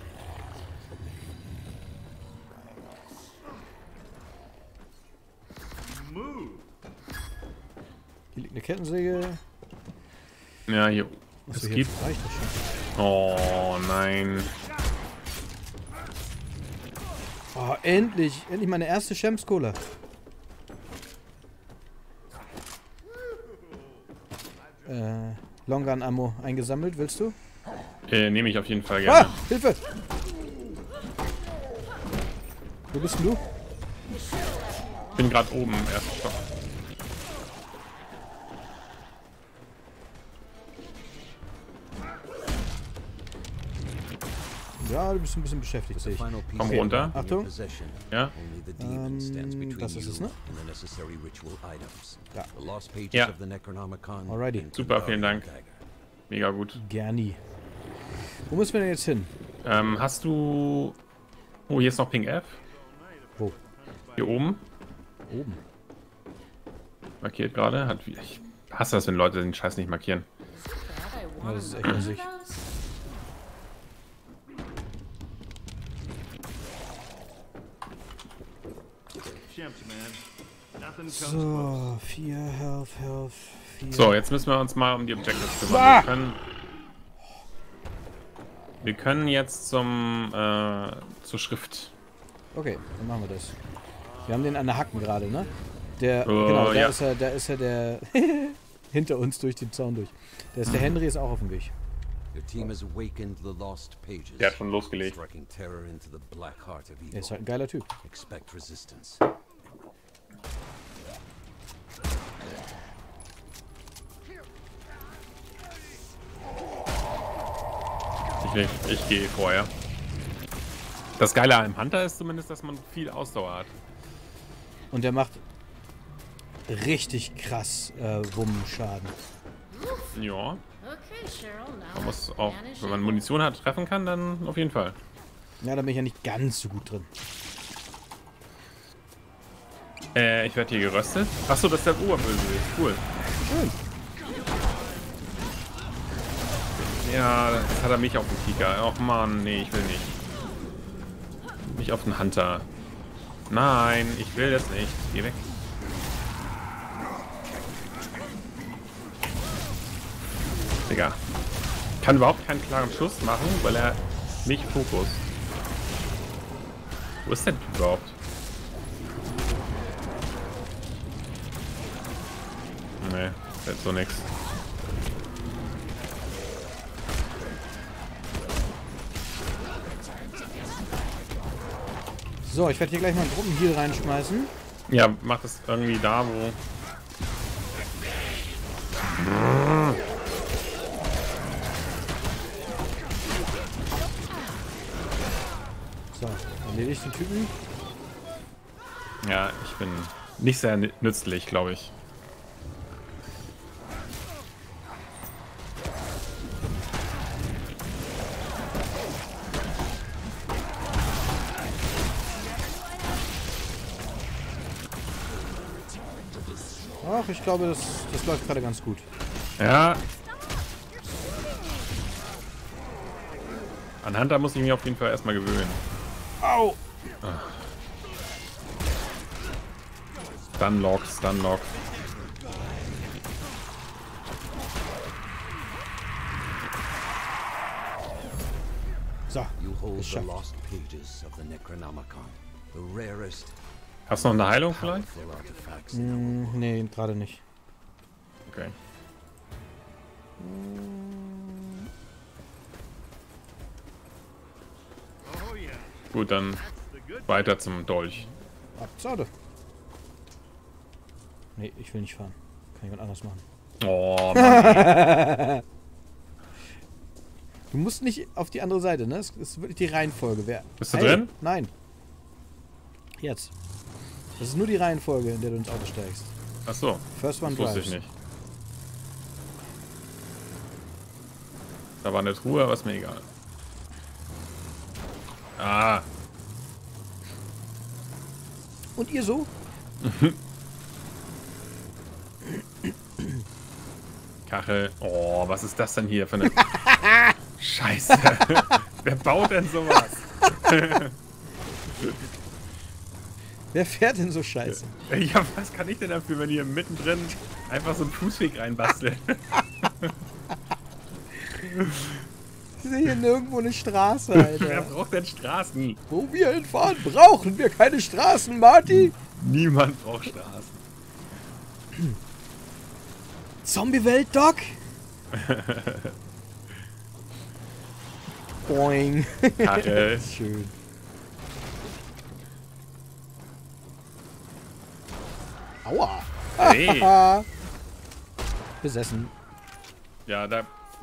Hier liegt eine Kettensäge. Ja, hier. Achso, Es hier gibt. reicht das schon. Oh, nein. Oh, endlich! Endlich meine erste Shems-Cola. Long Gun Ammo eingesammelt, willst du? Nehme ich auf jeden Fall gerne. Ah! Hilfe! Wo bist denn du? Bin gerade oben im ersten Stock. Ja, du bist ein bisschen beschäftigt, sehe ich. Komm runter. Achtung. Ja. Das ist es, ne? Ja. Ja. Alrighty. Super, vielen Dank. Mega gut. Gerni. Wo müssen wir denn jetzt hin? Hast du... Oh, hier ist noch Ping F. Wo? Hier oben. Oben. Markiert gerade. Ich hasse das, wenn Leute den Scheiß nicht markieren. Ja, das ist echt Musik. So, 4 Health, 4. So, jetzt müssen wir uns mal um die Objectives kümmern. Ah! Wir können jetzt zur Schrift. Okay, dann machen wir das. Wir haben den an der Hacken gerade, ne? Der, Oh, genau, ja. da ist er der hinter uns durch den Zaun durch. Der Henry ist auch auf dem Weg. Der hat schon losgelegt. Er ist halt ein geiler Typ. Expect resistance. Ich gehe vorher. Das Geile am Hunter ist zumindest, dass man viel Ausdauer hat. Und der macht richtig krass Wummenschaden. Ja. Okay, Cheryl, now Man muss auch, vanish wenn man and- Munition hat, treffen kann, dann auf jeden Fall. Ja, da bin ich ja nicht ganz so gut drin. Ich werde hier geröstet. Achso, das ist der Oberbösewicht. Cool. Schön. Ja, jetzt hat er mich auf den Kika. Och man, nee, ich will nicht. Nicht auf den Hunter. Nein, ich will das nicht. Geh weg. Digga. Kann überhaupt keinen klaren Schuss machen, weil er nicht fokus. Wo ist der Typ überhaupt? Nee, das ist so nix. So, ich werde hier gleich mal einen Gruppenheal reinschmeißen. Ja, mach das irgendwie da, wo... So, erledigt den Typen. Ja, ich bin nicht sehr nützlich, glaube ich. Ach, ich glaube, das läuft gerade ganz gut. Ja. An Hunter muss ich mich auf jeden Fall erstmal gewöhnen. Au! Stunlocks, Stunlock. So, You hold the geschafft. lost pages of the Necronomicon, the rarest, Hast du noch eine Heilung vielleicht? powerful artifacts in our world. Nee, gerade nicht. Okay. Oh yeah, Gut, dann the good. weiter zum Dolch. Abzade. Nee, ich will nicht fahren. Kann jemand anders machen. Oh, Mann. Du musst nicht auf die andere Seite, ne? Es ist wirklich die Reihenfolge. Bist du drin? Nein. Jetzt. Das ist nur die Reihenfolge, in der du ins Auto steigst. Achso, First one das wusste drives. ich nicht. Da war eine Truhe, aber ist mir egal. Ah, Und ihr so? Kachel. Oh, was ist das denn hier für eine... Scheiße. Wer baut denn sowas? Wer fährt denn so scheiße? Ja, was kann ich denn dafür, wenn hier mittendrin Einfach so einen Fußweg reinbasteln. Ich sehe hier nirgendwo eine Straße, Alter. Wer braucht denn Straßen? Wo wir hinfahren, brauchen wir keine Straßen, Marty. Niemand braucht Straßen. Zombie-Welt, Doc. Boing. Kacke. Schön. Aua. Hey. Besessen. Ja, da...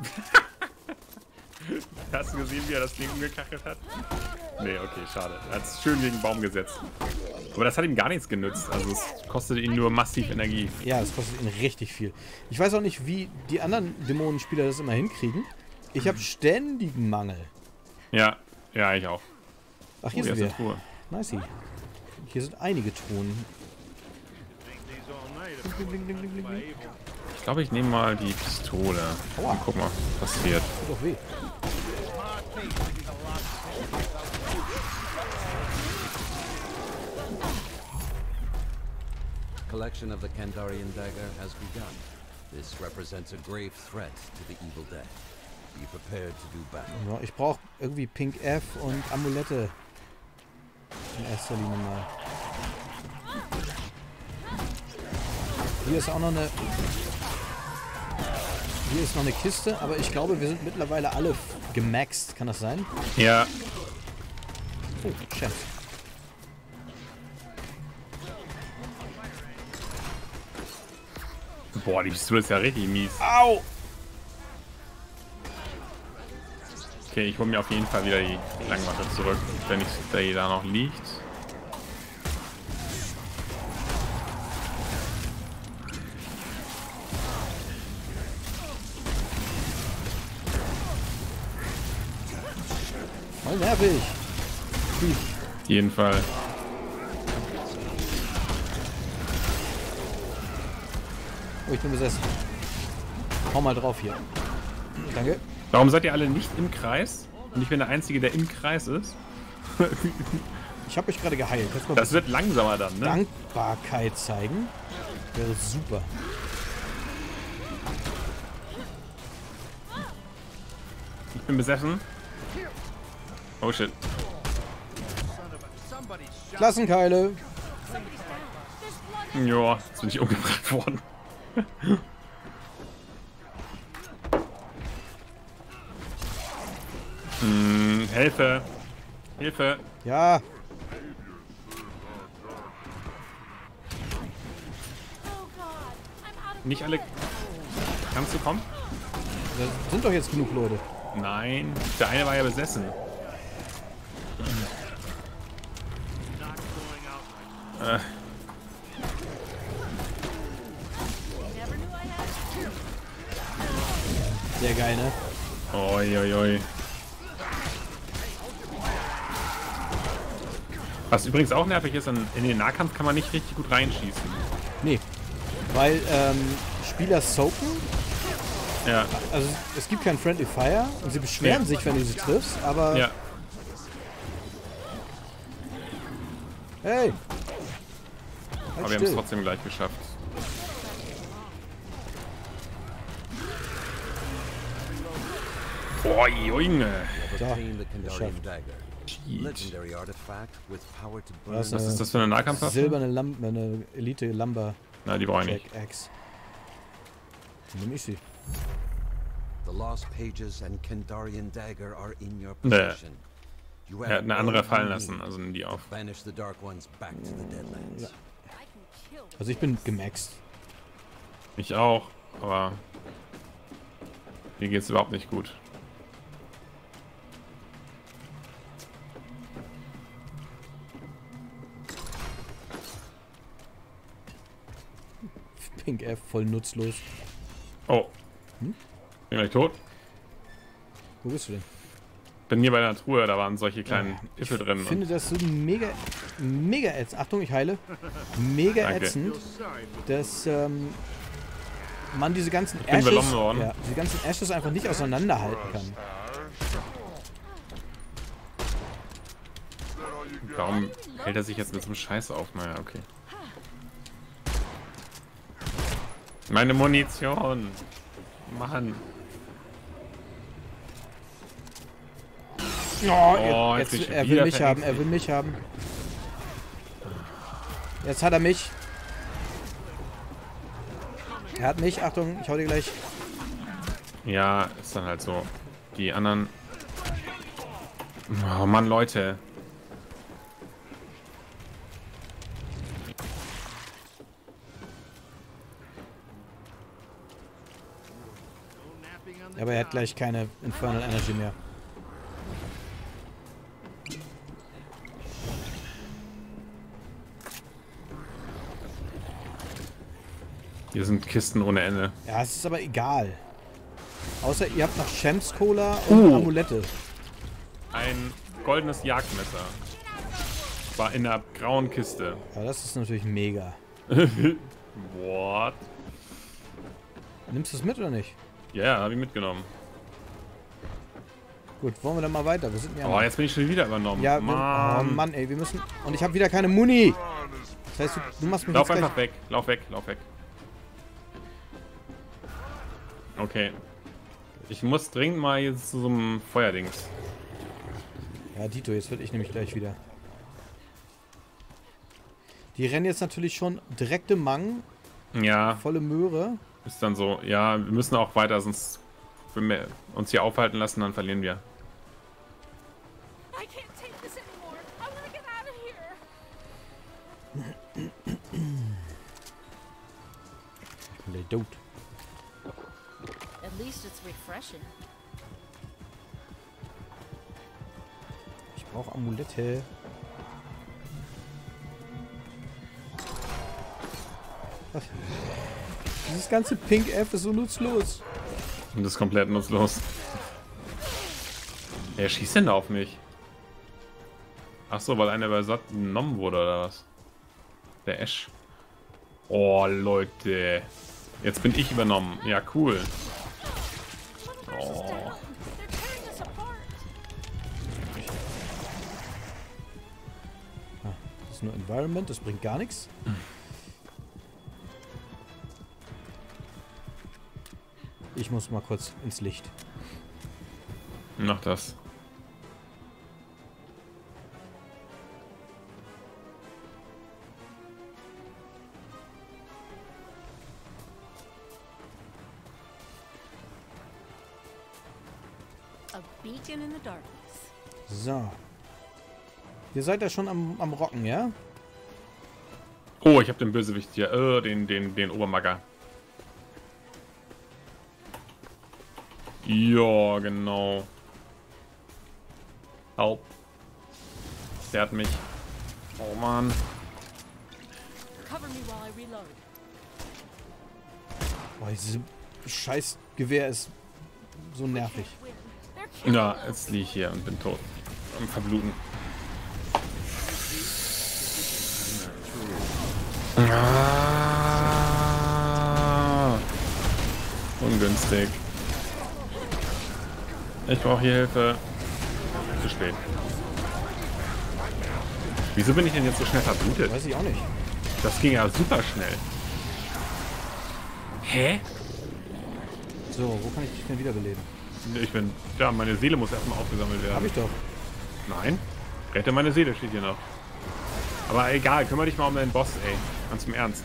Hast du gesehen, wie er das Ding umgekachelt hat? Nee, okay, schade. Er hat es schön gegen den Baum gesetzt. Aber das hat ihm gar nichts genützt. Also es kostet ihn nur massiv Energie. Ja, es kostet ihn richtig viel. Ich weiß auch nicht, wie die anderen Dämonenspieler das immer hinkriegen. Ich habe ständigen Mangel. Ja, ja, ich auch. Ach, hier Oh, sind hier wir. ist eine Truhe. Nice. Hier sind einige Truhen. Ich glaube, ich nehme mal die Pistole. Aua. Und guck mal, was passiert. Tut doch weh. Collection of the Kandarian dagger has begun. This represents a grave threat to the evil dead. Be prepared to do battle. Ja, ich brauche irgendwie Pink F und Amulette. In erster Linie mal. Hier ist auch noch eine... Hier ist noch eine Kiste, aber ich glaube, wir sind mittlerweile alle gemaxt. Kann das sein? Ja, Oh, Chef. boah, die Pistole ist ja richtig mies. Au! Okay, ich hole mir auf jeden Fall wieder die Langwaffe zurück, wenn ich da noch liegt. Voll nervig. Auf jeden Fall. Oh, ich bin besessen. Hau mal drauf hier. Danke. Warum seid ihr alle nicht im Kreis? Und ich bin der Einzige, der im Kreis ist? Ich habe mich gerade geheilt. Jetzt mal Das wird langsamer dann, ne? Dankbarkeit zeigen. Wäre super. Ich bin besessen. Oh shit. Klassenkeile. Joa, jetzt bin ich umgebracht worden. Hilfe! Hilfe! Ja. Nicht alle... Kannst du kommen? Da sind doch jetzt genug Leute. Nein, der eine war ja besessen. Sehr geil, ne? Oi, oi, oi. Was übrigens auch nervig ist, in den Nahkampf kann man nicht richtig gut reinschießen. Nee. Weil Spieler soaken. Ja, Also es gibt kein Friendly Fire und sie beschweren Ja. sich, wenn du sie triffst, aber... ja. Hey! Aber wir haben es trotzdem gleich geschafft. Boah, Junge. Obtain the Kandarian geschafft. dagger. Legendary artifact with power to burn. Was Was ist das für eine Nahkampfwaffe? Silberne Lampe, eine Elite Lumber Na, die brauche ich Jack nicht. Axe. Dann nehme ich sie. The lost pages and Kandarian dagger are in your Nee. possession. You Er hat eine andere all fallen you lassen, need also nimm die to auf. banish the dark ones back to the Deadlands. Also ich bin gemaxt. Ich auch, aber mir geht's überhaupt nicht gut. Pink F, voll nutzlos. Oh. Bin gleich tot? Wo bist du denn? Bin hier bei der Truhe, da waren solche kleinen Iffel drin. Ich finde das so mega ätzend. Achtung, ich heile. Mega Danke. ätzend, dass man diese ganzen bin benommen worden. ja, diese ganzen Ashes einfach nicht auseinanderhalten kann. Warum hält er sich jetzt mit so einem Scheiß auf? Naja, okay. Meine Munition. Mann. Oh, jetzt er will mich haben, er will mich haben. Jetzt hat er mich. Er hat mich, Achtung, ich hau dir gleich. Ja, ist dann halt so. Die anderen... Oh Mann, Leute. Aber er hat gleich keine Infernal Energy mehr. Hier sind Kisten ohne Ende. Ja, es ist aber egal. Außer ihr habt noch Shems Cola und Amulette. Ein goldenes Jagdmesser. War in einer grauen Kiste. Ja, das ist natürlich mega. What? Nimmst du es mit oder nicht? Ja, yeah, habe ich mitgenommen. Gut, wollen wir dann mal weiter? Wir sind ja. Oh, jetzt bin ich schon wieder übernommen. Ja, Mann. Oh Mann, ey, wir müssen. Und ich habe wieder keine Muni. Das heißt, du machst mich Lauf jetzt einfach weg. Lauf weg, lauf weg. Okay. Ich muss dringend mal jetzt zu so einem Feuerdings. Ja, Dito, jetzt werde ich nämlich gleich wieder. Die rennen jetzt natürlich schon direkt im Mang. Ja. Volle Möhre. Ist dann so. Ja, wir müssen auch weiter, sonst wenn wir uns hier aufhalten lassen, dann verlieren wir. I can't take this anymore. I want to get out of here. They don't. At least it's refreshing. Ich brauche Amulette. Was? Dieses ganze Pink F ist so nutzlos. Und das ist komplett nutzlos. Wer schießt denn da auf mich? Ach so, weil einer übernommen wurde oder was? Der Ash. Oh, Leute. Jetzt bin ich übernommen. Ja, cool. Oh. Das ist nur Environment, das bringt gar nichts. Ich muss mal kurz ins Licht. Mach das. A beacon in the darkness. So. Ihr seid ja schon am Rocken, ja? Oh, ich habe den Bösewicht hier. Den Obermagger. Ja, genau. Help. Der hat mich. Oh Mann. Cover me while I reload. Boah, dieses scheiß Gewehr ist so nervig. Ja, jetzt liege ich hier und bin tot. Am Verbluten. Ah, ungünstig. Ich brauche hier Hilfe. Zu spät. Wieso bin ich denn jetzt so schnell verblutet? Weiß ich auch nicht. Das ging ja super schnell. Hä? So, wo kann ich dich denn wiederbeleben? Ich bin... Ja, meine Seele muss erstmal aufgesammelt werden. Hab ich doch. Nein. Rette meine Seele steht hier noch. Aber egal, kümmere dich mal um deinen Boss, ey. Ganz im Ernst.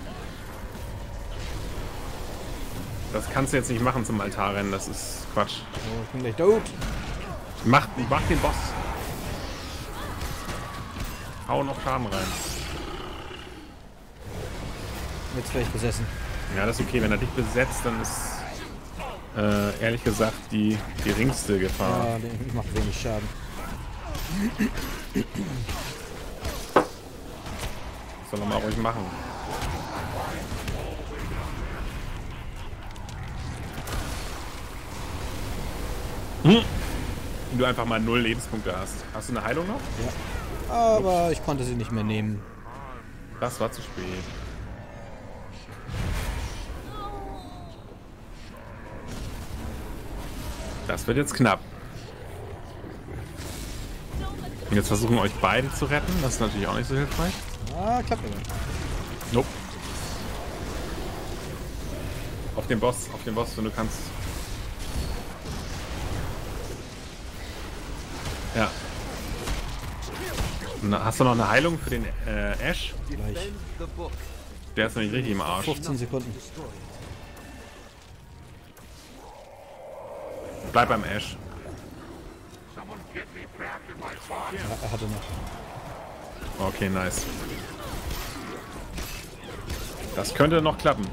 Das kannst du jetzt nicht machen zum Altar rennen, das ist Quatsch. So, ich bin gleich tot. Mach den Boss. Hau noch Schaden rein. Jetzt werde ich besessen. Ja, das ist okay. Wenn er dich besetzt, dann ist ehrlich gesagt die geringste Gefahr. Ja, ich mache wenig Schaden. Das soll er mal ruhig machen. Wenn du einfach mal 0 Lebenspunkte hast. Hast du eine Heilung noch? Ja. Aber ich konnte sie nicht mehr nehmen. Das war zu spät. Das wird jetzt knapp. Und jetzt versuchen euch beide zu retten. Das ist natürlich auch nicht so hilfreich. Ah, klappt aber. Nope. Auf den Boss, wenn du kannst. Ja. Na, hast du noch eine Heilung für den Ash? Gleich. Der ist nämlich richtig im Arsch. 15 Sekunden. Bleib beim Ash. Ja, er hatte noch. Okay, nice. Das könnte noch klappen.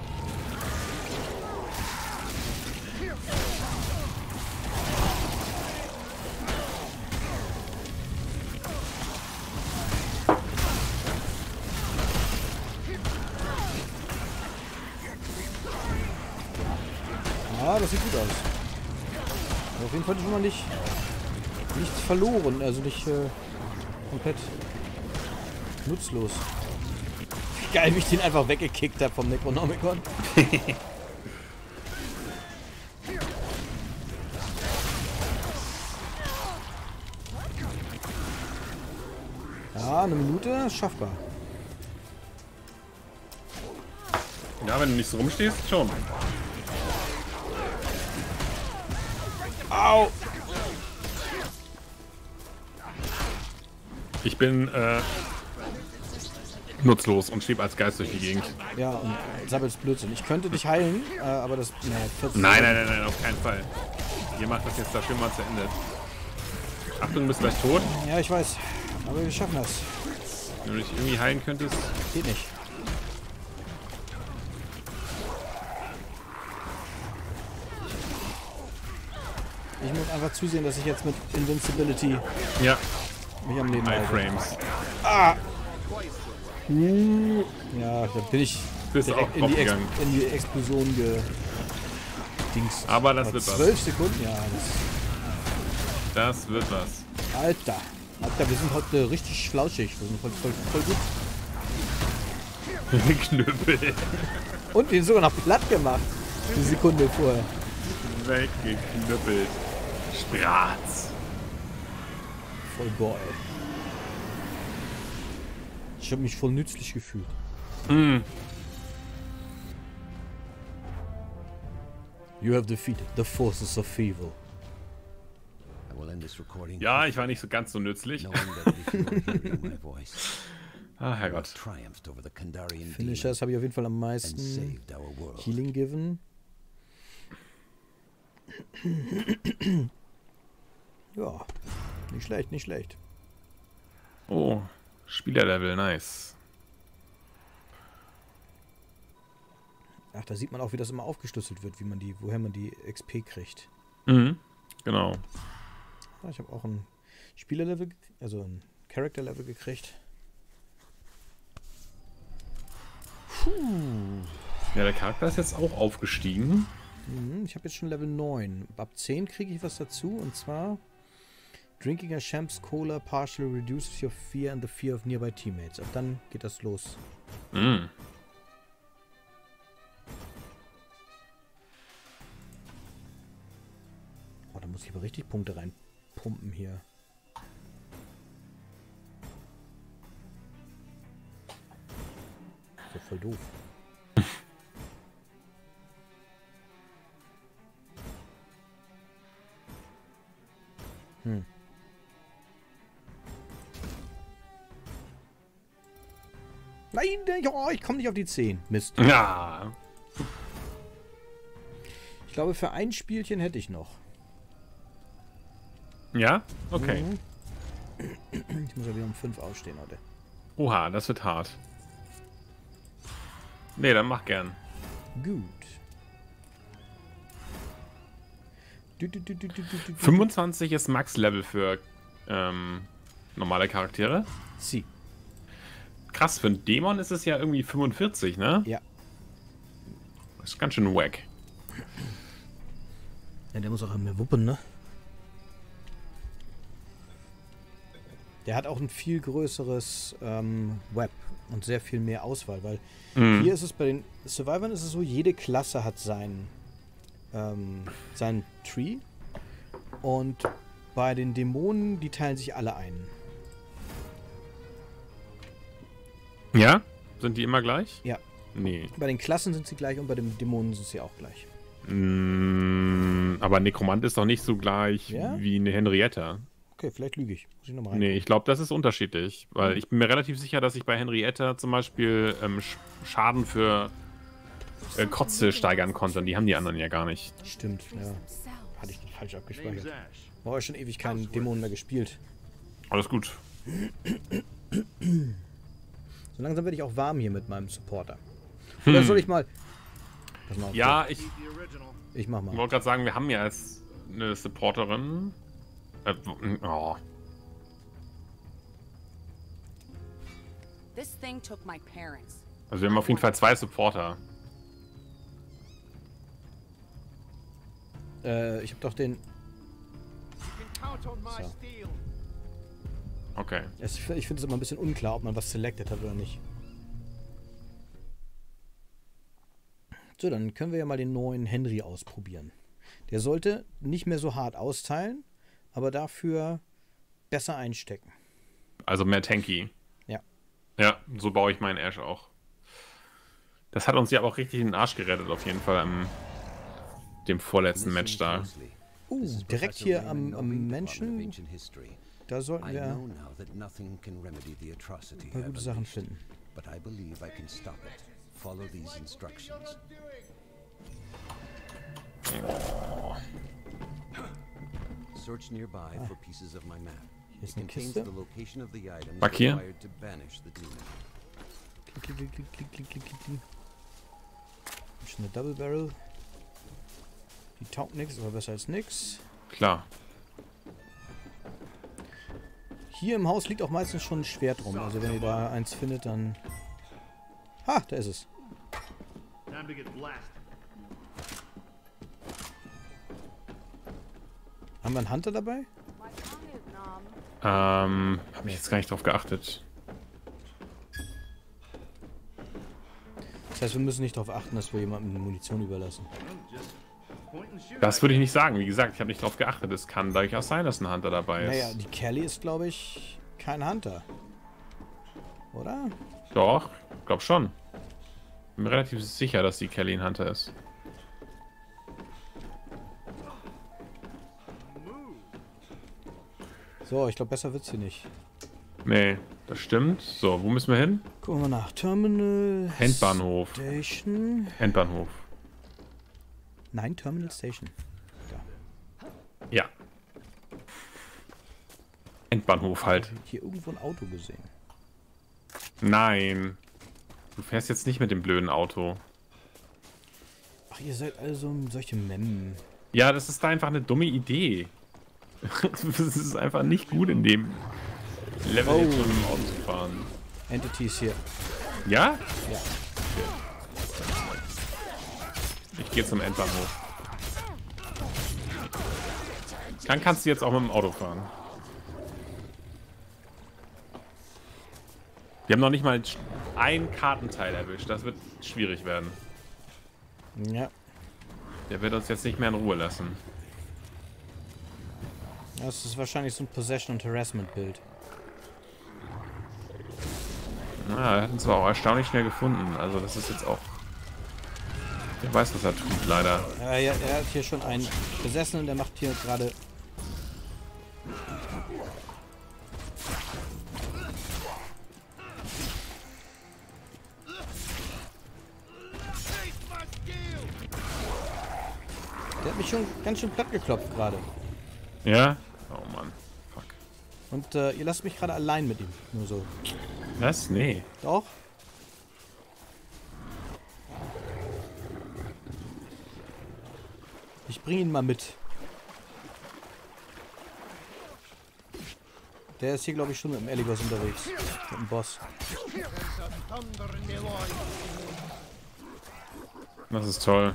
Ja, das sieht gut aus. Aber auf jeden Fall schon mal nichts verloren, also nicht komplett nutzlos. Wie geil, wie ich den einfach weggekickt habe vom Necronomicon. Ja, eine Minute ist schaffbar. Ja, wenn du nicht so rumstehst, schon. Au! Ich bin nutzlos und schieb als Geist durch die Gegend. Ja, und sabbelst Blödsinn. Ich könnte dich heilen, aber das... Nein, auf keinen Fall. Ihr macht das jetzt da schön mal zu Ende. Achtung, du bist gleich tot. Ja, ich weiß. Aber wir schaffen das. Wenn du dich irgendwie heilen könntest. Geht nicht. Ich muss einfach zusehen, dass ich jetzt mit Invincibility Ja, mich am Leben halte. Iframes. Ah! Ja, da bin ich Bist auch direkt drauf gegangen. in die Explosion gedings. Aber das wird was. 12 Sekunden? Ja, Das wird was. Alter, wir sind heute richtig flauschig. Wir sind voll gut. Knüppel. Und den sogar noch platt gemacht. Eine Sekunde vorher. Weggeknüppelt. Spratz. Voll boy. Ich habe mich voll nützlich gefühlt. Mm. You have defeated the forces of evil. I will end this recording. Ja, ich war nicht so ganz so nützlich. Knowing that if you are hearing my voice, Ah, you have Herrgott. triumphed over the Kandarian Finishers habe ich auf jeden Fall am demon and meisten. saved our world. Healing given. Ja, nicht schlecht, nicht schlecht. Oh, Spielerlevel, nice. Ach, da sieht man auch, wie das immer aufgeschlüsselt wird, woher man die XP kriegt. Mhm, genau. Ja, ich habe auch ein Spielerlevel, also ein Character-Level gekriegt. Puh. Ja, der Charakter ist jetzt auch aufgestiegen. Ich habe jetzt schon Level 9. Ab 10 kriege ich was dazu, und zwar Drinking a Champs Cola partially reduces your fear and the fear of nearby teammates. Ab dann geht das los. Mhm. Oh, da muss ich aber richtig Punkte reinpumpen hier. Ist ja voll doof. Nein, ja, ich komme nicht auf die 10. Mist. Ja. Ich glaube, für ein Spielchen hätte ich noch. Ja? Okay. Ich muss ja wieder um 5 aufstehen heute. Oha, das wird hart. Nee, dann mach gern. Gut. 25 ist Max-Level für normale Charaktere. Sie. Krass, für einen Dämon ist es ja irgendwie 45, ne? Ja. Das ist ganz schön wack. Ja, der muss auch mehr wuppen, ne? Der hat auch ein viel größeres Web und sehr viel mehr Auswahl, weil hier ist es bei den Survivors ist es so, jede Klasse hat seinen Tree, und bei den Dämonen, die teilen sich alle ein. Ja? Sind die immer gleich? Ja. Nee. Bei den Klassen sind sie gleich und bei den Dämonen sind sie auch gleich. Aber Nekromant ist doch nicht so gleich wie eine Henrietta. Okay, vielleicht lüge ich. Muss ich noch mal rein. Nee, ich glaube, das ist unterschiedlich. Weil ich bin mir relativ sicher, dass ich bei Henrietta zum Beispiel Schaden für Kotze steigern konnte. Und die haben die anderen ja gar nicht. Stimmt, ja. Hatte ich falsch abgespeichert. Boah, schon ewig keinen Dämonen mehr gespielt. Alles gut. So langsam werde ich auch warm hier mit meinem Supporter. Oder soll ich mal... Pass mal auf, Ja, ich mach mal. wollte gerade sagen, wir haben ja jetzt eine Supporterin. Oh. This thing took my parents. Also wir haben auf jeden Fall 2 Supporter. Ich hab doch den... So. Okay. Ich finde es immer ein bisschen unklar, ob man was selected hat oder nicht. So, dann können wir ja mal den neuen Henry ausprobieren. Der sollte nicht mehr so hart austeilen, aber dafür besser einstecken. Also mehr tanky. Ja. Ja, so baue ich meinen Ash auch. Das hat uns ja auch richtig in den Arsch gerettet, auf jeden Fall am dem vorletzten Match da. Direkt hier am Menschen. Da sollten wir ein paar gute Sachen finden. Search nearby for pieces of my map. Hier ist It eine contains Kiste. the location of the items Back hier. required to banish the demon. Klick, klick, klick, klick, klick, klick, klick. Ist eine Double Barrel. Die taugt nichts, aber besser als nix. Klar. Hier im Haus liegt auch meistens schon ein Schwert rum. Also wenn ihr da eins findet, dann... Ha, da ist es. Time to get blasted. Haben wir einen Hunter dabei? My tongue is numb. Habe ich jetzt gar nicht drauf geachtet. Das heißt, wir müssen nicht darauf achten, dass wir jemandem Munition überlassen. Just point and shoot. Das würde ich nicht sagen. Wie gesagt, ich habe nicht drauf geachtet. Es kann durchaus sein, dass ein Hunter dabei ist. Naja, die Kelly ist, glaube ich, kein Hunter. Oder? Doch, glaub schon. Bin mir relativ sicher, dass die Kelly ein Hunter ist. So, ich glaube, besser wird's hier nicht. Nee, das stimmt. So, wo müssen wir hin? Gucken wir nach. Terminal Endbahnhof. Station. Endbahnhof. Nein, Terminal Station. Ja. Endbahnhof halt. Hier irgendwo ein Auto gesehen. Nein. Du fährst jetzt nicht mit dem blöden Auto. Ach, ihr seid also solche Memmen. Ja, das ist einfach eine dumme Idee. Das ist einfach nicht gut in dem Level jetzt schon im Auto zu fahren. Entities hier. Ja? Ja. Ich gehe zum Endbahnhof. Dann kannst du jetzt auch mit dem Auto fahren. Wir haben noch nicht mal ein Kartenteil erwischt. Das wird schwierig werden. Ja. Der wird uns jetzt nicht mehr in Ruhe lassen. Das ist wahrscheinlich so ein Possession- und Harassment-Bild. Na, er hat uns aber auch erstaunlich schnell gefunden. Also das ist jetzt auch... Der weiß, was er tut, leider. Ja, er hat hier schon einen Besessenen, der macht hier gerade... Der hat mich schon ganz schön platt geklopft gerade. Ja? Oh Mann. Fuck. Und ihr lasst mich gerade allein mit ihm. Nur so. Was? Nee. Doch? Ich bringe ihn mal mit. Der ist hier, glaube ich, schon mit dem Eligos unterwegs. Mit dem Boss. Das ist toll.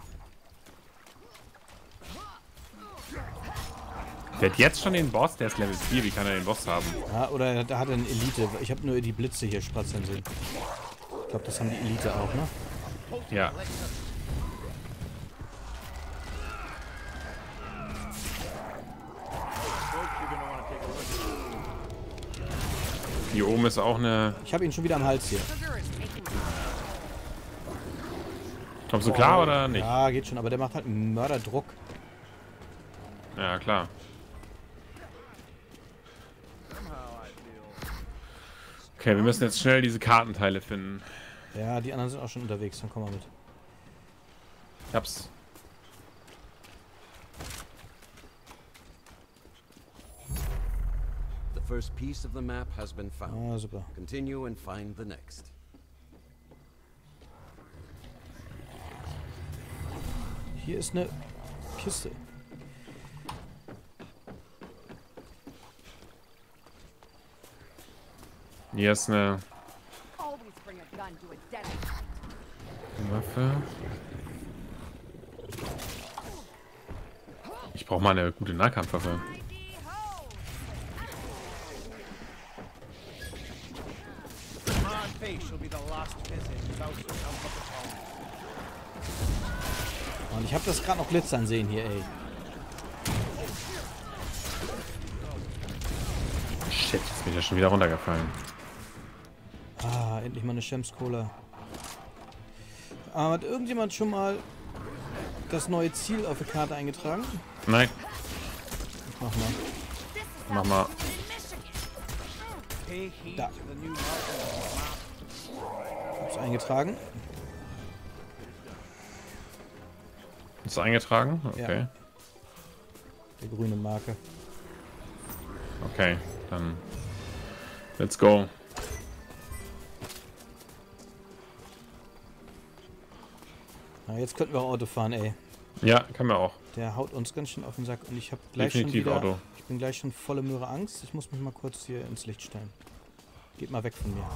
Der hat jetzt schon den Boss, der ist Level 4, wie kann er den Boss haben? Ja, oder da hat er eine Elite. Ich habe nur die Blitze hier spatzen sehen. Ich glaube, das haben die Elite auch, ne? Ja. Hier oben ist auch eine... Ich habe ihn schon wieder am Hals hier. Sugar is making my Kommst du klar oder nicht? Ja, geht schon, aber der macht halt einen Mörderdruck. Ja, klar. Okay, wir müssen jetzt schnell diese Kartenteile finden. Ja, die anderen sind auch schon unterwegs, dann komm mal mit. Ich hab's. The first piece of the map has been found. Ah, super. Continue and find the next. Hier ist eine Kiste. Hier ist eine Always bring a gun to a dead end. Waffe. Ich brauche mal eine gute Nahkampfwaffe. Und ich habe das gerade noch glitzern sehen hier, ey. Shit, jetzt bin ich ja schon wieder runtergefallen. Ah, endlich mal eine Shems Cola. Hat irgendjemand schon mal das neue Ziel auf der Karte eingetragen? Nein, Ich mach mal. mach mal. Da. Hab's eingetragen. Ist eingetragen? Okay. Ja. Der grüne Marke. Okay, dann let's go. Na, jetzt könnten wir auch Auto fahren, ey. Ja, kann man auch. Der haut uns ganz schön auf den Sack und ich habe gleich Definitiv schon wieder, Auto. ich bin gleich schon volle Möhre Angst. Ich muss mich mal kurz hier ins Licht stellen. Geht mal weg von mir.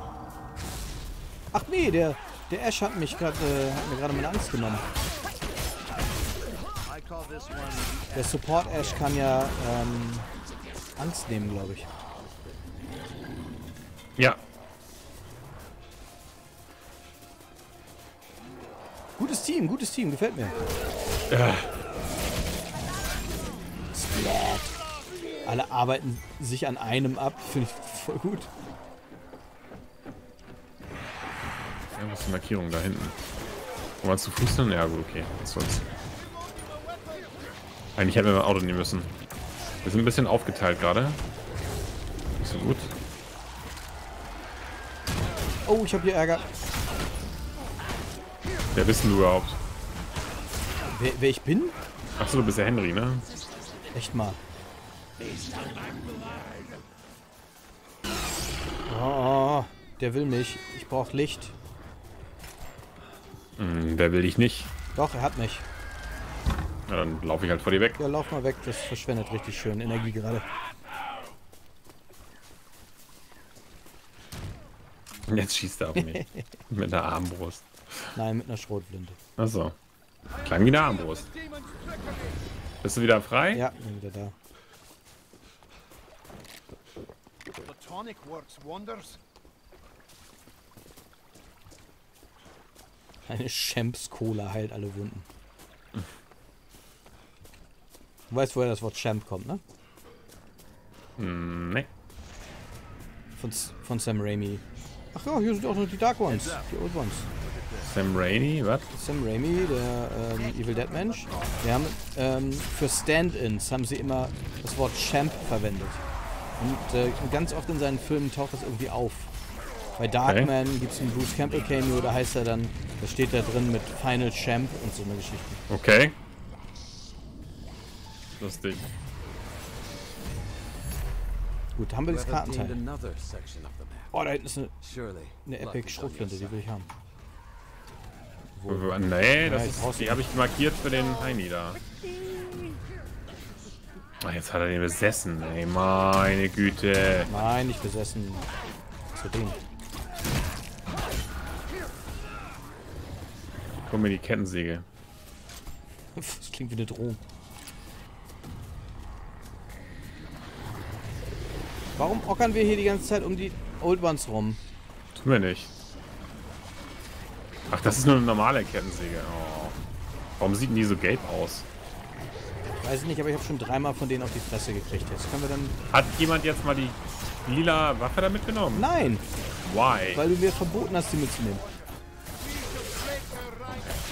Ach nee, der Ash hat mir gerade meine Angst genommen. I call this one Der Support Ash kann ja Angst nehmen, glaube ich. Ja, Gutes Team, gefällt mir. Splat. Alle arbeiten sich an einem ab, finde ich voll gut. ja, was ist die Markierung da hinten? Wollen wir zu Fuß dann? Ja gut, okay. Was soll's. Eigentlich hätten wir ein Auto nehmen müssen. Wir sind ein bisschen aufgeteilt gerade. Nicht so gut. Oh, ich habe hier Ärger. Wer bist denn du überhaupt? Wer ich bin? Achso, du bist der Henry, ne? Echt mal. Oh, der will mich. Ich brauche Licht. Wer will dich nicht? Doch, er hat mich. Ja, dann laufe ich halt vor dir weg. Ja, lauf mal weg. Das verschwendet richtig schön Energie gerade. Und jetzt schießt er auf mich. Mit einer Armbrust. Nein, mit einer Schrotflinte. Achso. Klang wie eine Armbrust. Bist du wieder frei? Ja, bin wieder da. the tonic works wonders. Eine Shems Cola heilt alle Wunden. Du weißt, woher das Wort Champ kommt, ne? Nee. Von Sam Raimi. Ach ja, hier sind auch noch die Dark Ones. Die Old Ones. Sam Raimi, was? Sam Raimi, der Evil Dead Mensch. Wir haben für Stand-ins haben sie immer das Wort Champ verwendet. Und ganz oft in seinen Filmen taucht das irgendwie auf. Bei Darkman gibt es einen Bruce Campbell Cameo, da heißt er dann, da steht da drin mit Final Champ und so eine Geschichte. Okay. Lustig. Gut, haben wir das You have obtained Kartenteil. another section of the map. Oh, da hinten ist Surely, eine luck Epic is on your Schrotflinte, die will ich haben. Nee, Ja, das ich ist, brauch's die nicht. habe ich markiert für den Heini da. Ach, jetzt hat er den besessen, ey, meine Güte. Nein, nicht besessen. Zu dem. Guck mir die Kettensäge. Das klingt wie eine Drohung. Warum ockern wir hier die ganze Zeit um die Old Ones rum? Tun wir nicht. Ach, das ist nur eine normale Kettensäge. Oh. Warum sieht denn die so gelb aus? Weiß ich nicht, aber ich habe schon dreimal von denen auf die Fresse gekriegt. Jetzt können wir dann... Hat jemand jetzt mal die lila Waffe da mitgenommen? Nein! Why? Weil du mir verboten hast, sie mitzunehmen.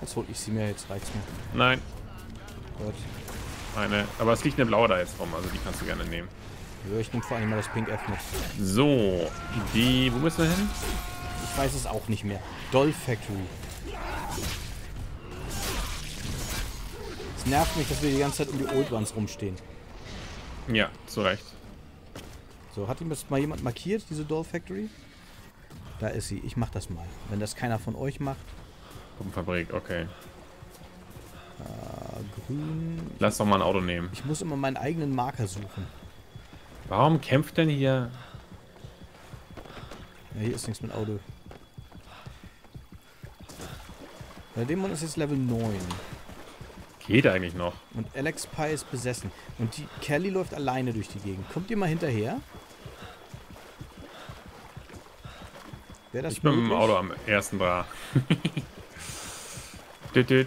Jetzt hol ich sie mir, jetzt reicht's mir. Nein. Gut. Aber es liegt eine blaue da jetzt rum, also die kannst du gerne nehmen. Ja, ich nehme vor allem mal das Pink F mit. So, wo müssen wir hin? Ich weiß es auch nicht mehr. Doll Factory. Es nervt mich, dass wir die ganze Zeit um die Old Ones rumstehen. Ja, zu Recht. So, hat ihm das mal jemand markiert, diese Doll Factory? Da ist sie. Ich mach das mal. Wenn das keiner von euch macht. Puppenfabrik, okay. Grün. Lass doch mal ein Auto nehmen. Ich muss immer meinen eigenen Marker suchen. Warum kämpft denn hier? Ja, hier ist nichts mit Auto. Der Dämon ist jetzt Level 9. Geht eigentlich noch. Und Alex Pie ist besessen. Und die Kelly läuft alleine durch die Gegend. Kommt ihr mal hinterher? Wäre das Ich bin mit dem möglich? Auto am ersten dran. Düt.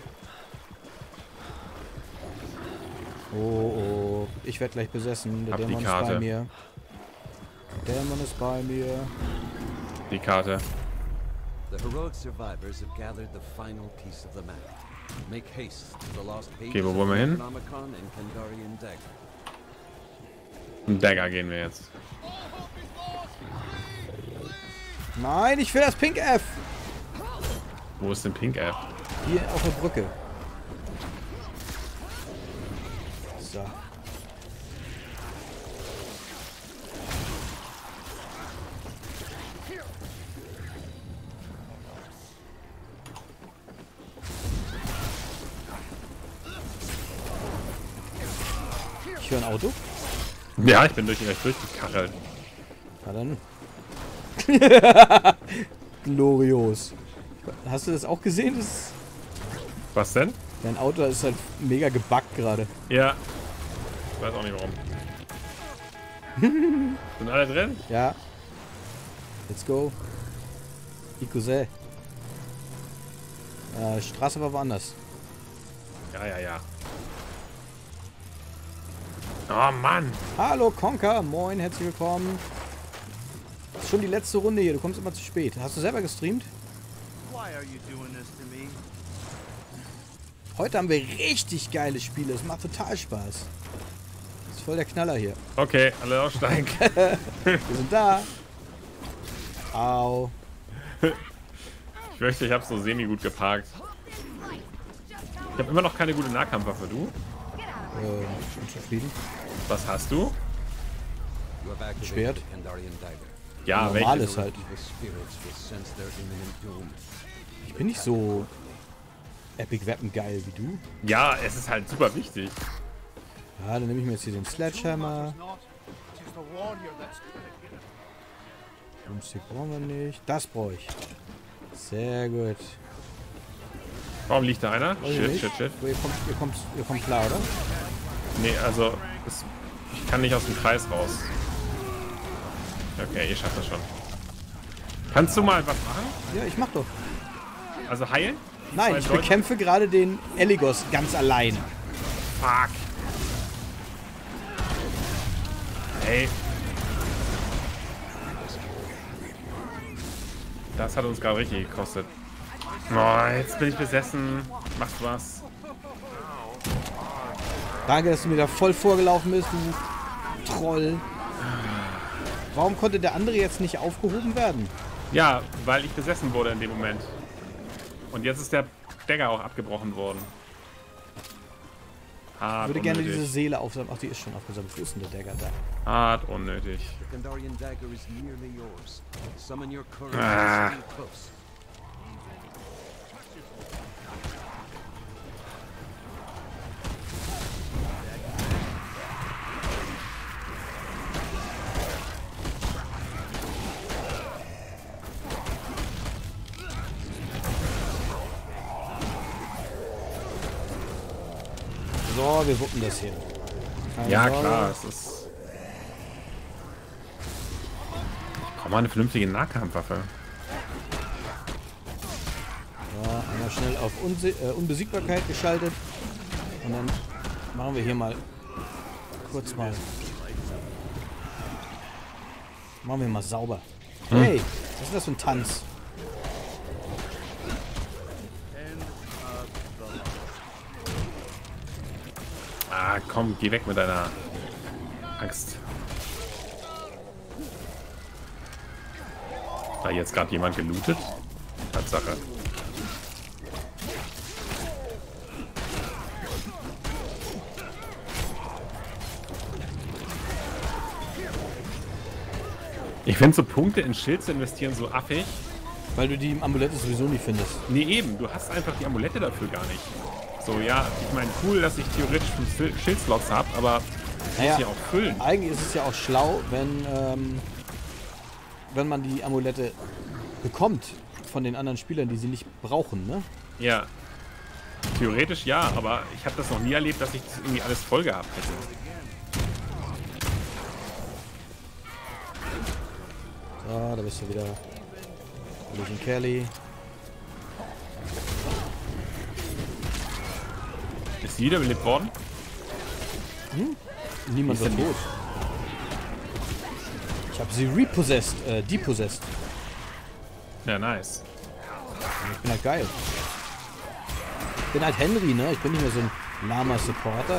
Oh, ich werde gleich besessen. Der Hab die Dämon ist Karte. bei mir. Der Dämon ist bei mir. Die Karte. The heroic survivors have gathered the final piece of the map. Make haste to the lost pages Okay, wo wollen wir hin? Necronomicon and Kandarian Dagger. Ein Dagger gehen wir jetzt. Nein, ich will das Pink F. Wo ist denn Pink F? Hier auf der Brücke. So. Ich höre ein Auto. Ja, ich bin durchgekachelt. Na dann. Glorios. Hast du das auch gesehen? Was denn? Dein Auto ist halt mega gebuggt gerade. Ja. Ich weiß auch nicht warum. Sind alle drin? Ja. Let's go. Ikose. Straße war woanders. Ja. Oh Mann. Hallo Conker, moin, herzlich willkommen. Das ist schon die letzte Runde hier, du kommst immer zu spät. Hast du selber gestreamt? Why are you doing this to me? Heute haben wir richtig geile Spiele, es macht total Spaß. Das ist voll der Knaller hier. Okay, alle aussteigen. Wir sind da. Au. Ich fürchte, ich habe so semi-gut geparkt. Ich habe immer noch keine gute Nahkampfwaffe, du? Schon zufrieden. Was hast du? You have activated Schwert. the Kandarian Dagger. Ja, Normales halt. Evil spirits will sense their imminent doom. Ich bin nicht so Epic Weapon geil wie du. Ja, es ist halt super wichtig. Ja, dann nehme ich mir jetzt hier den Sledgehammer. Not. It is the warrior that's Boomstick brauchen wir nicht. Das brauche ich. Sehr gut. Warum liegt da einer? Weiß ich nicht. Shit. Oh, ihr kommt klar, oder? Nee, also, ich kann nicht aus dem Kreis raus. Okay, ihr schafft das schon. Kannst du mal was machen? Ja, ich mach doch. Also heilen? Nein, Zwei ich Leute? bekämpfe gerade den Eligos ganz allein. Fuck. Ey. Das hat uns gerade richtig gekostet. Oh, jetzt bin ich besessen. Machst was. Danke, dass du mir da voll vorgelaufen bist, du Troll. Warum konnte der andere jetzt nicht aufgehoben werden? Ja, weil ich besessen wurde in dem Moment. Und jetzt ist der Dagger auch abgebrochen worden. Hart Ich würde gerne unnötig. diese Seele aufsammeln. Ach, die ist schon aufgesammelt. Wo ist denn der Dagger da? Hart unnötig. The Kandarian Dagger is nearly yours. Summon your courage Ah. and stay close. So, wir wuppen das hier. Keine Ja, Sorge. klar, es ist... Komm mal, eine vernünftige Nahkampfwaffe. So, einmal schnell auf Unbesiegbarkeit geschaltet. Und dann machen wir hier mal kurz mal. Machen wir mal sauber. Hey, was ist das für ein Tanz? and Ah, komm, geh weg mit deiner Angst. Da jetzt gerade jemand gelootet? Tatsache. Ich finde so Punkte in Schild zu investieren so affig. Weil du die im Amulette sowieso nicht findest. Nee, eben. Du hast einfach die Amulette dafür gar nicht. So, ja, ich meine, cool, dass ich theoretisch 5 Schildslots habe, aber muss Naja, ja auch füllen. eigentlich ist es ja auch schlau, wenn man die Amulette bekommt von den anderen Spielern, die sie nicht brauchen, ne? Ja. Theoretisch ja, aber ich habe das noch nie erlebt, dass ich das irgendwie alles voll gehabt hätte. So, da bist du wieder. Hallöchen Kelly. Ist sie wiederbelebt worden? Niemand Wie ist ist denn tot. Ich habe sie depossessed. Ja, nice. Ich bin halt geil. Ich bin halt Henry, ne? Ich bin nicht mehr so ein lahmer Supporter.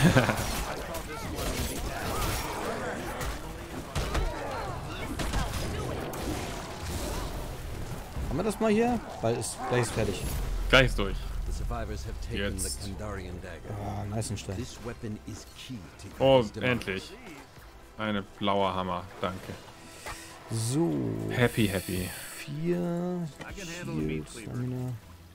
Haben wir das mal hier? Weil es gleich ist fertig. Gleich ist durch. The survivors have taken Jetzt. the Kandarian dagger. Ah, nice und steil. This weapon is key to Oh, Eva's demise. endlich. Eine blauer Hammer. Danke. So. Happy, happy. 4. Shield, Stamina.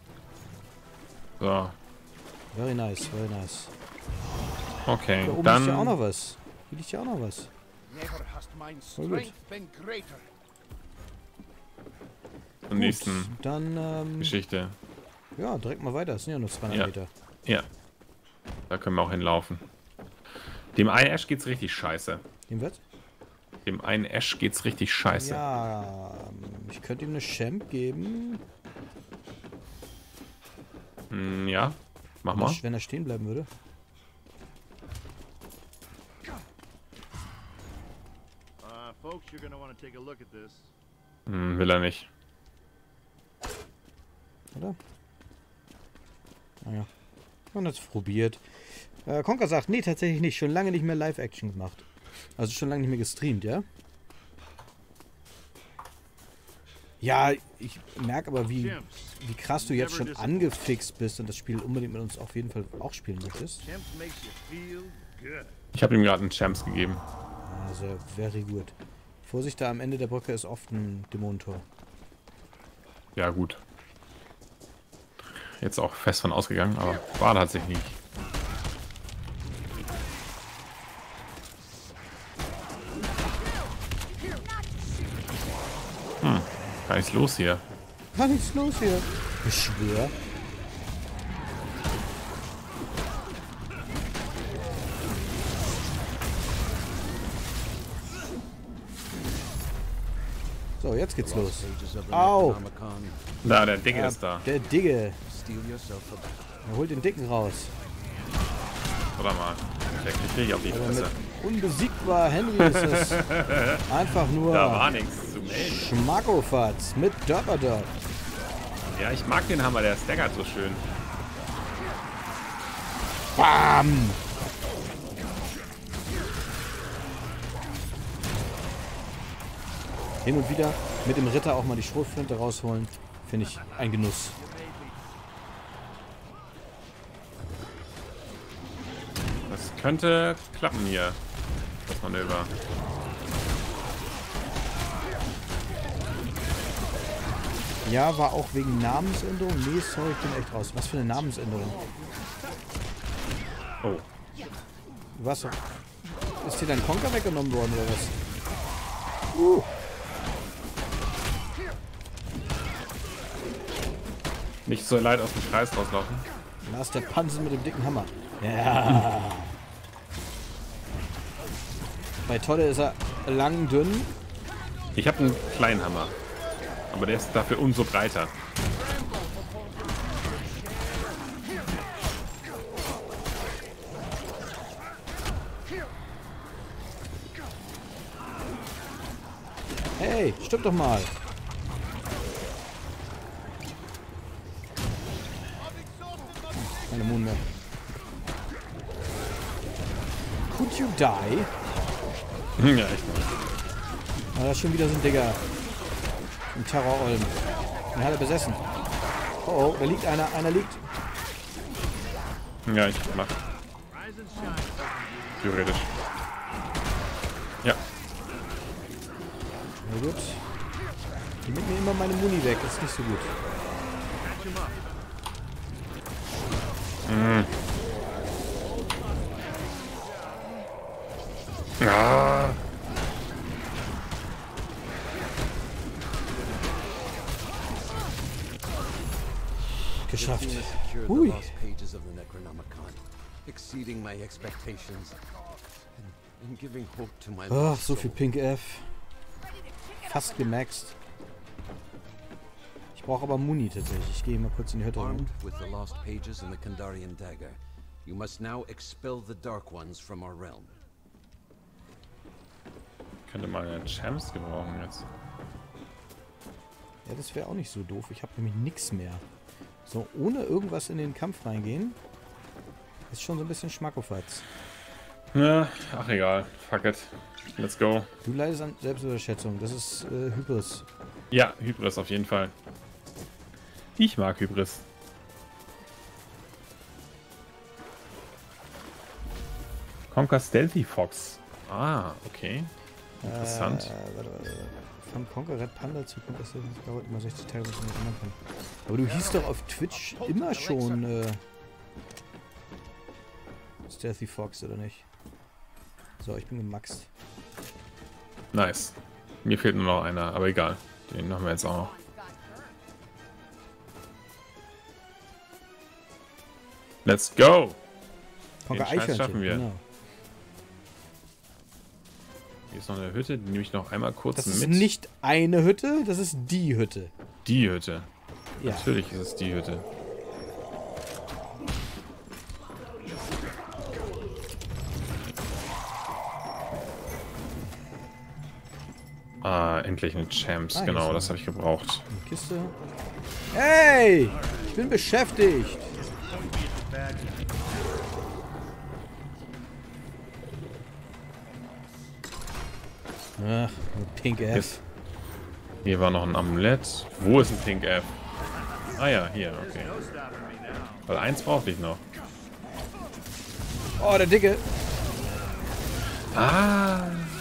So, Very nice, very nice. okay. Da oben liegt ja auch Dann noch was. Hier liegt ja auch noch was. Never hast my Voll gut. strength been greater. zur nächsten Dann, Geschichte. ja, direkt mal weiter. Das sind ja nur 200 Ja. Meter. Ja. Da können wir auch hinlaufen. Dem einen Ash geht's richtig scheiße. Dem wird? Dem einen Ash geht's richtig scheiße. Ja, ich könnte ihm eine Champ geben, Ja, mach mal. wenn er stehen bleiben würde. Folks, you're gonna want to take a look at this. Will er nicht. Oder? Naja. Man hat es probiert. Conker sagt, nee, tatsächlich nicht. Schon lange nicht mehr Live-Action gemacht. Also schon lange nicht mehr gestreamt, ja? Ja, ich merke aber, wie krass du jetzt schon angefixt bist und das Spiel unbedingt mit uns auf jeden Fall auch spielen möchtest. Champs makes you feel good. Ich habe ihm gerade einen Champs gegeben. Also, very good. Vorsicht, da am Ende der Brücke ist oft ein Dämonentor. Ja, gut. Jetzt auch fest von ausgegangen, aber war tatsächlich nicht. Gar nichts los hier. Was ist los hier? Ich schwör. So, jetzt geht's los. Pages of the Au! Necronomicon. Da, der Dicke ist da. Der Digge. Steel yourself a battle. Er holt den Dicken raus. Oder mal. Der kriegt richtig auf die Aber mit Fresse. unbesiegbar Henry ist es einfach nur Da war nichts zu melden. Schmackofatz mit Dörperdörp. Ja, ich mag den Hammer, der staggert so schön. Bam! Hin und wieder mit dem Ritter auch mal die Schrotflinte rausholen, finde ich ein Genuss. Das könnte klappen hier. Das Manöver. Ja, war auch wegen Namensänderung. Nee, sorry, ich bin echt raus. Was für eine Namensänderung? Oh. Was? Ist dir dein Conker weggenommen worden oder was? Nicht so leid aus dem Kreis rauslaufen. Da ist der Panzer mit dem dicken Hammer. Ja. Bei Tolle ist er lang, dünn. Ich habe einen kleinen Hammer. Aber der ist dafür umso breiter. Hey, stimmt doch mal. Keine Moon mehr. Could you die? Ja, echt mal. Ah, das ist schon wieder so ein Digger. Ein Terror-Olm. Den hat er besessen. Oh, oh, da liegt einer. Einer liegt. Ja, ich mach. Theoretisch. Ja. Na gut. Die nimmt mir immer meine Muni weg. Das ist nicht so gut. Ah. Geschafft. The team has secured the Hui. lost pages of the Necronomicon, exceeding my expectations and giving hope to my Ach, lost so viel soul. Pink F. Fast gemaxt. Ich brauche aber Muni tatsächlich. Ich gehe mal kurz in die Hütte rein. Armed with the lost pages and the Kandarian dagger, you must now expel the Dark Ones from our realm. Könnte mal einen Champs gebrauchen jetzt. Ja, das wäre auch nicht so doof. Ich habe nämlich nichts mehr. So, ohne irgendwas in den Kampf reingehen, ist schon so ein bisschen Schmackofatz. Ja, ach egal. Fuck it. Let's go. Du leidest an Selbstüberschätzung. Das ist Hybris. Ja, Hybris auf jeden Fall. Ich mag Hybris. Conquer Stealthy Fox. Ah, okay. Interessant. Warte. Von Conquer Red Panda zu Conquer Stealthy Fox dauert immer 60 Tage, bis man das ändern kann. Aber du hieß doch auf Twitch immer schon Stealthy Fox, oder nicht? So, ich bin gemaxt. Nice. Mir fehlt nur noch einer, aber egal. Den machen wir jetzt auch noch. Let's go! Conquer Den Scheiß Eichhörnchen, schaffen wir. genau. Hier ist noch eine Hütte, die nehme ich noch einmal kurz Das mit. ist nicht eine Hütte, das ist die Hütte. Die Hütte. Ja. Natürlich ist es die Hütte. Ah, endlich eine Champs. Ah, Genau, hier das ist habe ich gebraucht. Eine Kiste. Hey! Ich bin beschäftigt. Ach, ein Pink F. Yes. Hier war noch ein Amulett. Wo ist ein Pink F? Ah ja, hier, okay. Weil eins brauchte ich noch. Oh, der Dicke. Ah.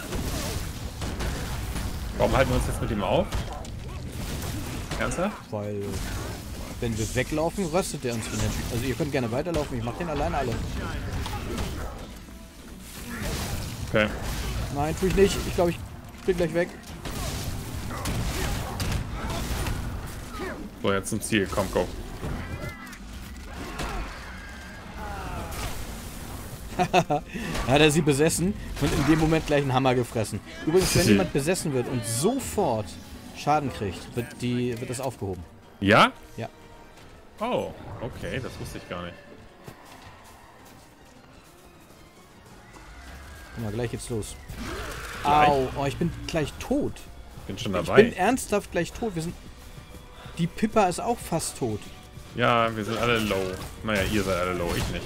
Warum halten wir uns jetzt mit ihm auf? Ernsthaft? Weil, wenn wir weglaufen, röstet der uns von hinten. Also ihr könnt gerne weiterlaufen, ich mach den alleine alle. Okay. Nein, tue ich nicht. Ich glaube, ich bin gleich weg. So, jetzt zum Ziel. Komm, go. Hat er sie besessen und in dem Moment gleich einen Hammer gefressen. Übrigens, wenn jemand besessen wird und sofort Schaden kriegt, wird das aufgehoben. Ja? Ja. Oh, okay, das wusste ich gar nicht. Guck mal, gleich geht's los. Gleich? Au, oh, ich bin gleich tot. Bin schon Ich dabei. bin ernsthaft gleich tot. Die Pippa ist auch fast tot. Ja, wir sind alle low. Naja, ihr seid alle low, ich nicht.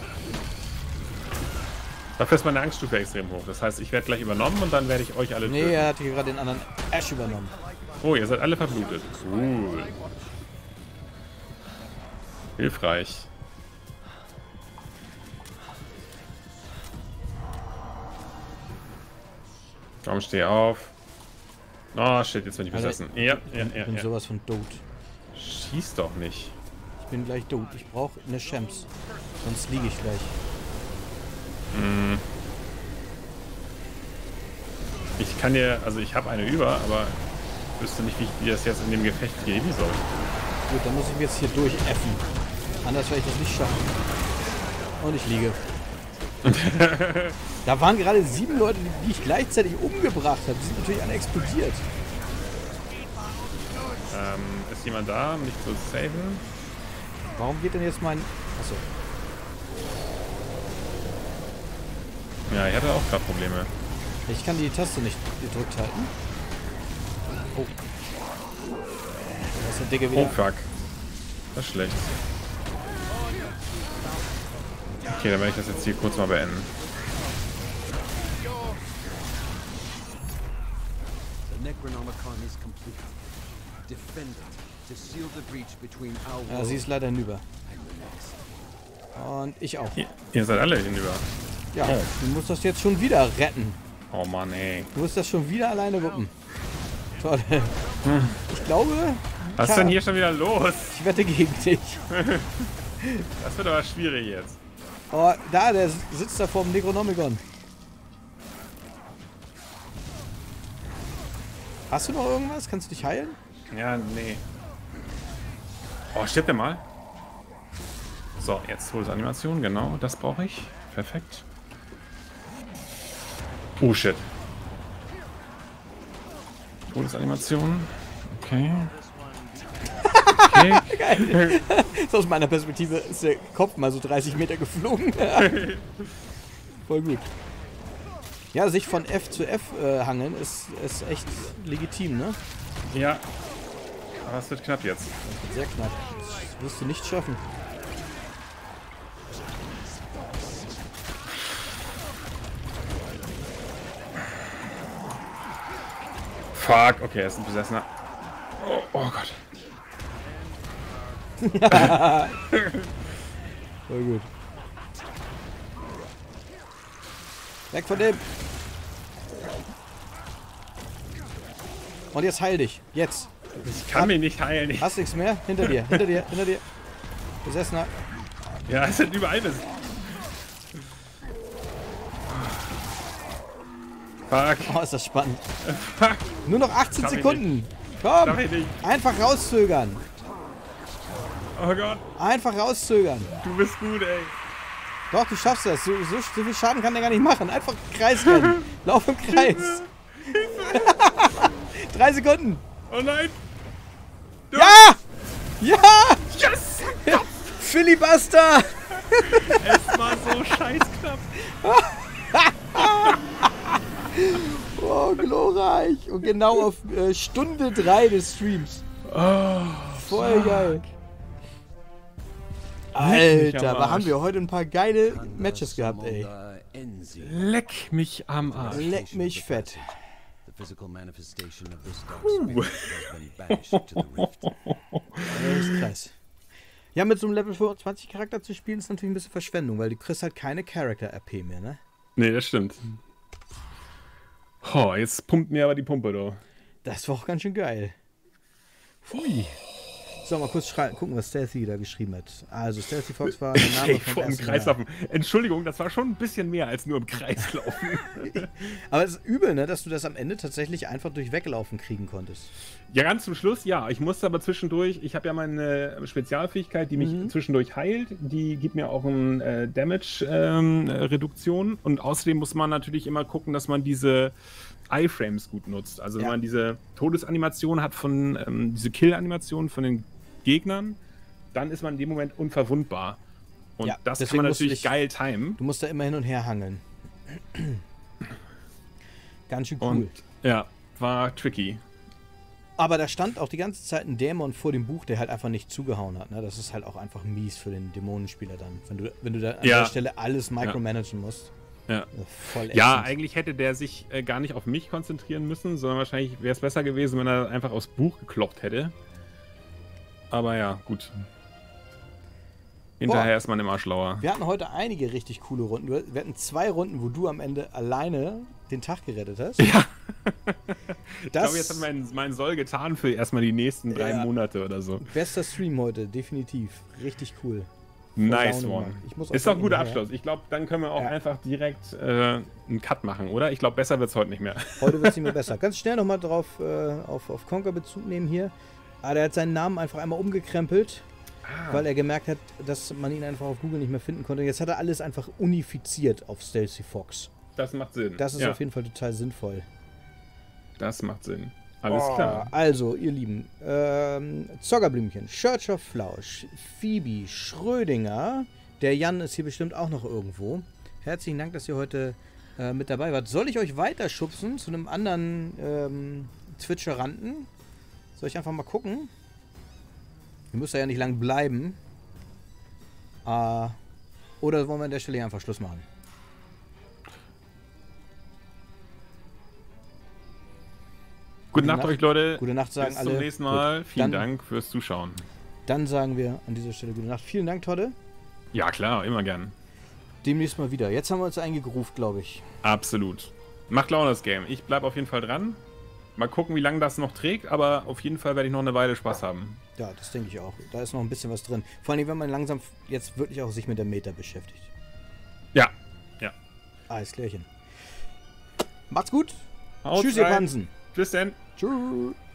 Dafür ist meine Angststufe extrem hoch. Das heißt, ich werde gleich übernommen und dann werde ich euch alle Nee, töten. er hat hier gerade den anderen Ash übernommen. Oh, ihr seid alle verblutet. Cool. Hilfreich. Komm, steh auf. Oh, shit, jetzt bin ich Alter, besessen. Ja. Ich bin sowas von tot. Schieß doch nicht. Ich bin gleich tot. Ich brauche eine Champs. Sonst liege ich gleich. Ich kann dir, also ich habe eine über, aber ich wüsste nicht, wie ich das jetzt in dem Gefecht geben soll. Gut, dann muss ich mich jetzt hier durchäffen. Anders werde ich das nicht schaffen. Und ich liege. Da waren gerade 7 Leute, die ich gleichzeitig umgebracht habe. Die sind natürlich alle explodiert. Ist jemand da, um mich zu saven? Warum geht denn jetzt mein... Achso. Ja, ich hatte auch gerade Probleme. Ich kann die Taste nicht gedrückt halten. Oh. Da ist der Dicke wieder. Oh fuck. Das ist schlecht. Okay, dann werde ich das jetzt hier kurz mal beenden. Necronomicon is complete. Defend it to seal the breach between our Ja, world sie ist leider hinüber. and the next. Und ich auch. Ihr seid alle hinüber. Ja, du musst das jetzt schon wieder retten. Oh Mann, ey. Du musst das schon wieder alleine wuppen. Toll. Ich glaube, Was ist denn hier schon wieder los? ich wette gegen dich. Das wird aber schwierig jetzt. Oh, da, der sitzt da vor dem Necronomicon. Hast du noch irgendwas? Kannst du dich heilen? Ja, nee. Oh, stirbt der mal? So, jetzt Todesanimation, genau, das brauche ich. Perfekt. Oh shit. Todesanimation. Okay. Okay. Geil. So aus meiner Perspektive ist der Kopf mal so 30 Meter geflogen. Voll gut. Ja, sich von F zu F hangeln ist echt legitim, ne? Ja. Aber es wird knapp jetzt. Sehr knapp. Das wirst du nicht schaffen. Fuck, okay, er ist ein Besessener. Oh, oh Gott. Voll gut. Weg von dem! Und jetzt heil dich. Jetzt. Ich kann mich nicht heilen. Hast nichts mehr? Hinter dir, hinter dir, hinter dir. Besessener. Ja, es sind überall bis. Fuck. Oh, ist das spannend. Fuck. Nur noch 18 Schaff ich Sekunden. Schaff Komm! ich nicht. Einfach rauszögern. Oh Gott. Einfach rauszögern. Du bist gut, ey. Doch, du schaffst das. So viel Schaden kann der gar nicht machen. Einfach im Kreis rennen. Lauf im Kreis. 3 Sekunden. Oh nein. Ja! Ja! Yes! Filibuster! Es war so scheißknapp. Oh, glorreich. Und genau auf Stunde 3 des Streams. Oh, Voll geil. Alter, aber haben wir heute ein paar geile Matches gehabt, ey. leck mich am Arsch. Leck mich fett. The physical manifestation of this dark spirit has been banished to the rift. Das ist krass. Ja, mit so einem Level 25 Charakter zu spielen, ist natürlich ein bisschen Verschwendung, weil du kriegst halt keine Character-RP mehr, ne? Nee, das stimmt. Oh, jetzt pumpt mir aber die Pumpe, du. Das war auch ganz schön geil. Hui. So, mal kurz gucken, was Stealthy da geschrieben hat. Also, Stealthy Fox war der Name vom Vor dem ersten Kreis Mal. laufen. Entschuldigung, das war schon ein bisschen mehr als nur im Kreis laufen. Aber es ist übel, ne, dass du das am Ende tatsächlich einfach durch Weglaufen kriegen konntest. Ja, ganz zum Schluss, ja. Ich musste aber zwischendurch, ich habe ja meine Spezialfähigkeit, die mich zwischendurch heilt. Die gibt mir auch eine Damage-Reduktion. Und außerdem muss man natürlich immer gucken, dass man diese Iframes gut nutzt. Also wenn man diese Todesanimation hat von, diese Kill-Animation von den Gegnern, dann ist man in dem Moment unverwundbar. Und Ja, das kann deswegen man musst du natürlich dich- geil timen. Du musst da immer hin und her hangeln. Ganz schön cool. Und ja, war tricky. Aber da stand auch die ganze Zeit ein Dämon vor dem Buch, der halt einfach nicht zugehauen hat. Ne? Das ist halt auch einfach mies für den Dämonenspieler dann. Wenn du da an der Stelle alles micromanagen musst. Ja. Voll Ja, ätzend. eigentlich hätte der sich gar nicht auf mich konzentrieren müssen, sondern wahrscheinlich wäre es besser gewesen, wenn er einfach aufs Buch gekloppt hätte. Aber ja, gut. Hinterher ist man immer schlauer. Wir hatten heute einige richtig coole Runden. Wir hatten 2 Runden, wo du am Ende alleine den Tag gerettet hast. Ja. Ich Das glaube, jetzt hat mein Soll getan für erstmal die nächsten 3 Ja. Monate oder so. Bester Stream heute, definitiv. Richtig cool. Nice Laune one. gemacht. Ich muss Ist auch doch ein guter hinterher. Abschluss. Ich glaube, dann können wir auch Ja. einfach direkt einen Cut machen, oder? Ich glaube, besser wird es heute nicht mehr. Heute wird es nicht mehr besser. Ganz schnell nochmal drauf auf Conker Bezug nehmen hier. Ah, der hat seinen Namen einfach einmal umgekrempelt, weil er gemerkt hat, dass man ihn einfach auf Google nicht mehr finden konnte. Jetzt hat er alles einfach unifiziert auf Stealthy Fox. Das macht Sinn. Das ist ja, auf jeden Fall total sinnvoll. das macht Sinn. Alles klar. Also, ihr Lieben, Zockerblümchen, Church of Flausch, Phoebe, Schrödinger, der Jan ist hier bestimmt auch noch irgendwo. Herzlichen Dank, dass ihr heute mit dabei wart. Soll ich euch weiterschubsen zu einem anderen Twitcheranten? Soll ich einfach mal gucken? Ihr müsst ja nicht lang bleiben. Oder wollen wir an der Stelle einfach Schluss machen? Gute Nacht euch, Leute. Gute Nacht sagen alle. Bis zum nächsten Mal. Gut. Vielen Dank fürs Zuschauen. Dann sagen wir an dieser Stelle gute Nacht. Vielen Dank, Todde. Ja, klar, immer gern. Demnächst mal wieder. Jetzt haben wir uns eingegroovt, glaube ich. Absolut. Macht Laune das Game. Ich bleibe auf jeden Fall dran. Mal gucken, wie lange das noch trägt, aber auf jeden Fall werde ich noch eine Weile Spaß haben. Ja, das denke ich auch. Da ist noch ein bisschen was drin. Vor allem, wenn man langsam jetzt wirklich auch sich mit der Meta beschäftigt. Ja, ja. Alles klärchen. Macht's gut. Haut Tschüss, ihr rein. Pansen. Tschüss denn. Tschüss.